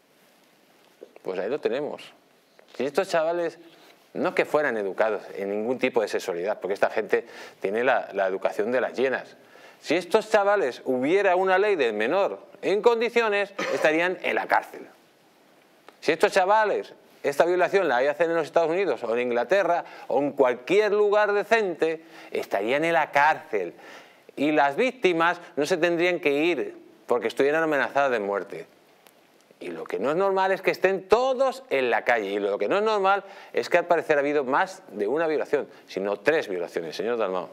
Pues ahí lo tenemos. Si estos chavales no es que fueran educados en ningún tipo de sexualidad, porque esta gente tiene la, la educación de las hienas. Si estos chavales hubiera una ley del menor en condiciones, estarían en la cárcel. Si estos chavales esta violación la hacen en los Estados Unidos o en Inglaterra o en cualquier lugar decente, estarían en la cárcel. Y las víctimas no se tendrían que ir porque estuvieran amenazadas de muerte. Y lo que no es normal es que estén todos en la calle. Y lo que no es normal es que al parecer ha habido más de una violación, sino tres violaciones. Señor Dalmau.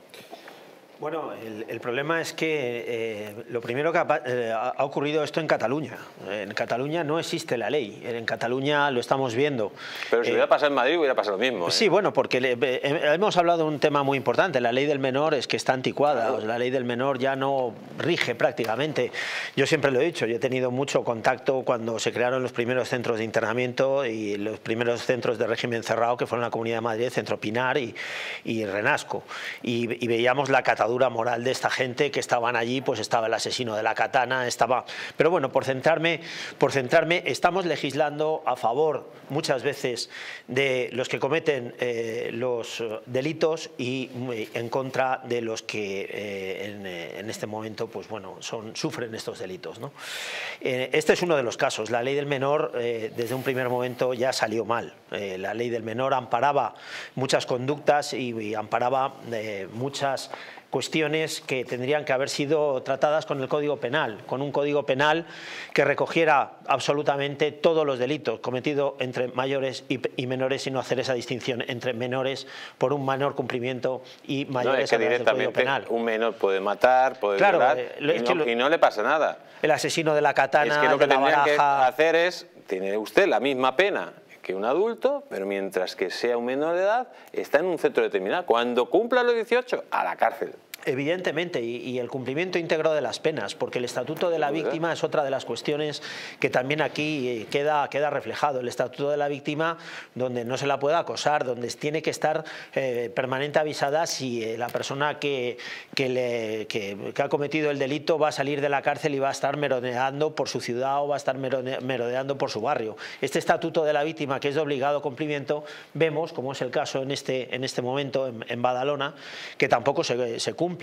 Bueno, el, el problema es que eh, lo primero que ha, eh, ha ocurrido esto en Cataluña. En Cataluña no existe la ley, en Cataluña lo estamos viendo. Pero si eh, hubiera pasado en Madrid hubiera pasado lo mismo. ¿eh? Sí, bueno, porque le, eh, hemos hablado de un tema muy importante. La ley del menor es que está anticuada. Claro. La ley del menor ya no rige prácticamente. Yo siempre lo he dicho, yo he tenido mucho contacto cuando se crearon los primeros centros de internamiento y los primeros centros de régimen cerrado, que fueron la Comunidad de Madrid, Centro Pinar y, y Renasco. Y, y veíamos la catadura moral de esta gente que estaban allí, pues estaba el asesino de la katana, estaba... Pero bueno, por centrarme, por centrarme, estamos legislando a favor muchas veces de los que cometen eh, los delitos y en contra de los que eh, en, en este momento, pues bueno, son, sufren estos delitos, ¿no? Eh, este es uno de los casos. La ley del menor eh, desde un primer momento ya salió mal. Eh, la ley del menor amparaba muchas conductas y, y amparaba eh, muchas cuestiones que tendrían que haber sido tratadas con el Código Penal, con un Código Penal que recogiera absolutamente todos los delitos cometidos entre mayores y, y menores, y no hacer esa distinción entre menores por un menor cumplimiento y mayores. No, es que directamente un menor puede matar, puede claro, violar, eh, y, no, lo, y no le pasa nada. El asesino de la katana, es que lo que de la tendrían que baraja... hacer es, tiene usted la misma pena que un adulto, pero mientras que sea un menor de edad, está en un centro determinado. Cuando cumpla los dieciocho, a la cárcel. Evidentemente, y, y el cumplimiento íntegro de las penas, porque el Estatuto de la Víctima es otra de las cuestiones que también aquí queda, queda reflejado. El Estatuto de la Víctima, donde no se la puede acosar, donde tiene que estar eh, permanente avisada si eh, la persona que, que, le, que, que ha cometido el delito va a salir de la cárcel y va a estar merodeando por su ciudad o va a estar merodeando por su barrio. Este Estatuto de la Víctima, que es de obligado cumplimiento, vemos, como es el caso en este, en este momento en, en Badalona, que tampoco se, se cumple.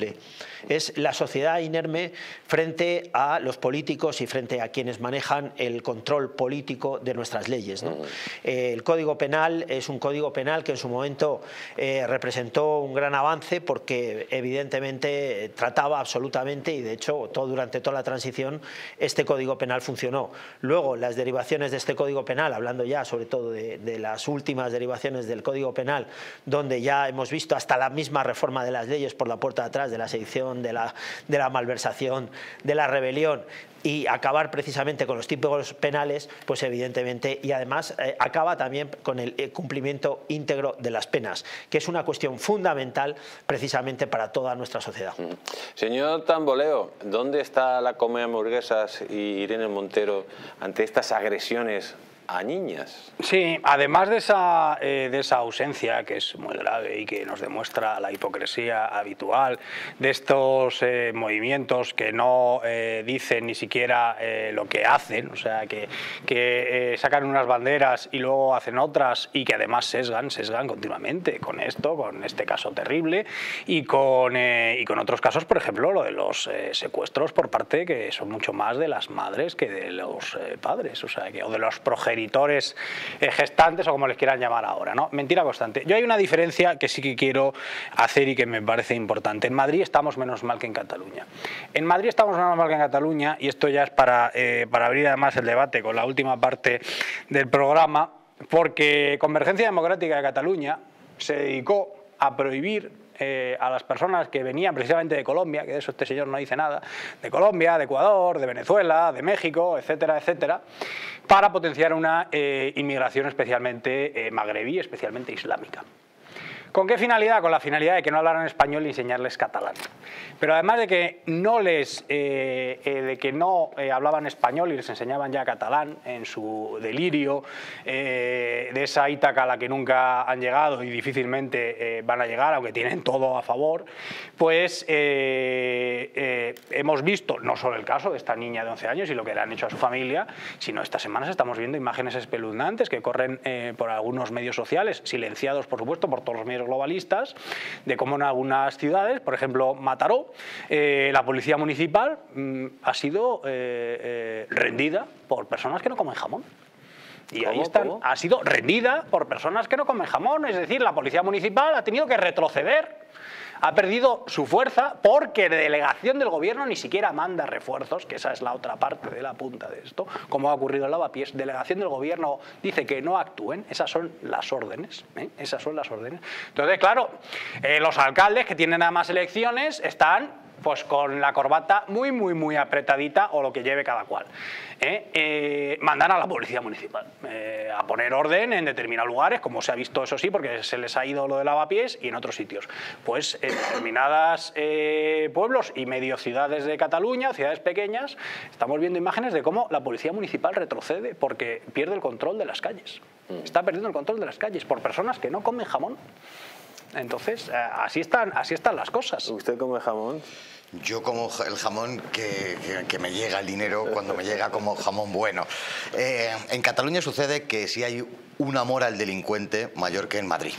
Es la sociedad inerme frente a los políticos y frente a quienes manejan el control político de nuestras leyes, ¿no? Eh, el Código Penal es un Código Penal que en su momento eh, representó un gran avance, porque evidentemente trataba absolutamente, y de hecho todo, durante toda la transición este Código Penal funcionó. Luego las derivaciones de este Código Penal, hablando ya sobre todo de, de las últimas derivaciones del Código Penal, donde ya hemos visto hasta la misma reforma de las leyes por la puerta de atrás, de la sedición, de la, de la malversación, de la rebelión, y acabar precisamente con los tipos penales, pues evidentemente, y además eh, acaba también con el eh, cumplimiento íntegro de las penas, que es una cuestión fundamental precisamente para toda nuestra sociedad. Señor Tamboleo, ¿dónde está la Come Hamburguesas y Irene Montero ante estas agresiones a niñas? Sí, además de esa, eh, de esa ausencia, que es muy grave y que nos demuestra la hipocresía habitual de estos eh, movimientos que no eh, dicen ni siquiera eh, lo que hacen, o sea, que, que eh, sacan unas banderas y luego hacen otras, y que además sesgan, sesgan continuamente con esto, con este caso terrible, y con, eh, y con otros casos, por ejemplo, lo de los eh, secuestros por parte, que son mucho más de las madres que de los eh, padres, o sea, que, o de los progenitores progenitores eh, gestantes, o como les quieran llamar ahora, ¿no? Mentira constante. Yo hay una diferencia que sí que quiero hacer y que me parece importante. En Madrid estamos menos mal que en Cataluña. En Madrid estamos menos mal que en Cataluña, y esto ya es para, eh, para abrir además el debate con la última parte del programa, porque Convergencia Democrática de Cataluña se dedicó a prohibir eh, a las personas que venían precisamente de Colombia, que de eso este señor no dice nada, de Colombia, de Ecuador, de Venezuela, de México, etcétera, etcétera, para potenciar una eh, inmigración especialmente eh, magrebí, especialmente islámica. ¿Con qué finalidad? Con la finalidad de que no hablaran español y enseñarles catalán. Pero además de que no les, eh, eh, de que no eh, hablaban español y les enseñaban ya catalán en su delirio eh, de esa Ítaca a la que nunca han llegado y difícilmente eh, van a llegar, aunque tienen todo a favor, pues eh, eh, hemos visto no solo el caso de esta niña de once años y lo que le han hecho a su familia, sino estas semanas estamos viendo imágenes espeluznantes que corren eh, por algunos medios sociales, silenciados por supuesto por todos los medios globalistas, de cómo en algunas ciudades, por ejemplo Mataró, eh, la policía municipal mmm, ha sido eh, eh, rendida por personas que no comen jamón. Y ahí están, ¿cómo? Ha sido rendida por personas que no comen jamón, es decir, la policía municipal ha tenido que retroceder. Ha perdido su fuerza porque la delegación del gobierno ni siquiera manda refuerzos, que esa es la otra parte de la punta de esto, como ha ocurrido en Lavapiés. Delegación del gobierno dice que no actúen, esas son las órdenes, ¿eh? Esas son las órdenes. Entonces, claro, eh, los alcaldes que tienen además elecciones están pues con la corbata muy, muy, muy apretadita o lo que lleve cada cual. ¿Eh? Eh, mandan a la policía municipal eh, a poner orden en determinados lugares, como se ha visto, eso sí, porque se les ha ido lo de Lavapiés, y en otros sitios. Pues en determinados eh, pueblos y medio ciudades de Cataluña, ciudades pequeñas, estamos viendo imágenes de cómo la policía municipal retrocede porque pierde el control de las calles. Está perdiendo el control de las calles por personas que no comen jamón. Entonces, así están, así están las cosas. ¿Usted come jamón? Yo como el jamón que, que, que me llega el dinero cuando me llega como jamón bueno. Eh, en Cataluña sucede que si hay un amor al delincuente mayor que en Madrid.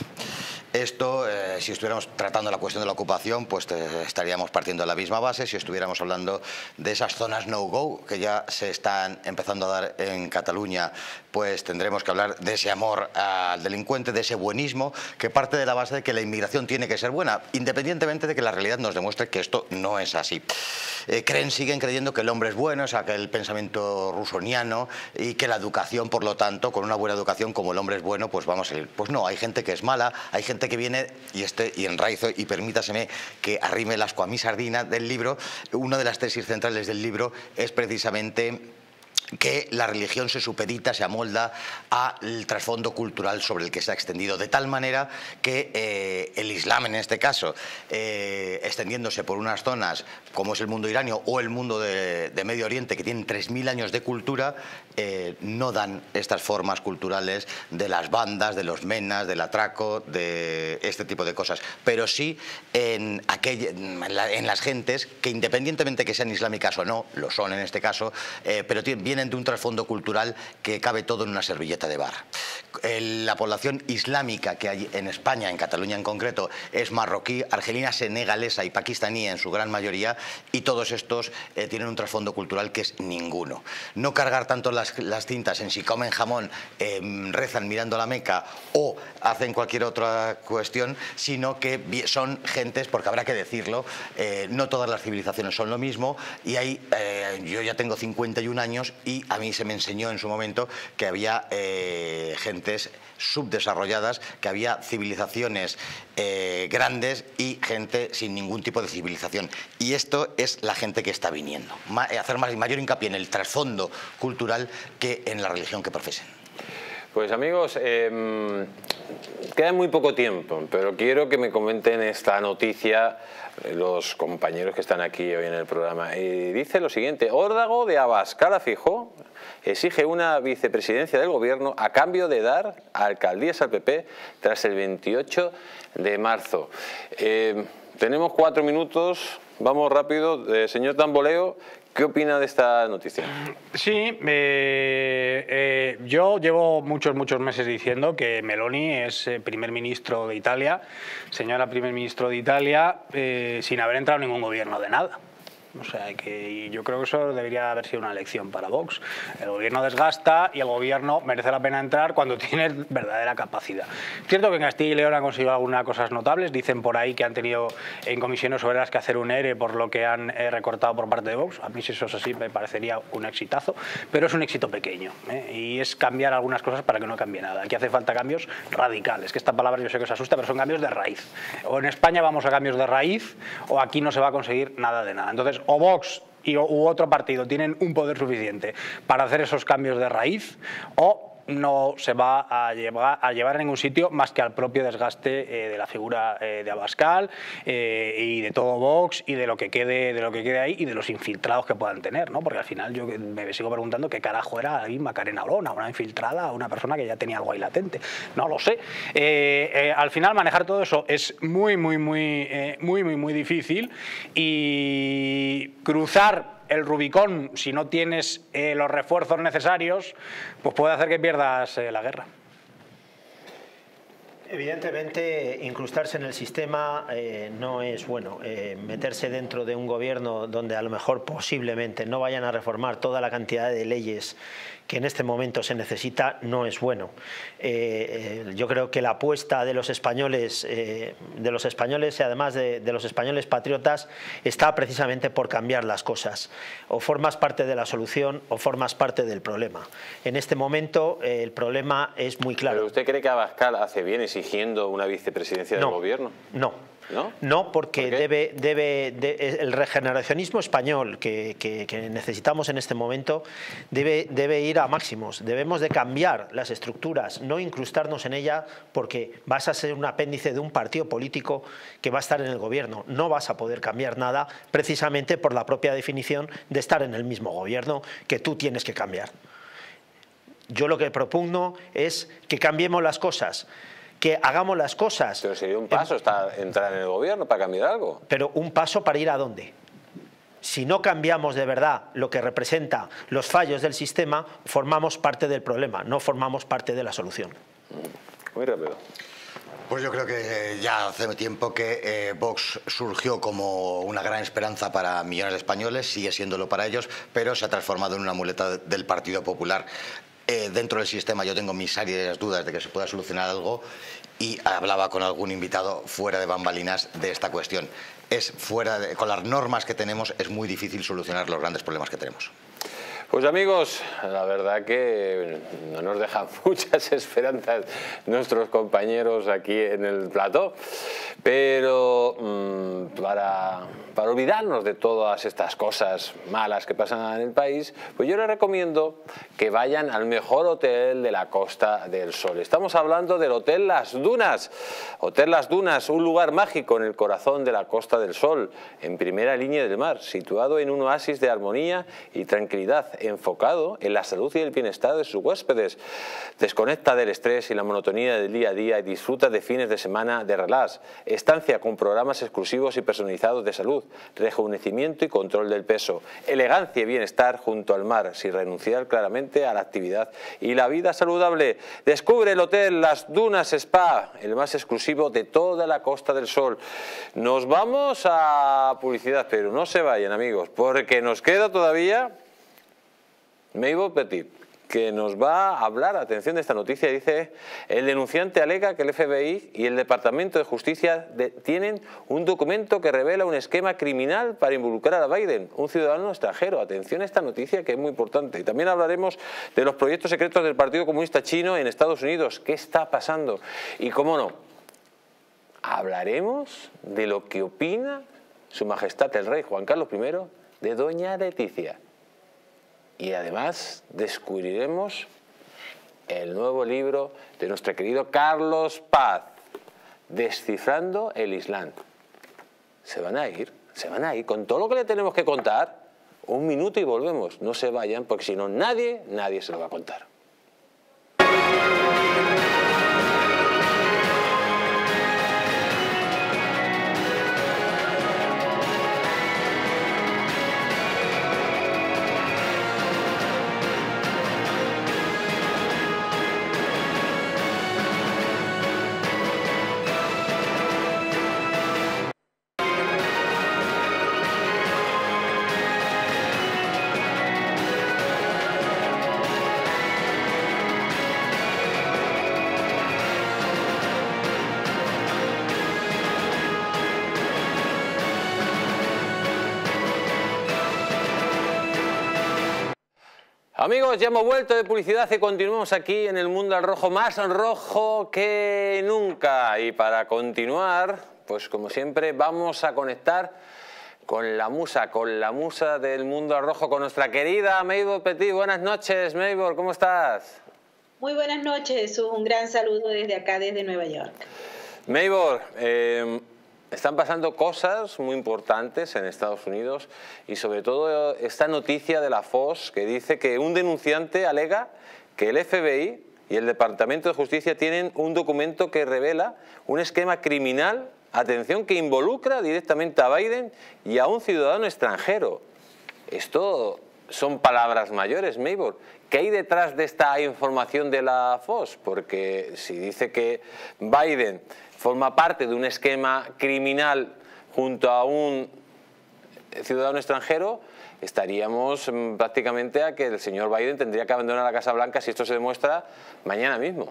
Esto, eh, si estuviéramos tratando la cuestión de la ocupación, pues te, estaríamos partiendo de la misma base. Si estuviéramos hablando de esas zonas no-go que ya se están empezando a dar en Cataluña, pues tendremos que hablar de ese amor al delincuente, de ese buenismo, que parte de la base de que la inmigración tiene que ser buena, independientemente de que la realidad nos demuestre que esto no es así. Eh, creen, siguen creyendo que el hombre es bueno, es aquel pensamiento rusoniano, y que la educación, por lo tanto, con una buena educación, como el hombre es bueno, pues vamos a ir. Pues no, hay gente que es mala, hay gente que viene, y este y enraizo, y permítaseme que arrime el asco a mi sardina del libro. Una de las tesis centrales del libro es precisamente que la religión se supedita, se amolda al trasfondo cultural sobre el que se ha extendido, de tal manera que eh, el Islam, en este caso, eh, extendiéndose por unas zonas como es el mundo iranio o el mundo de, de Medio Oriente, que tienen tres mil años de cultura, eh, no dan estas formas culturales de las bandas, de los menas, del atraco, de este tipo de cosas, pero sí en, aquella, en, la, en las gentes que, independientemente que sean islámicas o no, lo son en este caso, eh, pero tienen, vienen de un trasfondo cultural que cabe todo en una servilleta de bar. El, la población islámica que hay en España, en Cataluña en concreto, es marroquí, argelina, senegalesa y pakistaní en su gran mayoría, y todos estos eh, tienen un trasfondo cultural que es ninguno. No cargar tanto las, las cintas en si comen jamón, eh, rezan mirando la Meca o hacen cualquier otra cuestión, sino que son gentes, porque habrá que decirlo, eh, no todas las civilizaciones son lo mismo, y hay, eh, yo ya tengo cincuenta y un años y a mí se me enseñó en su momento que había eh, gentes subdesarrolladas, que había civilizaciones eh, grandes y gente sin ningún tipo de civilización. Y esto es la gente que está viniendo. Ma hacer más, mayor hincapié en el trasfondo cultural que en la religión que profesen. Pues amigos, eh, queda muy poco tiempo, pero quiero que me comenten esta noticia los compañeros que están aquí hoy en el programa. Y dice lo siguiente: Órdago de Abascal a Feijóo exige una vicepresidencia del gobierno a cambio de dar alcaldías al P P tras el veintiocho de marzo. Eh, tenemos cuatro minutos, vamos rápido. Eh, señor Tamboleo, ¿qué opina de esta noticia? Sí, eh, eh, yo llevo muchos, muchos meses diciendo que Meloni es eh, primer ministro de Italia, señora primer ministro de Italia, eh, sin haber entrado en ningún gobierno de nada. O sea, que yo creo que eso debería haber sido una lección para Vox. El gobierno desgasta y el gobierno merece la pena entrar cuando tiene verdadera capacidad. Es cierto que en Castilla y León han conseguido algunas cosas notables. Dicen por ahí que han tenido en comisiones obreras que hacer un E R E por lo que han eh, recortado por parte de Vox. A mí si eso es así me parecería un exitazo, pero es un éxito pequeño, ¿eh? Y es cambiar algunas cosas para que no cambie nada. Aquí hace falta cambios radicales, que esta palabra yo sé que os asusta, pero son cambios de raíz. O en España vamos a cambios de raíz o aquí no se va a conseguir nada de nada. Entonces, o Vox y, u otro partido tienen un poder suficiente para hacer esos cambios de raíz, o no se va a llevar a, llevar a ningún sitio más que al propio desgaste eh, de la figura eh, de Abascal eh, y de todo Vox y de lo que quede de lo que quede ahí y de los infiltrados que puedan tener, ¿no? Porque al final yo me sigo preguntando qué carajo era ahí Macarena Olona, una infiltrada, una persona que ya tenía algo ahí latente, no lo sé. Eh, eh, al final manejar todo eso es muy muy muy eh, muy muy muy difícil, y cruzar el Rubicón, si no tienes eh, los refuerzos necesarios, pues puede hacer que pierdas eh, la guerra. Evidentemente, incrustarse en el sistema eh, no es bueno. Eh, meterse dentro de un gobierno donde a lo mejor posiblemente no vayan a reformar toda la cantidad de leyes que en este momento se necesita no es bueno. Eh, eh, yo creo que la apuesta de los españoles, eh, de los españoles y además de, de los españoles patriotas, está precisamente por cambiar las cosas. O formas parte de la solución o formas parte del problema. En este momento eh, el problema es muy claro. ¿Pero usted cree que Abascal hace bien exigiendo una vicepresidencia no, del gobierno? No. ¿No? No, porque ¿Por qué? debe, debe de, el regeneracionismo español que, que, que necesitamos en este momento debe, debe ir a máximos. Debemos de cambiar las estructuras, no incrustarnos en ella, porque vas a ser un apéndice de un partido político que va a estar en el gobierno. No vas a poder cambiar nada precisamente por la propia definición de estar en el mismo gobierno que tú tienes que cambiar. Yo lo que propugno es que cambiemos las cosas, que hagamos las cosas. Pero sería un paso estar, entrar en el gobierno para cambiar algo. Pero un paso para ir a dónde. Si no cambiamos de verdad lo que representa los fallos del sistema, formamos parte del problema, no formamos parte de la solución. Muy rápido. Pues yo creo que ya hace tiempo que eh, Vox surgió como una gran esperanza para millones de españoles, sigue siéndolo para ellos, pero se ha transformado en una muleta del Partido Popular. Eh, dentro del sistema yo tengo mis serias dudas de que se pueda solucionar algo, y hablaba con algún invitado fuera de bambalinas de esta cuestión. Es fuera de, con las normas que tenemos es muy difícil solucionar los grandes problemas que tenemos. Pues amigos, la verdad que no nos dejan muchas esperanzas nuestros compañeros aquí en el plató, pero mmm, para, para olvidarnos de todas estas cosas malas que pasan en el país, pues yo les recomiendo que vayan al mejor hotel de la Costa del Sol. Estamos hablando del Hotel Las Dunas. Hotel Las Dunas, un lugar mágico en el corazón de la Costa del Sol, en primera línea del mar, situado en un oasis de armonía y tranquilidad, enfocado en la salud y el bienestar de sus huéspedes. Desconecta del estrés y la monotonía del día a día y disfruta de fines de semana de relax, estancia con programas exclusivos y personalizados de salud, rejuvenecimiento y control del peso, elegancia y bienestar junto al mar, sin renunciar claramente a la actividad y la vida saludable. Descubre el Hotel Las Dunas Spa, el más exclusivo de toda la Costa del Sol. Nos vamos a publicidad, pero no se vayan, amigos, porque nos queda todavía Mabel Petit, que nos va a hablar, atención, de esta noticia. Dice: el denunciante alega que el F B I y el Departamento de Justicia de, tienen un documento que revela un esquema criminal para involucrar a Biden, un ciudadano extranjero. Atención a esta noticia, que es muy importante. Y también hablaremos de los proyectos secretos del Partido Comunista Chino en Estados Unidos. ¿Qué está pasando? Y cómo no, hablaremos de lo que opina Su Majestad el Rey Juan Carlos primero de doña Leticia. Y además descubriremos el nuevo libro de nuestro querido Carlos Paz, Descifrando el Islam. Se van a ir, se van a ir con todo lo que le tenemos que contar. Un minuto y volvemos. No se vayan, porque si no nadie, nadie se lo va a contar. Amigos, ya hemos vuelto de publicidad y continuamos aquí en el mundo al rojo, más rojo que nunca. Y para continuar, pues como siempre, vamos a conectar con la musa, con la musa del mundo al rojo, con nuestra querida Maybor Petit. Buenas noches, Maybor, ¿cómo estás? Muy buenas noches, Jesús. Un gran saludo desde acá, desde Nueva York. Maybor, eh, están pasando cosas muy importantes en Estados Unidos y sobre todo esta noticia de la Fox que dice que un denunciante alega que el F B I y el Departamento de Justicia tienen un documento que revela un esquema criminal, atención, que involucra directamente a Biden y a un ciudadano extranjero. Esto son palabras mayores, Maybor. ¿Qué hay detrás de esta información de la Fox? Porque si dice que Biden forma parte de un esquema criminal junto a un ciudadano extranjero, estaríamos prácticamente a que el señor Biden tendría que abandonar la Casa Blanca si esto se demuestra mañana mismo.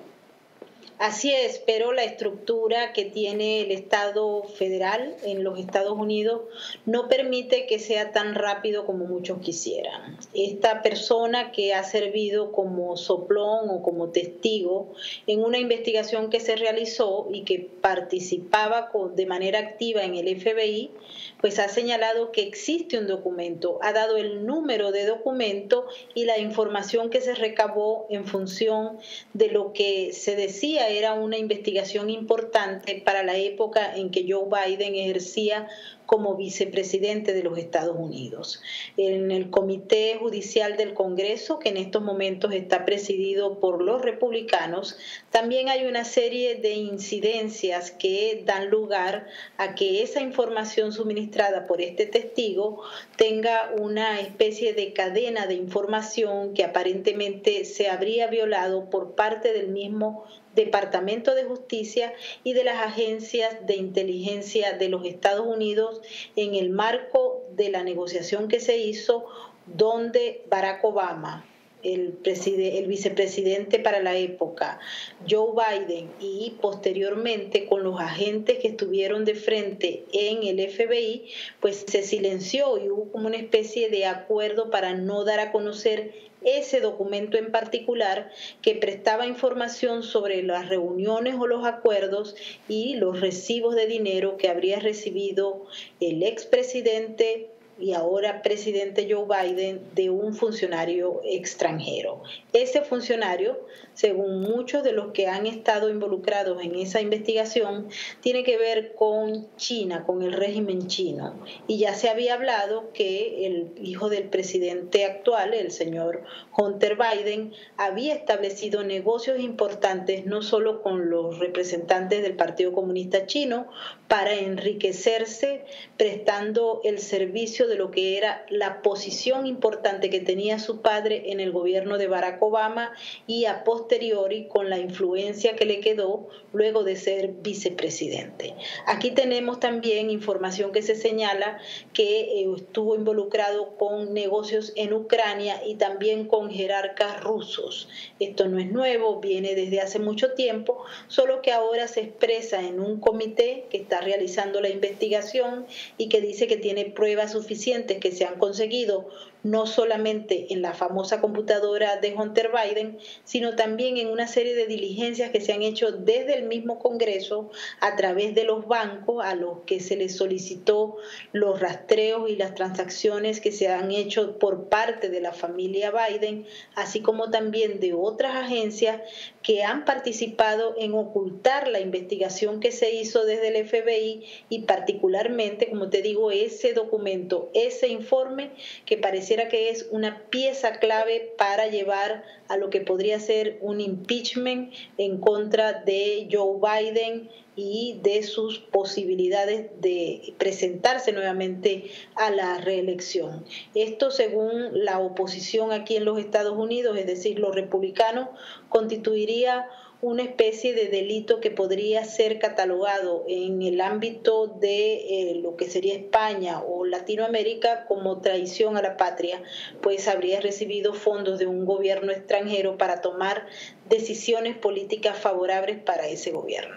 Así es, pero la estructura que tiene el Estado federal en los Estados Unidos no permite que sea tan rápido como muchos quisieran. Esta persona que ha servido como soplón o como testigo en una investigación que se realizó y que participaba de manera activa en el F B I, pues ha señalado que existe un documento, ha dado el número de documento y la información que se recabó en función de lo que se decía era una investigación importante para la época en que Joe Biden ejercía como vicepresidente de los Estados Unidos. En el Comité Judicial del Congreso, que en estos momentos está presidido por los republicanos, también hay una serie de incidencias que dan lugar a que esa información suministrada por este testigo tenga una especie de cadena de información que aparentemente se habría violado por parte del mismo Departamento de Justicia y de las agencias de inteligencia de los Estados Unidos en el marco de la negociación que se hizo donde Barack Obama, el, preside, el vicepresidente para la época, Joe Biden, y posteriormente con los agentes que estuvieron de frente en el F B I, pues se silenció y hubo como una especie de acuerdo para no dar a conocer ese documento en particular que prestaba información sobre las reuniones o los acuerdos y los recibos de dinero que habría recibido el expresidente y ahora presidente Joe Biden de un funcionario extranjero. Ese funcionario, según muchos de los que han estado involucrados en esa investigación, tiene que ver con China, con el régimen chino. Y ya se había hablado que el hijo del presidente actual, el señor Hunter Biden, había establecido negocios importantes no solo con los representantes del Partido Comunista Chino para enriquecerse prestando el servicio de lo que era la posición importante que tenía su padre en el gobierno de Barack Obama y a posteriori con la influencia que le quedó luego de ser vicepresidente. Aquí tenemos también información que se señala que eh, estuvo involucrado con negocios en Ucrania y también con jerarcas rusos. Esto no es nuevo, viene desde hace mucho tiempo, solo que ahora se expresa en un comité que está realizando la investigación y que dice que tiene pruebas suficientes que se han conseguido no solamente en la famosa computadora de Hunter Biden, sino también en una serie de diligencias que se han hecho desde el mismo Congreso a través de los bancos a los que se les solicitó los rastreos y las transacciones que se han hecho por parte de la familia Biden, así como también de otras agencias que han participado en ocultar la investigación que se hizo desde el F B I y particularmente, como te digo, ese documento, ese informe que pareciera que es una pieza clave para llevar a lo que podría ser un impeachment en contra de Joe Biden y de sus posibilidades de presentarse nuevamente a la reelección. Esto, según la oposición aquí en los Estados Unidos, es decir, los republicanos, constituiría una especie de delito que podría ser catalogado en el ámbito de eh, lo que sería España o Latinoamérica como traición a la patria, pues habría recibido fondos de un gobierno extranjero para tomar decisiones políticas favorables para ese gobierno.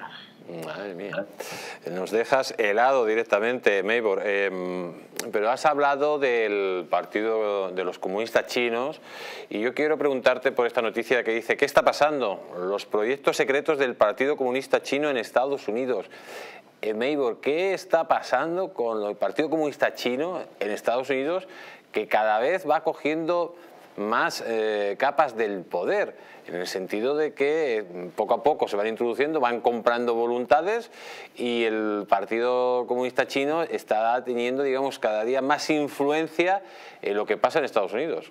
Madre mía, nos dejas helado directamente, Meibor. Eh, pero has hablado del Partido de los Comunistas Chinos y yo quiero preguntarte por esta noticia que dice: ¿qué está pasando? Los proyectos secretos del Partido Comunista Chino en Estados Unidos. Eh, Meibor, ¿qué está pasando con el Partido Comunista Chino en Estados Unidos, que cada vez va cogiendo más eh, capas del poder, en el sentido de que poco a poco se van introduciendo, van comprando voluntades y el Partido Comunista Chino está teniendo, digamos, cada día más influencia en lo que pasa en Estados Unidos?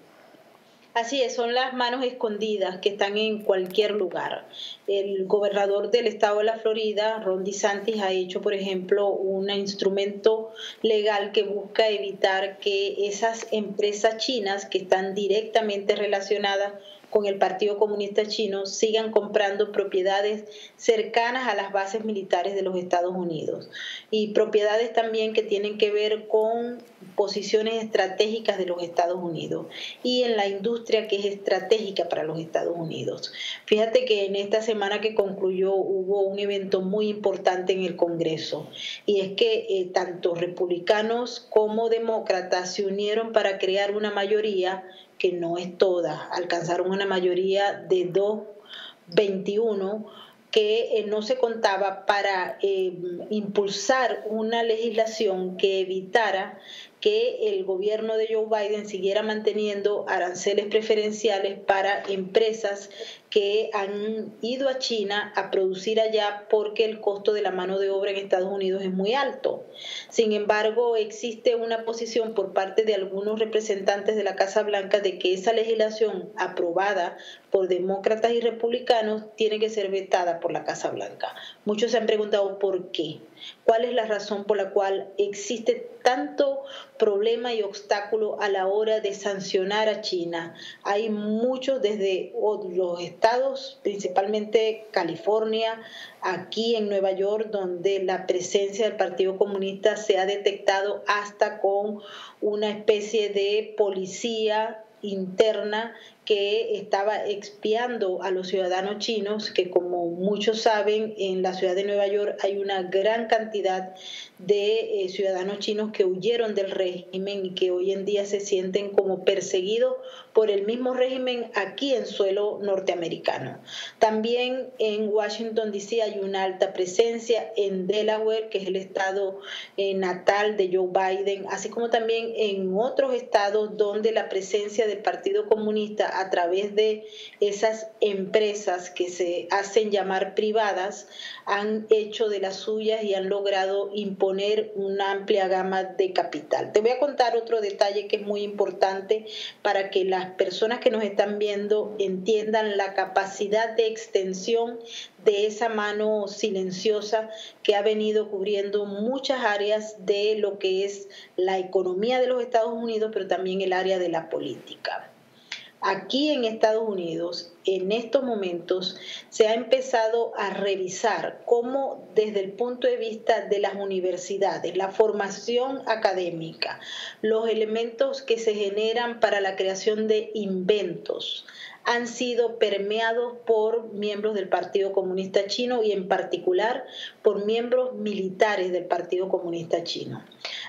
Así es, son las manos escondidas que están en cualquier lugar. El gobernador del estado de la Florida, Ron DeSantis, ha hecho, por ejemplo, un instrumento legal que busca evitar que esas empresas chinas que están directamente relacionadas con el Partido Comunista Chino sigan comprando propiedades cercanas a las bases militares de los Estados Unidos y propiedades también que tienen que ver con posiciones estratégicas de los Estados Unidos y en la industria que es estratégica para los Estados Unidos. Fíjate que en esta semana que concluyó hubo un evento muy importante en el Congreso y es que eh, tanto republicanos como demócratas se unieron para crear una mayoría que no es toda, alcanzaron una mayoría de doscientos veintiuno que eh, no se contaba para eh, impulsar una legislación que evitara que el gobierno de Joe Biden siguiera manteniendo aranceles preferenciales para empresas que han ido a China a producir allá porque el costo de la mano de obra en Estados Unidos es muy alto. Sin embargo, existe una posición por parte de algunos representantes de la Casa Blanca de que esa legislación aprobada por demócratas y republicanos tiene que ser vetada por la Casa Blanca. Muchos se han preguntado por qué. ¿Cuál es la razón por la cual existe tanto problema y obstáculo a la hora de sancionar a China? Hay muchos desde los estados, principalmente California, aquí en Nueva York, donde la presencia del Partido Comunista se ha detectado hasta con una especie de policía interna que estaba expiando a los ciudadanos chinos, que como muchos saben, en la ciudad de Nueva York hay una gran cantidad de eh, ciudadanos chinos que huyeron del régimen y que hoy en día se sienten como perseguidos por el mismo régimen aquí en suelo norteamericano. También en Washington D C hay una alta presencia, en Delaware, que es el estado eh, natal de Joe Biden, así como también en otros estados donde la presencia del Partido Comunista a través de esas empresas que se hacen llamar privadas han hecho de las suyas y han logrado imponer una amplia gama de capital. Te voy a contar otro detalle que es muy importante para que las personas que nos están viendo entiendan la capacidad de extensión de esa mano silenciosa que ha venido cubriendo muchas áreas de lo que es la economía de los Estados Unidos, pero también el área de la política. Aquí en Estados Unidos, en estos momentos, se ha empezado a revisar cómo desde el punto de vista de las universidades, la formación académica, los elementos que se generan para la creación de inventos, han sido permeados por miembros del Partido Comunista Chino y en particular por miembros militares del Partido Comunista Chino.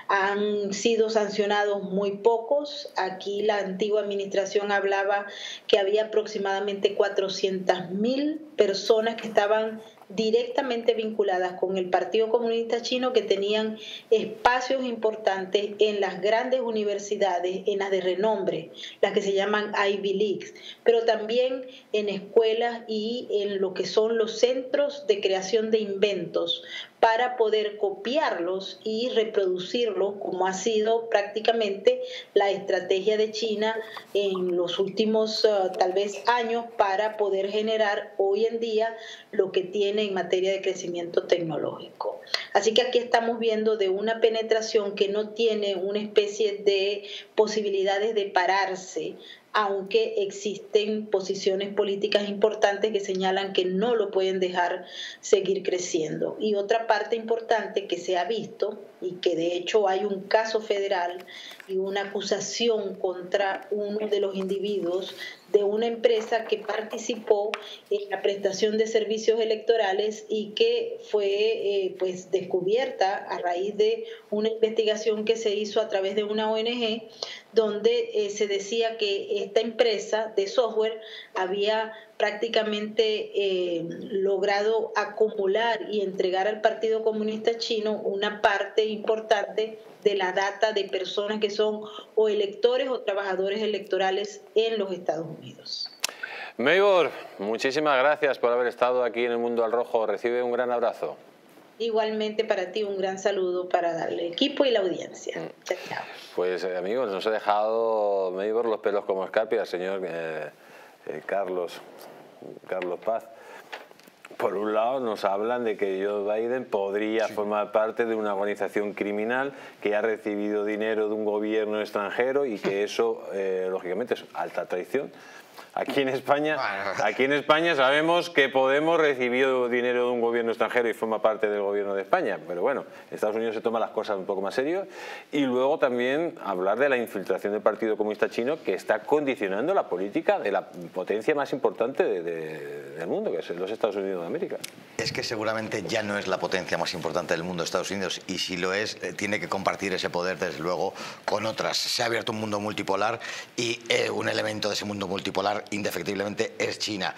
Han sido sancionados muy pocos. Aquí la antigua administración hablaba que había aproximadamente cuatrocientas mil personas que estaban directamente vinculadas con el Partido Comunista Chino, que tenían espacios importantes en las grandes universidades, en las de renombre, las que se llaman Ivy Leagues, pero también en escuelas y en lo que son los centros de creación de inventos para poder copiarlos y reproducirlos, como ha sido prácticamente la estrategia de China en los últimos uh, tal vez años para poder generar hoy en día lo que tiene en materia de crecimiento tecnológico. Así que aquí estamos viendo de una penetración que no tiene una especie de posibilidades de pararse, aunque existen posiciones políticas importantes que señalan que no lo pueden dejar seguir creciendo. Y otra parte importante que se ha visto, y que de hecho hay un caso federal y una acusación contra uno de los individuos de una empresa que participó en la prestación de servicios electorales y que fue eh, pues descubierta a raíz de una investigación que se hizo a través de una O N G, donde eh, se decía que esta empresa de software había prácticamente eh, logrado acumular y entregar al Partido Comunista Chino una parte importante de la data de personas que son o electores o trabajadores electorales en los Estados Unidos. Maybor, muchísimas gracias por haber estado aquí en El Mundo al Rojo. Recibe un gran abrazo. Igualmente para ti un gran saludo para darle equipo y la audiencia. Chao, chao. Pues eh, amigos, nos ha dejado Maybor los pelos como escarpia, señor eh, eh, Carlos, Carlos Paz. Por un lado nos hablan de que Joe Biden podría sí. formar parte de una organización criminal que ha recibido dinero de un gobierno extranjero y que eso, eh, lógicamente, es alta traición. Aquí en España, aquí en España sabemos que Podemos recibió dinero de un gobierno extranjero y forma parte del gobierno de España, pero bueno, en Estados Unidos se toman las cosas un poco más serio. Y luego también hablar de la infiltración del Partido Comunista Chino, que está condicionando la política de la potencia más importante de, de, del mundo, que es los Estados Unidos de América. Es que seguramente ya no es la potencia más importante del mundo Estados Unidos, y si lo es, eh, tiene que compartir ese poder desde luego con otras. Se ha abierto un mundo multipolar y eh, un elemento de ese mundo multipolar indefectiblemente es China.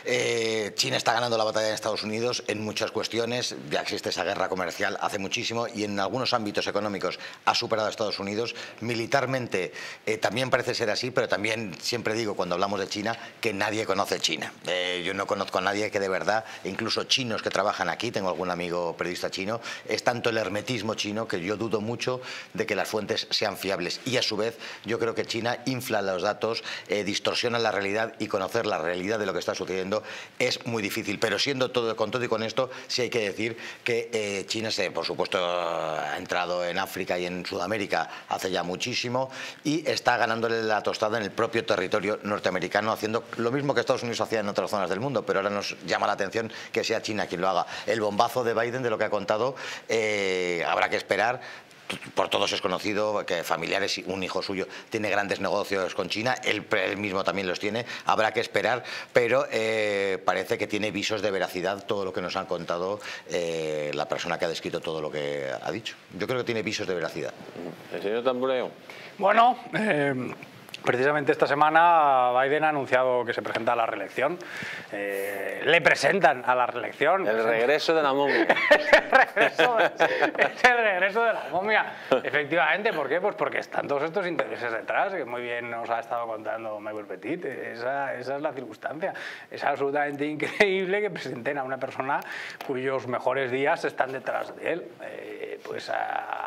Eh, China está ganando la batalla en Estados Unidos en muchas cuestiones, ya existe esa guerra comercial hace muchísimo y en algunos ámbitos económicos ha superado a Estados Unidos. Militarmente eh, también parece ser así, pero también siempre digo cuando hablamos de China que nadie conoce China. Eh, yo no conozco a nadie que de verdad, incluso chinos que trabajan aquí, tengo algún amigo periodista chino, es tanto el hermetismo chino que yo dudo mucho de que las fuentes sean fiables, y a su vez yo creo que China infla los datos, eh, distorsiona la realidad, y conocer la realidad de lo que está sucediendo es muy difícil. Pero siendo todo con todo y con esto, sí hay que decir que eh, China, se, por supuesto, ha entrado en África y en Sudamérica hace ya muchísimo y está ganándole la tostada en el propio territorio norteamericano, haciendo lo mismo que Estados Unidos hacía en otras zonas del mundo, pero ahora nos llama la atención que sea China quien lo haga. El bombazo de Biden, de lo que ha contado, eh, habrá que esperar. Por todos es conocido que familiares, un hijo suyo tiene grandes negocios con China, él, él mismo también los tiene, habrá que esperar, pero eh, parece que tiene visos de veracidad todo lo que nos han contado eh, la persona que ha descrito todo lo que ha dicho. Yo creo que tiene visos de veracidad. El señor Tambureo. Bueno, eh... precisamente esta semana Biden ha anunciado que se presenta a la reelección. Eh, le presentan a la reelección. El regreso de la momia. es, el regreso de, es el regreso de la momia. Efectivamente, ¿por qué? Pues porque están todos estos intereses detrás, que muy bien nos ha estado contando Maybor Petit. Esa, esa es la circunstancia. Es absolutamente increíble que presenten a una persona cuyos mejores días están detrás de él. Eh, pues a,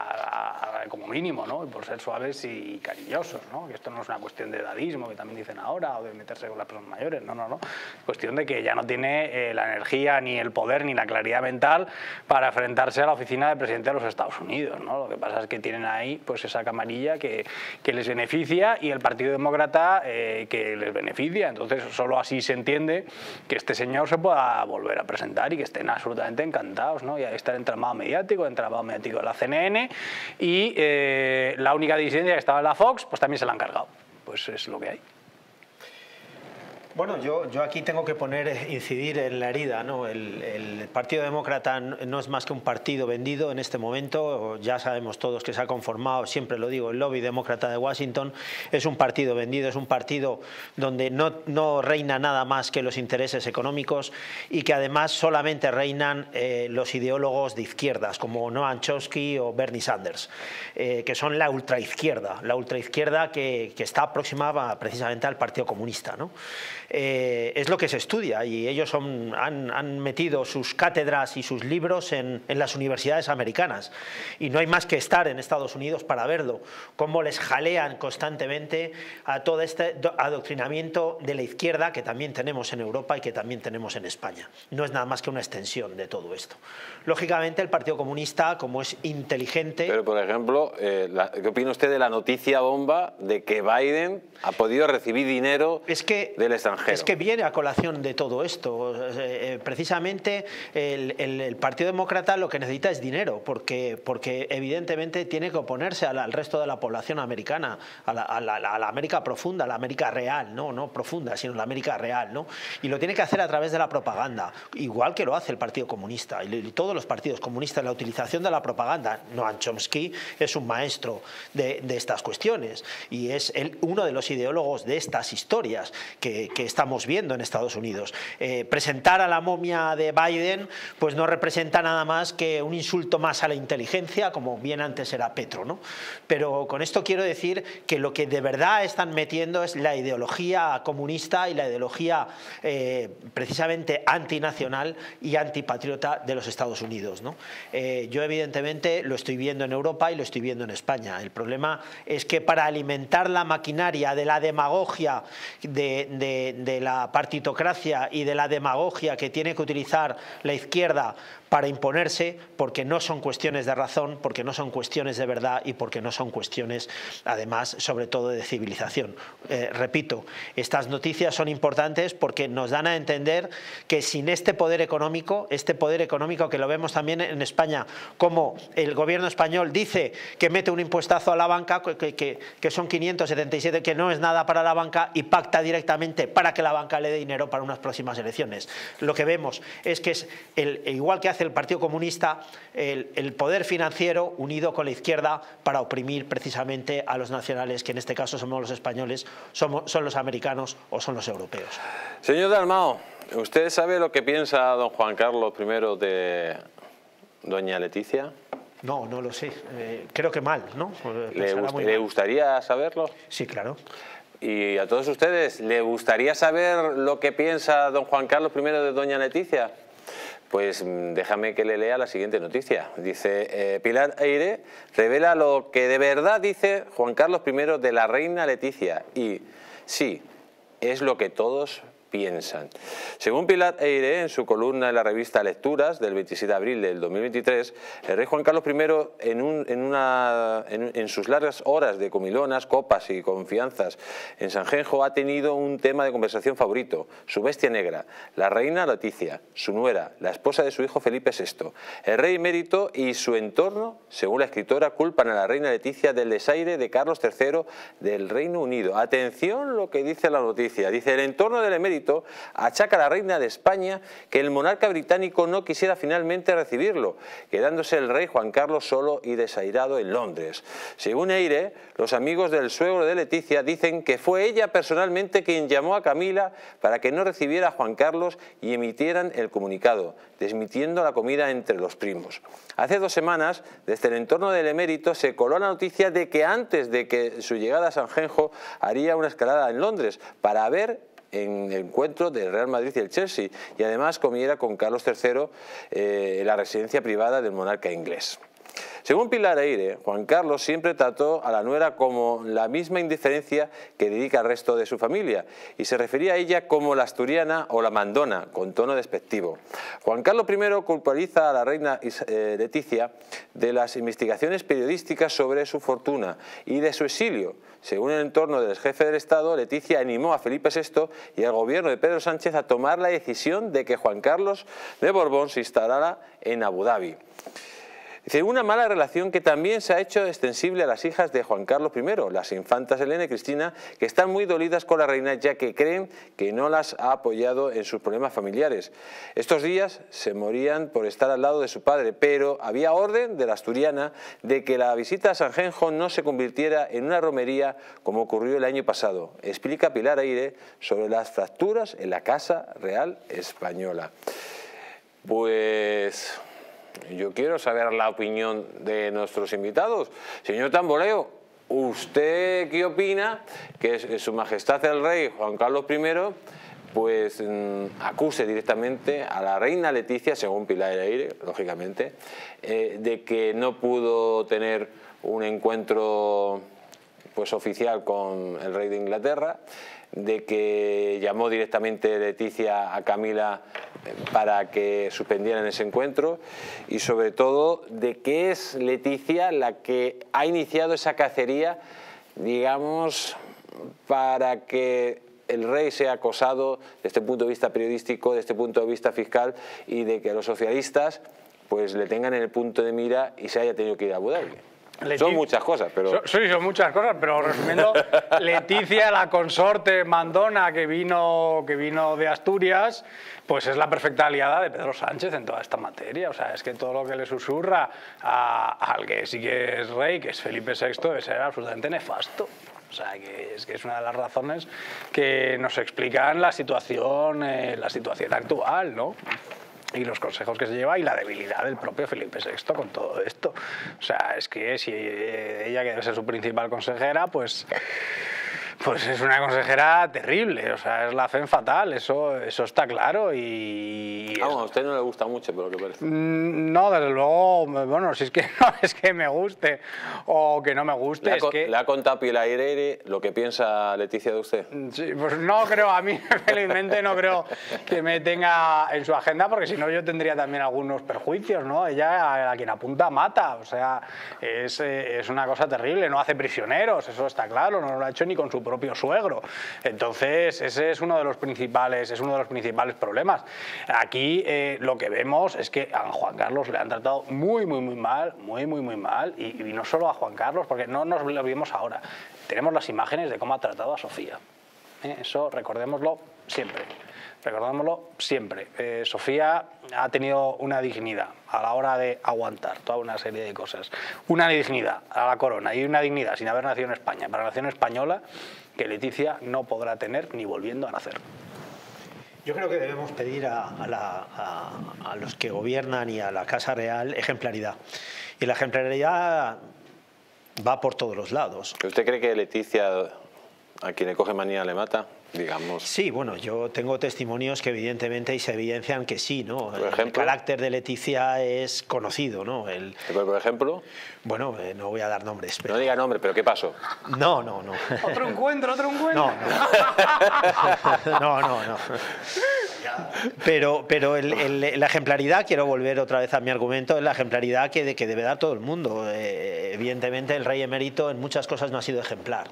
a, a, como mínimo, ¿no? Y por ser suaves y cariñosos, ¿no? Que esto no es una cuestión de edadismo, que también dicen ahora, o de meterse con las personas mayores, no, no, no. Cuestión de que ya no tiene eh, la energía, ni el poder, ni la claridad mental para enfrentarse a la oficina del presidente de los Estados Unidos, ¿no? Lo que pasa es que tienen ahí pues esa camarilla que, que les beneficia y el Partido Demócrata eh, que les beneficia. Entonces solo así se entiende que este señor se pueda volver a presentar y que estén absolutamente encantados, ¿no? Y ahí está el entramado mediático, el entramado mediático de la C N N y eh, la única disidencia que estaba en la Fox, pues también se la han cargado. Pues es lo que hay. Bueno, yo, yo aquí tengo que poner, incidir en la herida, ¿no? El, el Partido Demócrata no es más que un partido vendido en este momento. Ya sabemos todos que se ha conformado, siempre lo digo, el lobby demócrata de Washington. Es un partido vendido, es un partido donde no, no reina nada más que los intereses económicos y que además solamente reinan eh, los ideólogos de izquierdas, como Noam Chomsky o Bernie Sanders, eh, que son la ultraizquierda, la ultraizquierda que, que está aproximada precisamente al Partido Comunista, ¿no? Eh, es lo que se estudia y ellos son, han, han metido sus cátedras y sus libros en, en las universidades americanas y no hay más que estar en Estados Unidos para verlo, cómo les jalean constantemente a todo este adoctrinamiento de la izquierda que también tenemos en Europa y que también tenemos en España. No es nada más que una extensión de todo esto. Lógicamente el Partido Comunista, como es inteligente... Pero por ejemplo, eh, la, ¿qué opina usted de la noticia bomba de que Biden ha podido recibir dinero es que, del extranjero? extranjero. Es que viene a colación de todo esto. Eh, precisamente el, el, el Partido Demócrata lo que necesita es dinero, porque, porque evidentemente tiene que oponerse al, al resto de la población americana, a la, a, la, a la América profunda, a la América real, no, no profunda, sino la América real, ¿no? Y lo tiene que hacer a través de la propaganda, igual que lo hace el Partido Comunista y, y todos los partidos comunistas, la utilización de la propaganda. Noam Chomsky es un maestro de, de estas cuestiones y es el, uno de los ideólogos de estas historias que, que estamos viendo en Estados Unidos. Eh, presentar a la momia de Biden pues no representa nada más que un insulto más a la inteligencia, como bien antes era Petro, ¿no? Pero con esto quiero decir que lo que de verdad están metiendo es la ideología comunista y la ideología eh, precisamente antinacional y antipatriota de los Estados Unidos, ¿no? Eh, yo evidentemente lo estoy viendo en Europa y lo estoy viendo en España. El problema es que para alimentar la maquinaria de la demagogia, de, de, de la partitocracia y de la demagogia que tiene que utilizar la izquierda para imponerse, porque no son cuestiones de razón, porque no son cuestiones de verdad y porque no son cuestiones, además, sobre todo de civilización. Eh, repito, estas noticias son importantes porque nos dan a entender que sin este poder económico, este poder económico que lo vemos también en España, como el gobierno español dice que mete un impuestazo a la banca, que, que, que son quinientos setenta y siete, que no es nada para la banca, y pacta directamente para que la banca le dé dinero para unas próximas elecciones. Lo que vemos es que es el, igual que hace el Partido Comunista, el, el poder financiero unido con la izquierda para oprimir precisamente a los nacionales, que en este caso somos los españoles, somos, son los americanos o son los europeos. Señor Dalmau, ¿usted sabe lo que piensa don Juan Carlos primero de doña Leticia? No, no lo sé. Eh, creo que mal, ¿no? ¿Le, gust ¿Le gustaría saberlo? Sí, claro. Y a todos ustedes, ¿le gustaría saber lo que piensa don Juan Carlos primero de doña Leticia? Pues déjame que le lea la siguiente noticia. Dice, eh, Pilar Eire revela lo que de verdad dice Juan Carlos primero de la reina Leticia. Y sí, es lo que todos piensan. Según Pilar Eire, en su columna en la revista Lecturas del veintisiete de abril del dos mil veintitrés, el rey Juan Carlos primero, en, un, en, una, en, en sus largas horas de comilonas, copas y confianzas en Sanjenjo, ha tenido un tema de conversación favorito: su bestia negra, la reina Leticia, su nuera, la esposa de su hijo Felipe sexto. El rey emérito y su entorno, según la escritora, culpan a la reina Leticia del desaire de Carlos tercero del Reino Unido. Atención lo que dice la noticia. Dice, el entorno del emérito achaca a la reina de España que el monarca británico no quisiera finalmente recibirlo, quedándose el rey Juan Carlos solo y desairado en Londres. Según Eire, los amigos del suegro de Leticia dicen que fue ella personalmente quien llamó a Camila para que no recibiera a Juan Carlos y emitieran el comunicado, desmintiendo la comida entre los primos. Hace dos semanas, desde el entorno del emérito, se coló la noticia de que antes de que su llegada a Sanjenjo haría una escalada en Londres para ver en el encuentro del Real Madrid y el Chelsea, y además comiera con Carlos tercero eh, en la residencia privada del monarca inglés. Según Pilar Eire, Juan Carlos siempre trató a la nuera como la misma indiferencia que dedica al resto de su familia, y se refería a ella como la asturiana o la mandona, con tono despectivo. Juan Carlos primero culpabiliza a la reina eh, Leticia de las investigaciones periodísticas sobre su fortuna y de su exilio. Según el entorno del jefe del Estado, Leticia animó a Felipe sexto y al gobierno de Pedro Sánchez a tomar la decisión de que Juan Carlos de Borbón se instalara en Abu Dhabi. Dice, una mala relación que también se ha hecho extensible a las hijas de Juan Carlos primero, las infantas Elena y Cristina, que están muy dolidas con la reina ya que creen que no las ha apoyado en sus problemas familiares. Estos días se morían por estar al lado de su padre, pero había orden de la asturiana de que la visita a Sanjenjo no se convirtiera en una romería como ocurrió el año pasado. Explica Pilar Eire sobre las fracturas en la Casa Real Española. Pues yo quiero saber la opinión de nuestros invitados. Señor Tamboleo, ¿usted qué opina que Su Majestad el Rey Juan Carlos primero pues mmm, acuse directamente a la reina Leticia, según Pilar Eire, lógicamente, eh, de que no pudo tener un encuentro pues oficial con el rey de Inglaterra, de que llamó directamente Leticia a Camila para que suspendieran ese encuentro, y sobre todo de que es Leticia la que ha iniciado esa cacería, digamos, para que el rey sea acosado desde este punto de vista periodístico, desde este punto de vista fiscal, y de que los socialistas pues le tengan en el punto de mira y se haya tenido que ir a Abu Dhabi. Leti... Son muchas cosas, pero... Sí, son muchas cosas, pero resumiendo, Leticia, la consorte mandona que vino, que vino de Asturias, pues es la perfecta aliada de Pedro Sánchez en toda esta materia. O sea, es que todo lo que le susurra a, al que sí que es rey, que es Felipe sexto, debe ser absolutamente nefasto. O sea, que es, que es una de las razones que nos explican la situación, eh, la situación actual, ¿no? Y los consejos que se lleva y la debilidad del propio Felipe sexto con todo esto. O sea, es que si ella, que debe ser su principal consejera, pues... Pues es una consejera terrible, o sea, es la fe fatal, eso, eso está claro y... Vamos, a usted no le gusta mucho, por lo que parece. No, desde luego, bueno, si es que no es que me guste o que no me guste, ¿Le es ha, que... ¿Le ha contado Pilar Aire lo que piensa Leticia de usted? Sí, pues no creo, a mí felizmente no creo que me tenga en su agenda, porque si no yo tendría también algunos perjuicios, ¿no? Ella, a quien apunta, mata, o sea, es, es una cosa terrible, no hace prisioneros, eso está claro, no lo ha hecho ni con su propio suegro. Entonces ese es uno de los principales, es uno de los principales problemas. Aquí eh, lo que vemos es que a Juan Carlos le han tratado muy muy muy mal, muy muy muy mal, y, y no solo a Juan Carlos, porque no nos lo vimos ahora. Tenemos las imágenes de cómo ha tratado a Sofía. ¿Eh? Eso recordémoslo siempre. Recordémoslo siempre. Eh, Sofía ha tenido una dignidad a la hora de aguantar toda una serie de cosas. Una dignidad a la corona y una dignidad sin haber nacido en España, para la nación española, que Leticia no podrá tener ni volviendo a nacer. Yo creo que debemos pedir a, a, la, a, a los que gobiernan y a la Casa Real ejemplaridad. Y la ejemplaridad va por todos los lados. ¿Usted cree que Leticia, a quien le coge manía, le mata? Digamos. Sí, bueno, yo tengo testimonios que evidentemente y se evidencian que sí, ¿no? ¿Por ejemplo? El carácter de Leticia es conocido, ¿no? El, ¿Por ejemplo? Bueno, eh, no voy a dar nombres. Pero... No diga nombre, pero ¿qué pasó? No, no, no. Otro encuentro, otro encuentro. No, no, no, no. Pero, pero el, el, la ejemplaridad, quiero volver otra vez a mi argumento, es la ejemplaridad que, que debe dar todo el mundo. Eh, evidentemente el rey emérito en muchas cosas no ha sido ejemplar.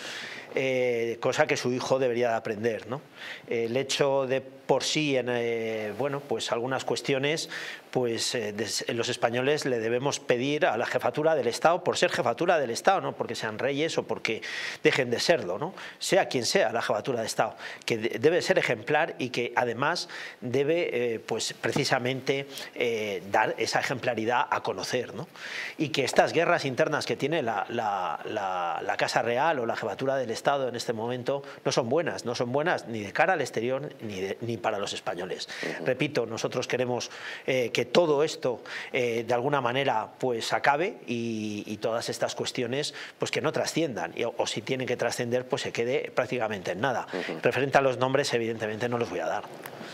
Eh, cosa que su hijo debería de aprender, ¿no? El hecho de por sí, en, eh, bueno, pues algunas cuestiones, pues eh, des, los españoles le debemos pedir a la jefatura del Estado, por ser jefatura del Estado, no porque sean reyes o porque dejen de serlo, ¿no? Sea quien sea la jefatura de Estado, que de, debe ser ejemplar y que además debe, eh, pues precisamente eh, dar esa ejemplaridad a conocer, ¿no? Y que estas guerras internas que tiene la, la, la, la Casa Real o la jefatura del Estado en este momento no son buenas, no son buenas ni de cara al exterior ni, de, ni para los españoles. Uh-huh. Repito, nosotros queremos eh, que todo esto eh, de alguna manera pues acabe y, y todas estas cuestiones pues que no trasciendan y, o, o si tienen que trascender pues se quede prácticamente en nada. Uh-huh. Referente a los nombres evidentemente no los voy a dar.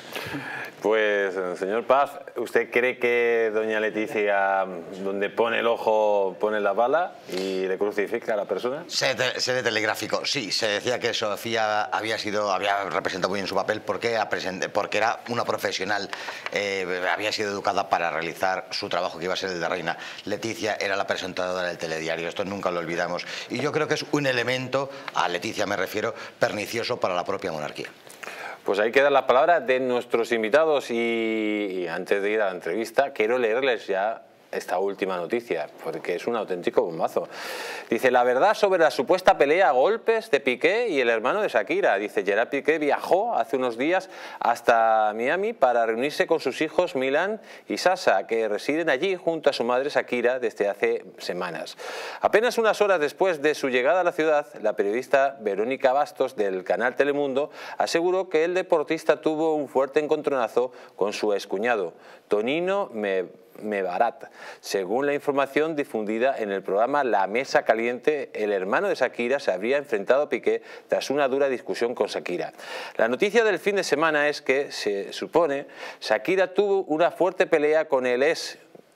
Pues, señor Paz, ¿usted cree que doña Leticia, donde pone el ojo, pone la bala y le crucifica a la persona? Se de telegráfico, sí. Se decía que Sofía había sido, había representado muy bien su papel porque, porque era una profesional, eh, había sido educada para realizar su trabajo que iba a ser el de reina. Leticia era la presentadora del telediario, esto nunca lo olvidamos. Y yo creo que es un elemento, a Leticia me refiero, pernicioso para la propia monarquía. Pues ahí quedan las palabras de nuestros invitados y, y antes de ir a la entrevista quiero leerles ya esta última noticia, porque es un auténtico bombazo. Dice, la verdad sobre la supuesta pelea a golpes de Piqué y el hermano de Shakira. Dice, Gerard Piqué viajó hace unos días hasta Miami para reunirse con sus hijos Milan y Sasha, que residen allí junto a su madre Shakira desde hace semanas. Apenas unas horas después de su llegada a la ciudad, la periodista Verónica Bastos del canal Telemundo aseguró que el deportista tuvo un fuerte encontronazo con su excuñado, Tonino Me Mebarak. Según la información difundida en el programa La Mesa Caliente, el hermano de Shakira se habría enfrentado a Piqué tras una dura discusión con Shakira. La noticia del fin de semana es que, se supone, Shakira tuvo una fuerte pelea con el ex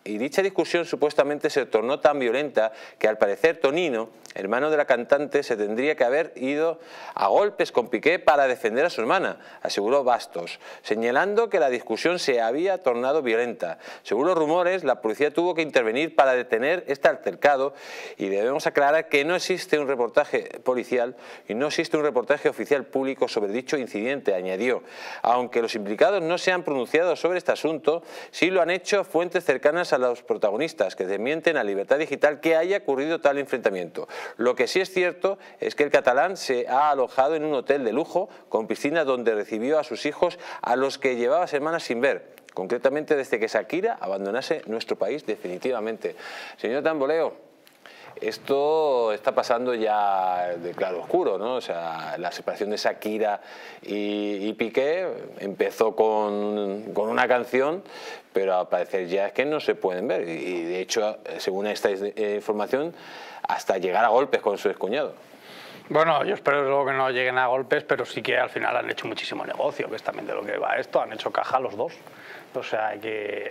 y dicha discusión supuestamente se tornó tan violenta que al parecer Tonino, hermano de la cantante, se tendría que haber ido a golpes con Piqué para defender a su hermana, aseguró Bastos, señalando que la discusión se había tornado violenta. Según los rumores, la policía tuvo que intervenir para detener este altercado y debemos aclarar que no existe un reportaje policial y no existe un reportaje oficial público sobre dicho incidente, añadió. Aunque los implicados no se han pronunciado sobre este asunto, sí lo han hecho fuentes cercanas a los protagonistas, que desmienten a Libertad Digital que haya ocurrido tal enfrentamiento. Lo que sí es cierto es que el catalán se ha alojado en un hotel de lujo con piscina donde recibió a sus hijos, a los que llevaba semanas sin ver, concretamente desde que Shakira abandonase nuestro país definitivamente. Señor Tamboleo, esto está pasando ya de claro oscuro, ¿no? O sea, la separación de Shakira y, y Piqué empezó con, con una canción, pero al parecer ya es que no se pueden ver. Y de hecho, según esta información, hasta llegar a golpes con su excuñado. Bueno, yo espero luego que no lleguen a golpes, pero sí que al final han hecho muchísimo negocio, que es también de lo que va esto, han hecho caja los dos. O sea que...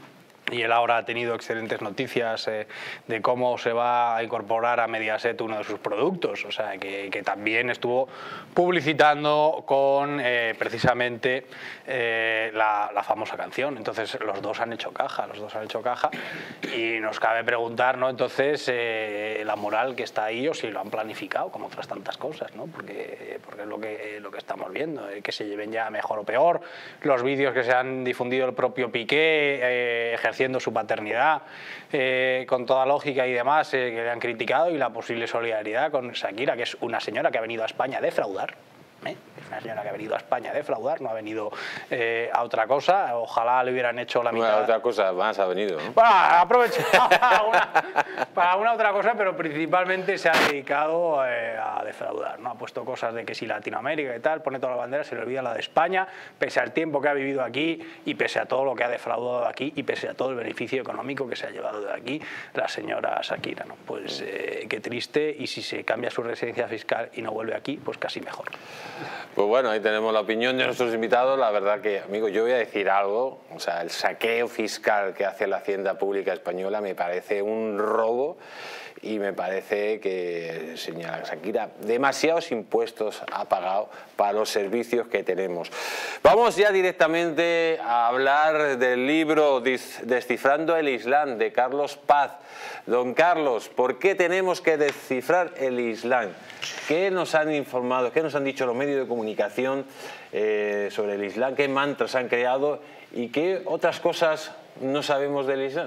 Y él ahora ha tenido excelentes noticias eh, de cómo se va a incorporar a Mediaset uno de sus productos, o sea, que, que también estuvo publicitando con eh, precisamente eh, la, la famosa canción. Entonces los dos han hecho caja, los dos han hecho caja y nos cabe preguntar, ¿no? Entonces eh, la moral que está ahí o si lo han planificado, como otras tantas cosas, ¿no? Porque, porque es lo que, lo que estamos viendo, eh, que se lleven ya mejor o peor, los vídeos que se han difundido el propio Piqué, eh, ejerciendo su paternidad eh, con toda lógica y demás, eh, que le han criticado, y la posible solidaridad con Shakira, que es una señora que ha venido a España a defraudar. ¿eh? Es una señora que ha venido a España a defraudar, no ha venido eh, a otra cosa. Ojalá le hubieran hecho la mitad. Bueno, a otra cosa más ha venido, ¿no? Bueno, aprovecha para una, para una otra cosa, pero principalmente se ha dedicado eh, a defraudar, ¿no? Ha puesto cosas de que si Latinoamérica y tal, pone toda la bandera, se le olvida la de España, pese al tiempo que ha vivido aquí y pese a todo lo que ha defraudado aquí y pese a todo el beneficio económico que se ha llevado de aquí la señora Shakira, ¿no? Pues eh, qué triste, y si se cambia su residencia fiscal y no vuelve aquí, pues casi mejor. Pues bueno, ahí tenemos la opinión de nuestros invitados. La verdad que, amigo, yo voy a decir algo. O sea, el saqueo fiscal que hace la Hacienda Pública Española me parece un robo, y me parece que, señora Shakira, demasiados impuestos ha pagado para los servicios que tenemos. Vamos ya directamente a hablar del libro Descifrando el Islam, de Carlos Paz. Don Carlos, ¿por qué tenemos que descifrar el Islam? ¿Qué nos han informado, qué nos han dicho los medios de comunicación eh, sobre el Islam? ¿Qué mantras han creado y qué otras cosas no sabemos del Islam?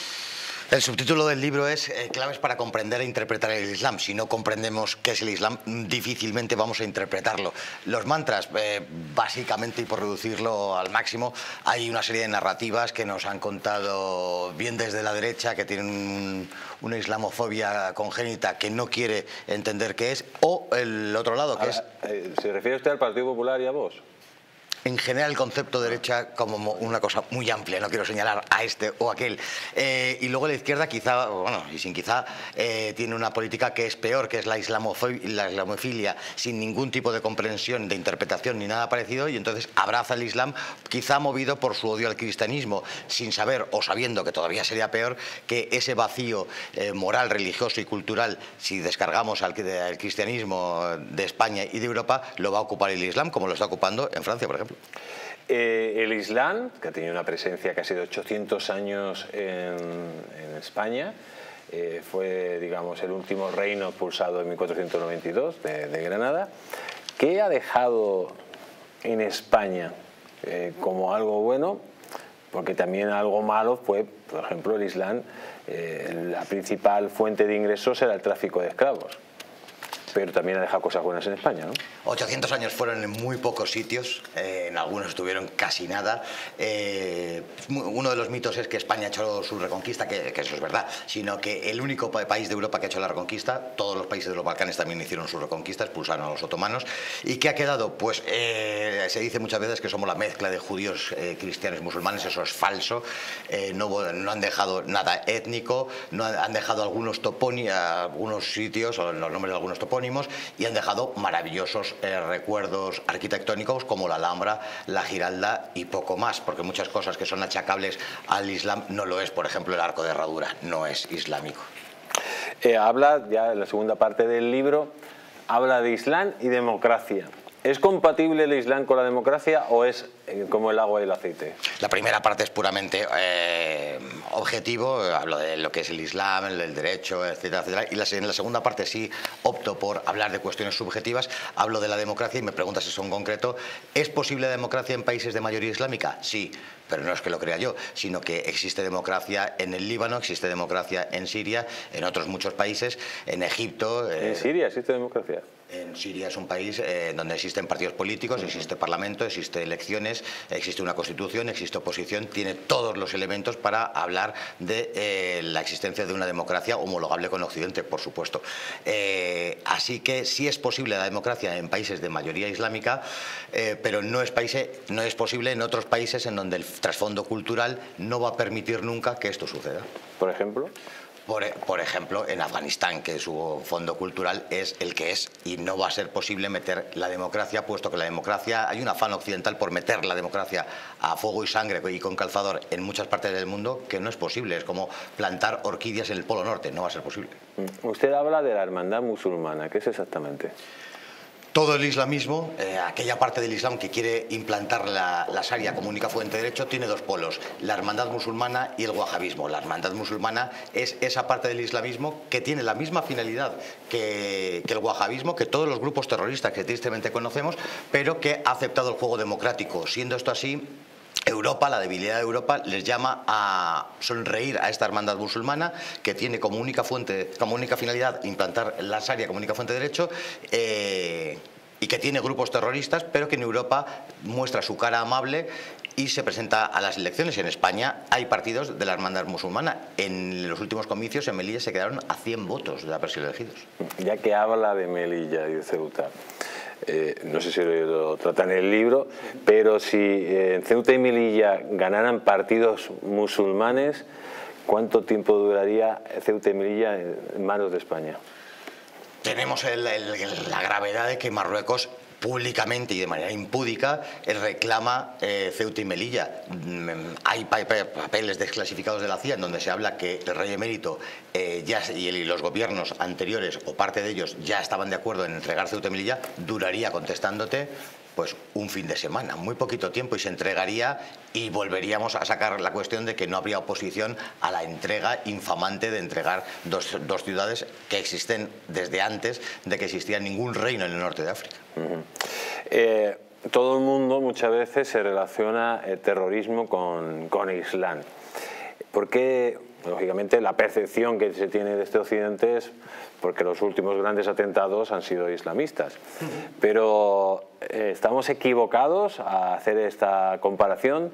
El subtítulo del libro es eh, Claves para comprender e interpretar el Islam. Si no comprendemos qué es el Islam, difícilmente vamos a interpretarlo. Los mantras, eh, básicamente, y por reducirlo al máximo, hay una serie de narrativas que nos han contado bien desde la derecha, que tienen un, una islamofobia congénita que no quiere entender qué es, o el otro lado, que Ahora, es... Eh, ¿se refiere usted al Partido Popular y a vos? En general, el concepto de derecha como una cosa muy amplia, no quiero señalar a este o aquel. Eh, y luego la izquierda quizá, bueno, y sin quizá, eh, tiene una política que es peor, que es la, la islamofilia, sin ningún tipo de comprensión, de interpretación ni nada parecido, y entonces abraza el Islam, quizá movido por su odio al cristianismo, sin saber o sabiendo, que todavía sería peor, que ese vacío eh, moral, religioso y cultural, si descargamos al, al cristianismo de España y de Europa, lo va a ocupar el Islam, como lo está ocupando en Francia, por ejemplo. Eh, el Islam, que ha tenido una presencia casi de ochocientos años en, en España, eh, fue, digamos, el último reino expulsado en mil cuatrocientos noventa y dos de, de Granada. ¿Qué ha dejado en España eh, como algo bueno? Porque también algo malo fue, por ejemplo, el Islam, eh, la principal fuente de ingresos era el tráfico de esclavos. Pero también ha dejado cosas buenas en España, ¿no? ochocientos años fueron en muy pocos sitios, eh, en algunos estuvieron casi nada. Eh, uno de los mitos es que España ha hecho su reconquista, que, que eso es verdad, sino que el único país de Europa que ha hecho la reconquista, todos los países de los Balcanes también hicieron su reconquista, expulsaron a los otomanos. ¿Y qué ha quedado? Pues eh, se dice muchas veces que somos la mezcla de judíos, eh, cristianos y musulmanes. Eso es falso. Eh, no, no han dejado nada étnico, no han, han dejado algunos topónimos, algunos sitios, o los nombres de algunos topónimos, topónimos y han dejado maravillosos eh, recuerdos arquitectónicos como la Alhambra, la Giralda y poco más, porque muchas cosas que son achacables al Islam no lo es. Por ejemplo, el arco de herradura no es islámico. Eh, habla, ya en la segunda parte del libro, habla de Islam y democracia. ¿Es compatible el Islam con la democracia o es eh, como el agua y el aceite? La primera parte es puramente eh, objetivo, hablo de lo que es el Islam, el, el derecho, etcétera, etcétera. Y la, en la segunda parte sí opto por hablar de cuestiones subjetivas, hablo de la democracia y me preguntas eso en concreto. ¿Es posible la democracia en países de mayoría islámica? Sí, pero no es que lo crea yo, sino que existe democracia en el Líbano, existe democracia en Siria, en otros muchos países, en Egipto. Eh, ¿En Siria existe democracia? En Siria es un país eh, donde existen partidos políticos, existe parlamento, existe elecciones, existe una constitución, existe oposición, tiene todos los elementos para hablar de eh, la existencia de una democracia homologable con Occidente, por supuesto. Eh, así que sí es posible la democracia en países de mayoría islámica, eh, pero no es, país, no es posible en otros países en donde el trasfondo cultural no va a permitir nunca que esto suceda. ¿Por ejemplo? Por, por ejemplo, en Afganistán, que su fondo cultural es el que es, y no va a ser posible meter la democracia, puesto que la democracia, hay un afán occidental por meter la democracia a fuego y sangre y con calzador en muchas partes del mundo, que no es posible. Es como plantar orquídeas en el Polo Norte, no va a ser posible. Usted habla de la hermandad musulmana, ¿qué es exactamente? Todo el islamismo, eh, aquella parte del Islam que quiere implantar la, la Sharia como única fuente de derecho, tiene dos polos, la hermandad musulmana y el wahabismo. La hermandad musulmana es esa parte del islamismo que tiene la misma finalidad que, que el wahabismo, que todos los grupos terroristas que tristemente conocemos, pero que ha aceptado el juego democrático. Siendo esto así, Europa, la debilidad de Europa, les llama a sonreír a esta hermandad musulmana que tiene como única fuente, como única finalidad implantar la Sharia como única fuente de derecho, eh, y que tiene grupos terroristas, pero que en Europa muestra su cara amable y se presenta a las elecciones. En España hay partidos de la hermandad musulmana. En los últimos comicios en Melilla se quedaron a cien votos de haber sido elegidos. Ya que habla de Melilla y de Ceuta, Eh, no sé si lo trata en el libro, pero si eh, en Ceuta y Melilla ganaran partidos musulmanes, ¿cuánto tiempo duraría Ceuta y Melilla en manos de España? Tenemos el, el, la gravedad de que Marruecos públicamente y de manera impúdica reclama eh, Ceuta y Melilla. Hay papeles desclasificados de la C I A en donde se habla que el rey emérito eh, ya, y los gobiernos anteriores o parte de ellos ya estaban de acuerdo en entregar Ceuta y Melilla. Duraría, contestándote, pues un fin de semana, muy poquito tiempo, y se entregaría y volveríamos a sacar la cuestión de que no habría oposición a la entrega infamante de entregar dos, dos ciudades que existen desde antes de que existía ningún reino en el norte de África. Uh-huh. eh, todo el mundo muchas veces se relaciona el terrorismo con, con Islam. ¿Por qué? Lógicamente la percepción que se tiene de este occidente es porque los últimos grandes atentados han sido islamistas. Pero eh, ¿estamos equivocados a hacer esta comparación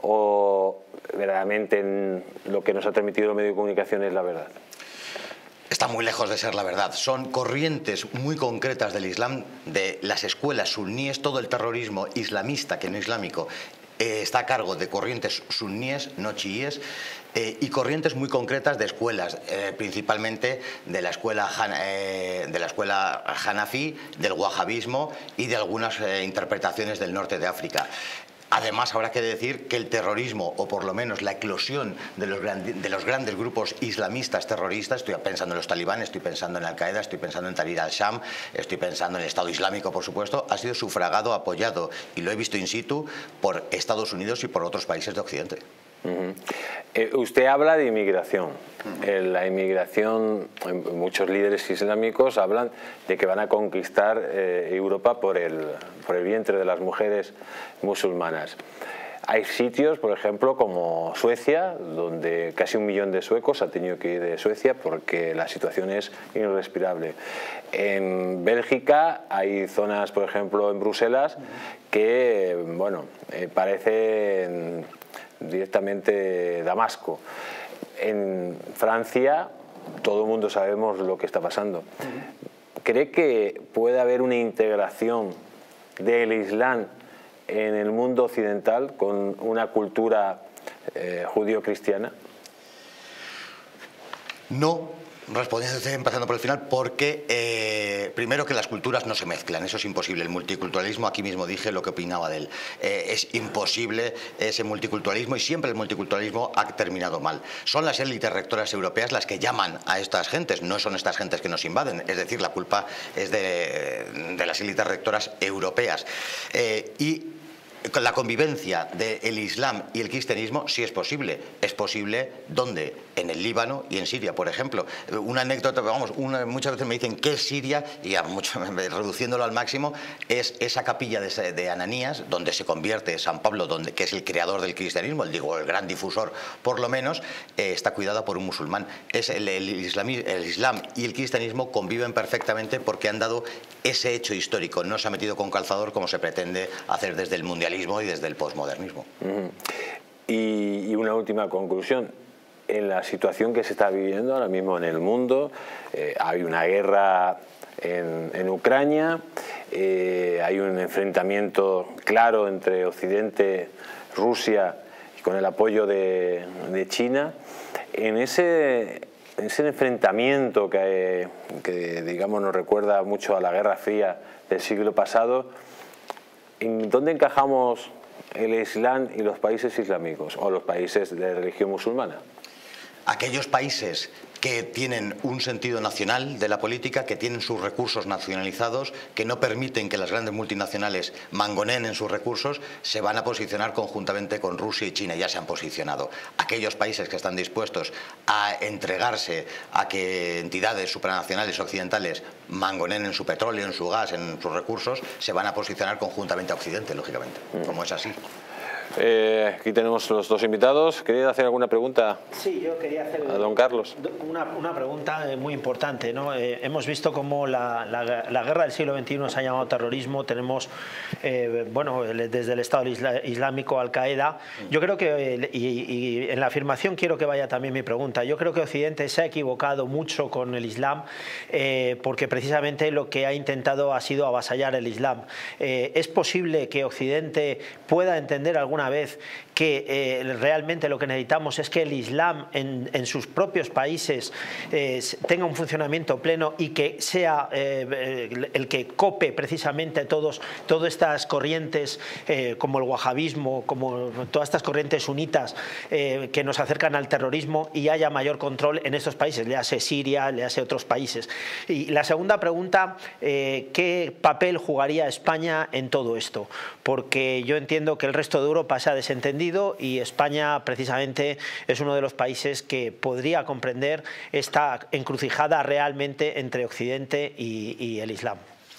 o verdaderamente en lo que nos ha transmitido el medio de comunicación es la verdad? Está muy lejos de ser la verdad. Son corrientes muy concretas del Islam, de las escuelas suníes. Todo el terrorismo islamista, que no islámico, eh, está a cargo de corrientes suníes, no chiíes, eh, y corrientes muy concretas de escuelas, eh, principalmente de la escuela eh, de la escuela hanafí, del wahabismo y de algunas eh, interpretaciones del norte de África. Además, habrá que decir que el terrorismo, o por lo menos la eclosión de los, de los grandes grupos islamistas terroristas, estoy pensando en los talibanes, estoy pensando en Al-Qaeda, estoy pensando en Tahrir al-Sham, estoy pensando en el Estado Islámico, por supuesto, ha sido sufragado, apoyado, y lo he visto in situ, por Estados Unidos y por otros países de Occidente. Uh-huh. eh, usted habla de inmigración. Uh-huh. eh, la inmigración, muchos líderes islámicos hablan de que van a conquistar eh, Europa por el, por el vientre de las mujeres musulmanas. Hay sitios, por ejemplo, como Suecia, donde casi un millón de suecos ha tenido que ir de Suecia porque la situación es irrespirable. En Bélgica hay zonas, por ejemplo, en Bruselas, que, bueno, eh, parecen directamente Damasco. En Francia todo el mundo sabemos lo que está pasando. ¿Cree que puede haber una integración del Islam en el mundo occidental con una cultura eh, judío-cristiana? No, Respondiéndote, empezando por el final, porque eh, primero que las culturas no se mezclan, eso es imposible. El multiculturalismo, aquí mismo dije lo que opinaba de él, eh, es imposible ese multiculturalismo y siempre el multiculturalismo ha terminado mal. Son las élites rectoras europeas las que llaman a estas gentes, no son estas gentes que nos invaden, es decir, la culpa es de, de las élites rectoras europeas. Eh, y la convivencia del Islam y el cristianismo sí es posible. Es posible, ¿dónde? En el Líbano y en Siria, por ejemplo. Una anécdota, vamos, una, muchas veces me dicen ¿qué es Siria? Y a mucho, reduciéndolo al máximo, es esa capilla de, de Ananías, donde se convierte San Pablo, donde, que es el creador del cristianismo, el, digo, el gran difusor, por lo menos, eh, está cuidada por un musulmán. Es el, el, islam, el Islam y el cristianismo conviven perfectamente porque han dado ese hecho histórico. No se ha metido con calzador como se pretende hacer desde el mundialismo y desde el posmodernismo. Uh-huh. y, y una última conclusión. En la situación que se está viviendo ahora mismo en el mundo, eh, hay una guerra en, en Ucrania, eh, hay un enfrentamiento claro entre Occidente, Rusia y con el apoyo de, de China. En ese, en ese enfrentamiento que, que digamos nos recuerda mucho a la Guerra Fría del siglo pasado, ¿en dónde encajamos el Islam y los países islámicos o los países de religión musulmana? Aquellos países que tienen un sentido nacional de la política, que tienen sus recursos nacionalizados, que no permiten que las grandes multinacionales mangoneen en sus recursos, se van a posicionar conjuntamente con Rusia y China, ya se han posicionado. Aquellos países que están dispuestos a entregarse a que entidades supranacionales occidentales mangoneen en su petróleo, en su gas, en sus recursos, se van a posicionar conjuntamente a Occidente, lógicamente, mm. como es así. Eh, aquí tenemos los dos invitados. ¿Quería hacer alguna pregunta? Sí, yo quería hacer a don Carlos. Una, una pregunta muy importante, ¿no? Eh, hemos visto cómo la, la, la guerra del siglo veintiuno se ha llamado terrorismo. Tenemos, eh, bueno, desde el Estado Islámico, Al-Qaeda. Yo creo que, y, y en la afirmación quiero que vaya también mi pregunta, yo creo que Occidente se ha equivocado mucho con el Islam eh, porque precisamente lo que ha intentado ha sido avasallar el Islam. Eh, ¿Es posible que Occidente pueda entender alguna vez que eh, realmente lo que necesitamos es que el Islam en, en sus propios países eh, tenga un funcionamiento pleno y que sea eh, el que cope precisamente todos, todas estas corrientes eh, como el wahabismo, como todas estas corrientes sunitas eh, que nos acercan al terrorismo y haya mayor control en estos países, le hace Siria, le hace otros países? Y la segunda pregunta, eh, ¿qué papel jugaría España en todo esto? Porque yo entiendo que el resto de Europa se ha desentendido y España precisamente es uno de los países que podría comprender esta encrucijada realmente entre Occidente y, y el Islam.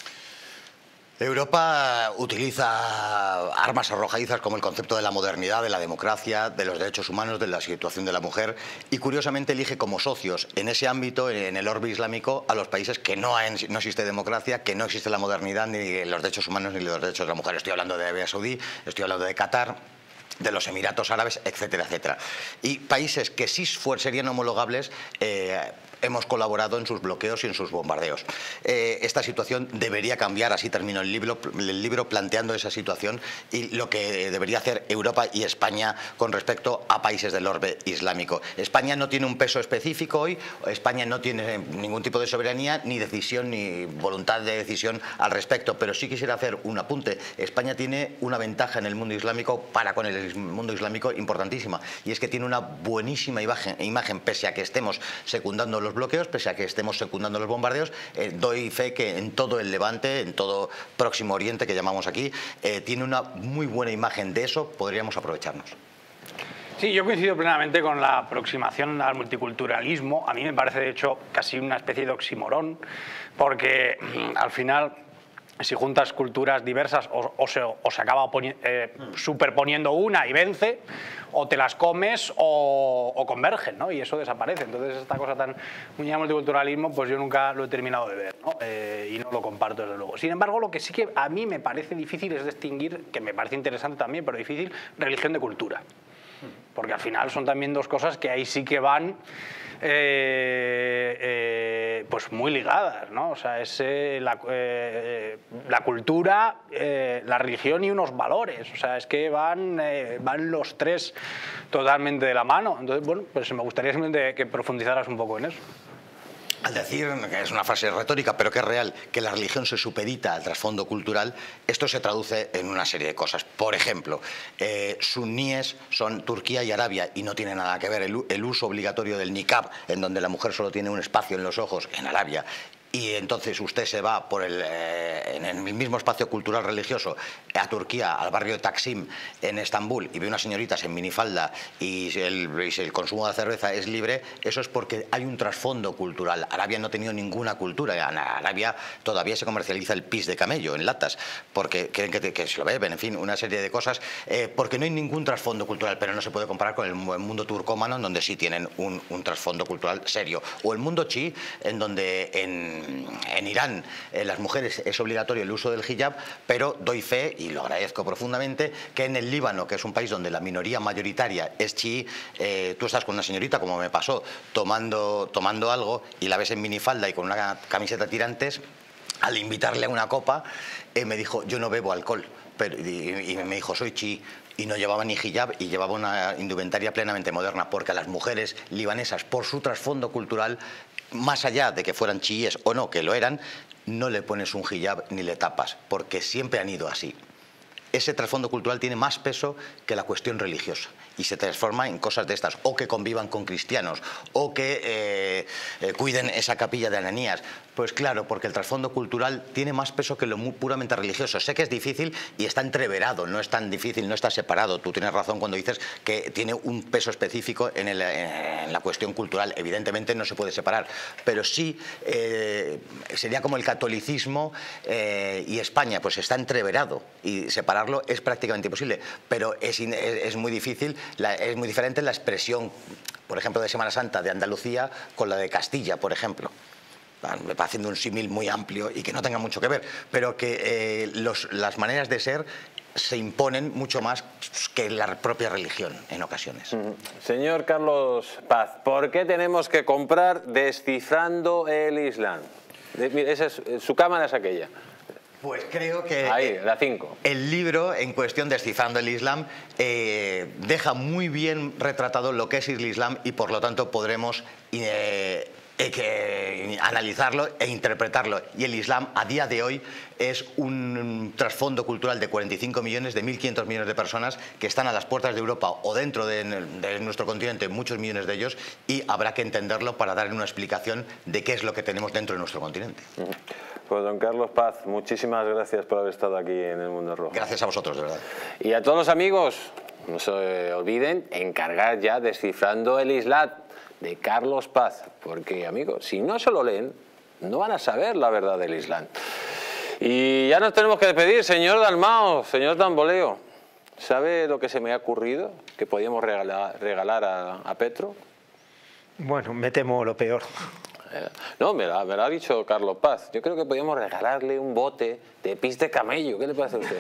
Europa utiliza armas arrojadizas como el concepto de la modernidad, de la democracia, de los derechos humanos, de la situación de la mujer y curiosamente elige como socios en ese ámbito, en el orbe islámico, a los países que no, hay, no existe democracia, que no existe la modernidad, ni los derechos humanos, ni los derechos de la mujer. Estoy hablando de Arabia Saudí, estoy hablando de Qatar, de los Emiratos Árabes, etcétera, etcétera. Y países que sí serían homologables, eh, hemos colaborado en sus bloqueos y en sus bombardeos. Eh, esta situación debería cambiar, así termino el libro, el libro planteando esa situación y lo que debería hacer Europa y España con respecto a países del orbe islámico. España no tiene un peso específico hoy, España no tiene ningún tipo de soberanía, ni decisión, ni voluntad de decisión al respecto, pero sí quisiera hacer un apunte. España tiene una ventaja en el mundo islámico para con el mundo islámico importantísima, y es que tiene una buenísima imagen, imagen pese a que estemos secundando los bloqueos, pese a que estemos secundando los bombardeos. Eh, doy fe que en todo el Levante, en todo Próximo Oriente que llamamos aquí, eh, tiene una muy buena imagen de eso, podríamos aprovecharnos. Sí, yo coincido plenamente con la aproximación al multiculturalismo. A mí me parece de hecho casi una especie de oxímoron, porque al final, si juntas culturas diversas, o, o, se, o se acaba eh, superponiendo una y vence, o te las comes o, o convergen, ¿no? Y eso desaparece. Entonces esta cosa tan muy llamada multiculturalismo, pues yo nunca lo he terminado de ver, ¿no? Eh, y no lo comparto desde luego. Sin embargo, lo que sí que a mí me parece difícil es distinguir, que me parece interesante también, pero difícil, religión de cultura. Porque al final son también dos cosas que ahí sí que van eh, eh, pues muy ligadas, ¿no? O sea, es eh, la, eh, la cultura, eh, la religión y unos valores. O sea, es que van, eh, van los tres totalmente de la mano. Entonces, bueno, pues me gustaría simplemente que profundizaras un poco en eso. al decir, que es una frase retórica, pero que es real, que la religión se supedita al trasfondo cultural, esto se traduce en una serie de cosas. Por ejemplo, eh, suníes son Turquía y Arabia y no tiene nada que ver. El, el uso obligatorio del niqab, en donde la mujer solo tiene un espacio en los ojos, en Arabia, y entonces usted se va por el, eh, en el mismo espacio cultural religioso a Turquía, al barrio de Taksim, en Estambul, y ve unas señoritas en minifalda y el, y el consumo de cerveza es libre, eso es porque hay un trasfondo cultural. Arabia no ha tenido ninguna cultura. En Arabia todavía se comercializa el pis de camello en latas, porque creen que, que se lo beben, en fin, una serie de cosas, eh, porque no hay ningún trasfondo cultural, pero no se puede comparar con el mundo turcómano, en donde sí tienen un, un trasfondo cultural serio, o el mundo chií, en donde en En Irán, eh, las mujeres es obligatorio el uso del hijab, pero doy fe, y lo agradezco profundamente, que en el Líbano, que es un país donde la minoría mayoritaria es chií, eh, tú estás con una señorita, como me pasó, tomando, tomando algo y la ves en minifalda y con una camiseta tirantes, al invitarle a una copa, eh, me dijo, yo no bebo alcohol, pero, y, y me dijo, soy chií. Y no llevaba ni hijab y llevaba una indumentaria plenamente moderna, porque a las mujeres libanesas, por su trasfondo cultural, más allá de que fueran chiíes o no, que lo eran, no le pones un hijab ni le tapas, porque siempre han ido así. Ese trasfondo cultural tiene más peso que la cuestión religiosa y se transforma en cosas de estas, o que convivan con cristianos, o que eh, eh, cuiden esa capilla de Ananías. Pues claro, porque el trasfondo cultural tiene más peso que lo muy puramente religioso. Sé que es difícil y está entreverado, no es tan difícil, no está separado. Tú tienes razón cuando dices que tiene un peso específico en, el, en la cuestión cultural. Evidentemente no se puede separar, pero sí eh, sería como el catolicismo eh, y España, pues está entreverado y separarlo es prácticamente imposible, pero es, es, es muy difícil. La, es muy diferente la expresión, por ejemplo, de Semana Santa de Andalucía con la de Castilla, por ejemplo. Me va haciendo un símil muy amplio y que no tenga mucho que ver, pero que eh, los, las maneras de ser se imponen mucho más que la propia religión en ocasiones. Mm. Señor Carlos Paz, ¿por qué tenemos que comprar Descifrando el Islam? Esa es, su cámara es aquella. Pues creo que Ahí, la cinco. El libro en cuestión, Descifrando el Islam, eh, deja muy bien retratado lo que es el Islam y por lo tanto podremos eh, eh, que, analizarlo e interpretarlo. Y el Islam a día de hoy es un trasfondo cultural de cuarenta y cinco millones, de mil quinientos millones de personas que están a las puertas de Europa o dentro de, de nuestro continente, muchos millones de ellos, y habrá que entenderlo para dar una explicación de qué es lo que tenemos dentro de nuestro continente. Uh-huh. Pues don Carlos Paz, muchísimas gracias por haber estado aquí en El Mundo Rojo. Gracias a vosotros, de verdad. Y a todos los amigos, no se olviden encargar ya Descifrando el Islam de Carlos Paz, porque amigos, si no se lo leen, no van a saber la verdad del Islam. Y ya nos tenemos que despedir, señor Dalmao, señor Tamboleo. ¿Sabe lo que se me ha ocurrido que podíamos regalar, regalar a, a Petro? Bueno, me temo lo peor. No, me lo, me lo ha dicho Carlos Paz. Yo creo que podíamos regalarle un bote de pis de camello. ¿Qué le parece a usted?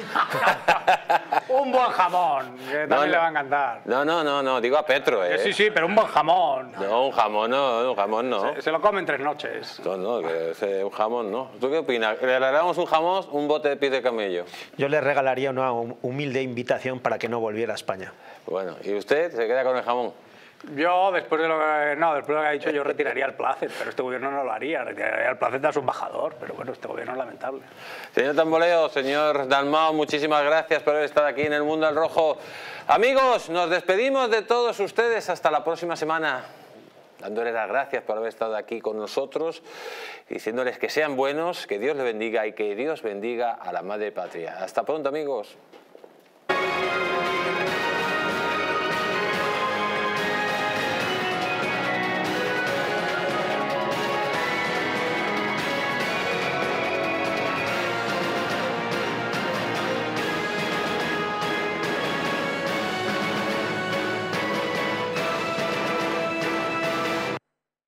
Un buen jamón, que también no, le va a encantar. No, no, no, no, digo a Petro, ¿eh? Sí, sí, pero un buen jamón. No, un jamón no, un jamón no. Se, se lo comen tres noches. No, no, que ese, un jamón no. ¿Tú qué opinas? ¿Le regalamos un jamón, un bote de pis de camello? Yo le regalaría una humilde invitación para que no volviera a España. Bueno, ¿y usted se queda con el jamón? Yo, después de lo que, no, después de lo que ha dicho, yo retiraría el placet, pero este gobierno no lo haría. Retiraría el placet a su embajador, pero bueno, este gobierno es lamentable. Señor Tamboleo, señor Dalmao, muchísimas gracias por haber estado aquí en El Mundo al Rojo. Amigos, nos despedimos de todos ustedes hasta la próxima semana, dándoles las gracias por haber estado aquí con nosotros, diciéndoles que sean buenos, que Dios les bendiga y que Dios bendiga a la Madre Patria. Hasta pronto, amigos.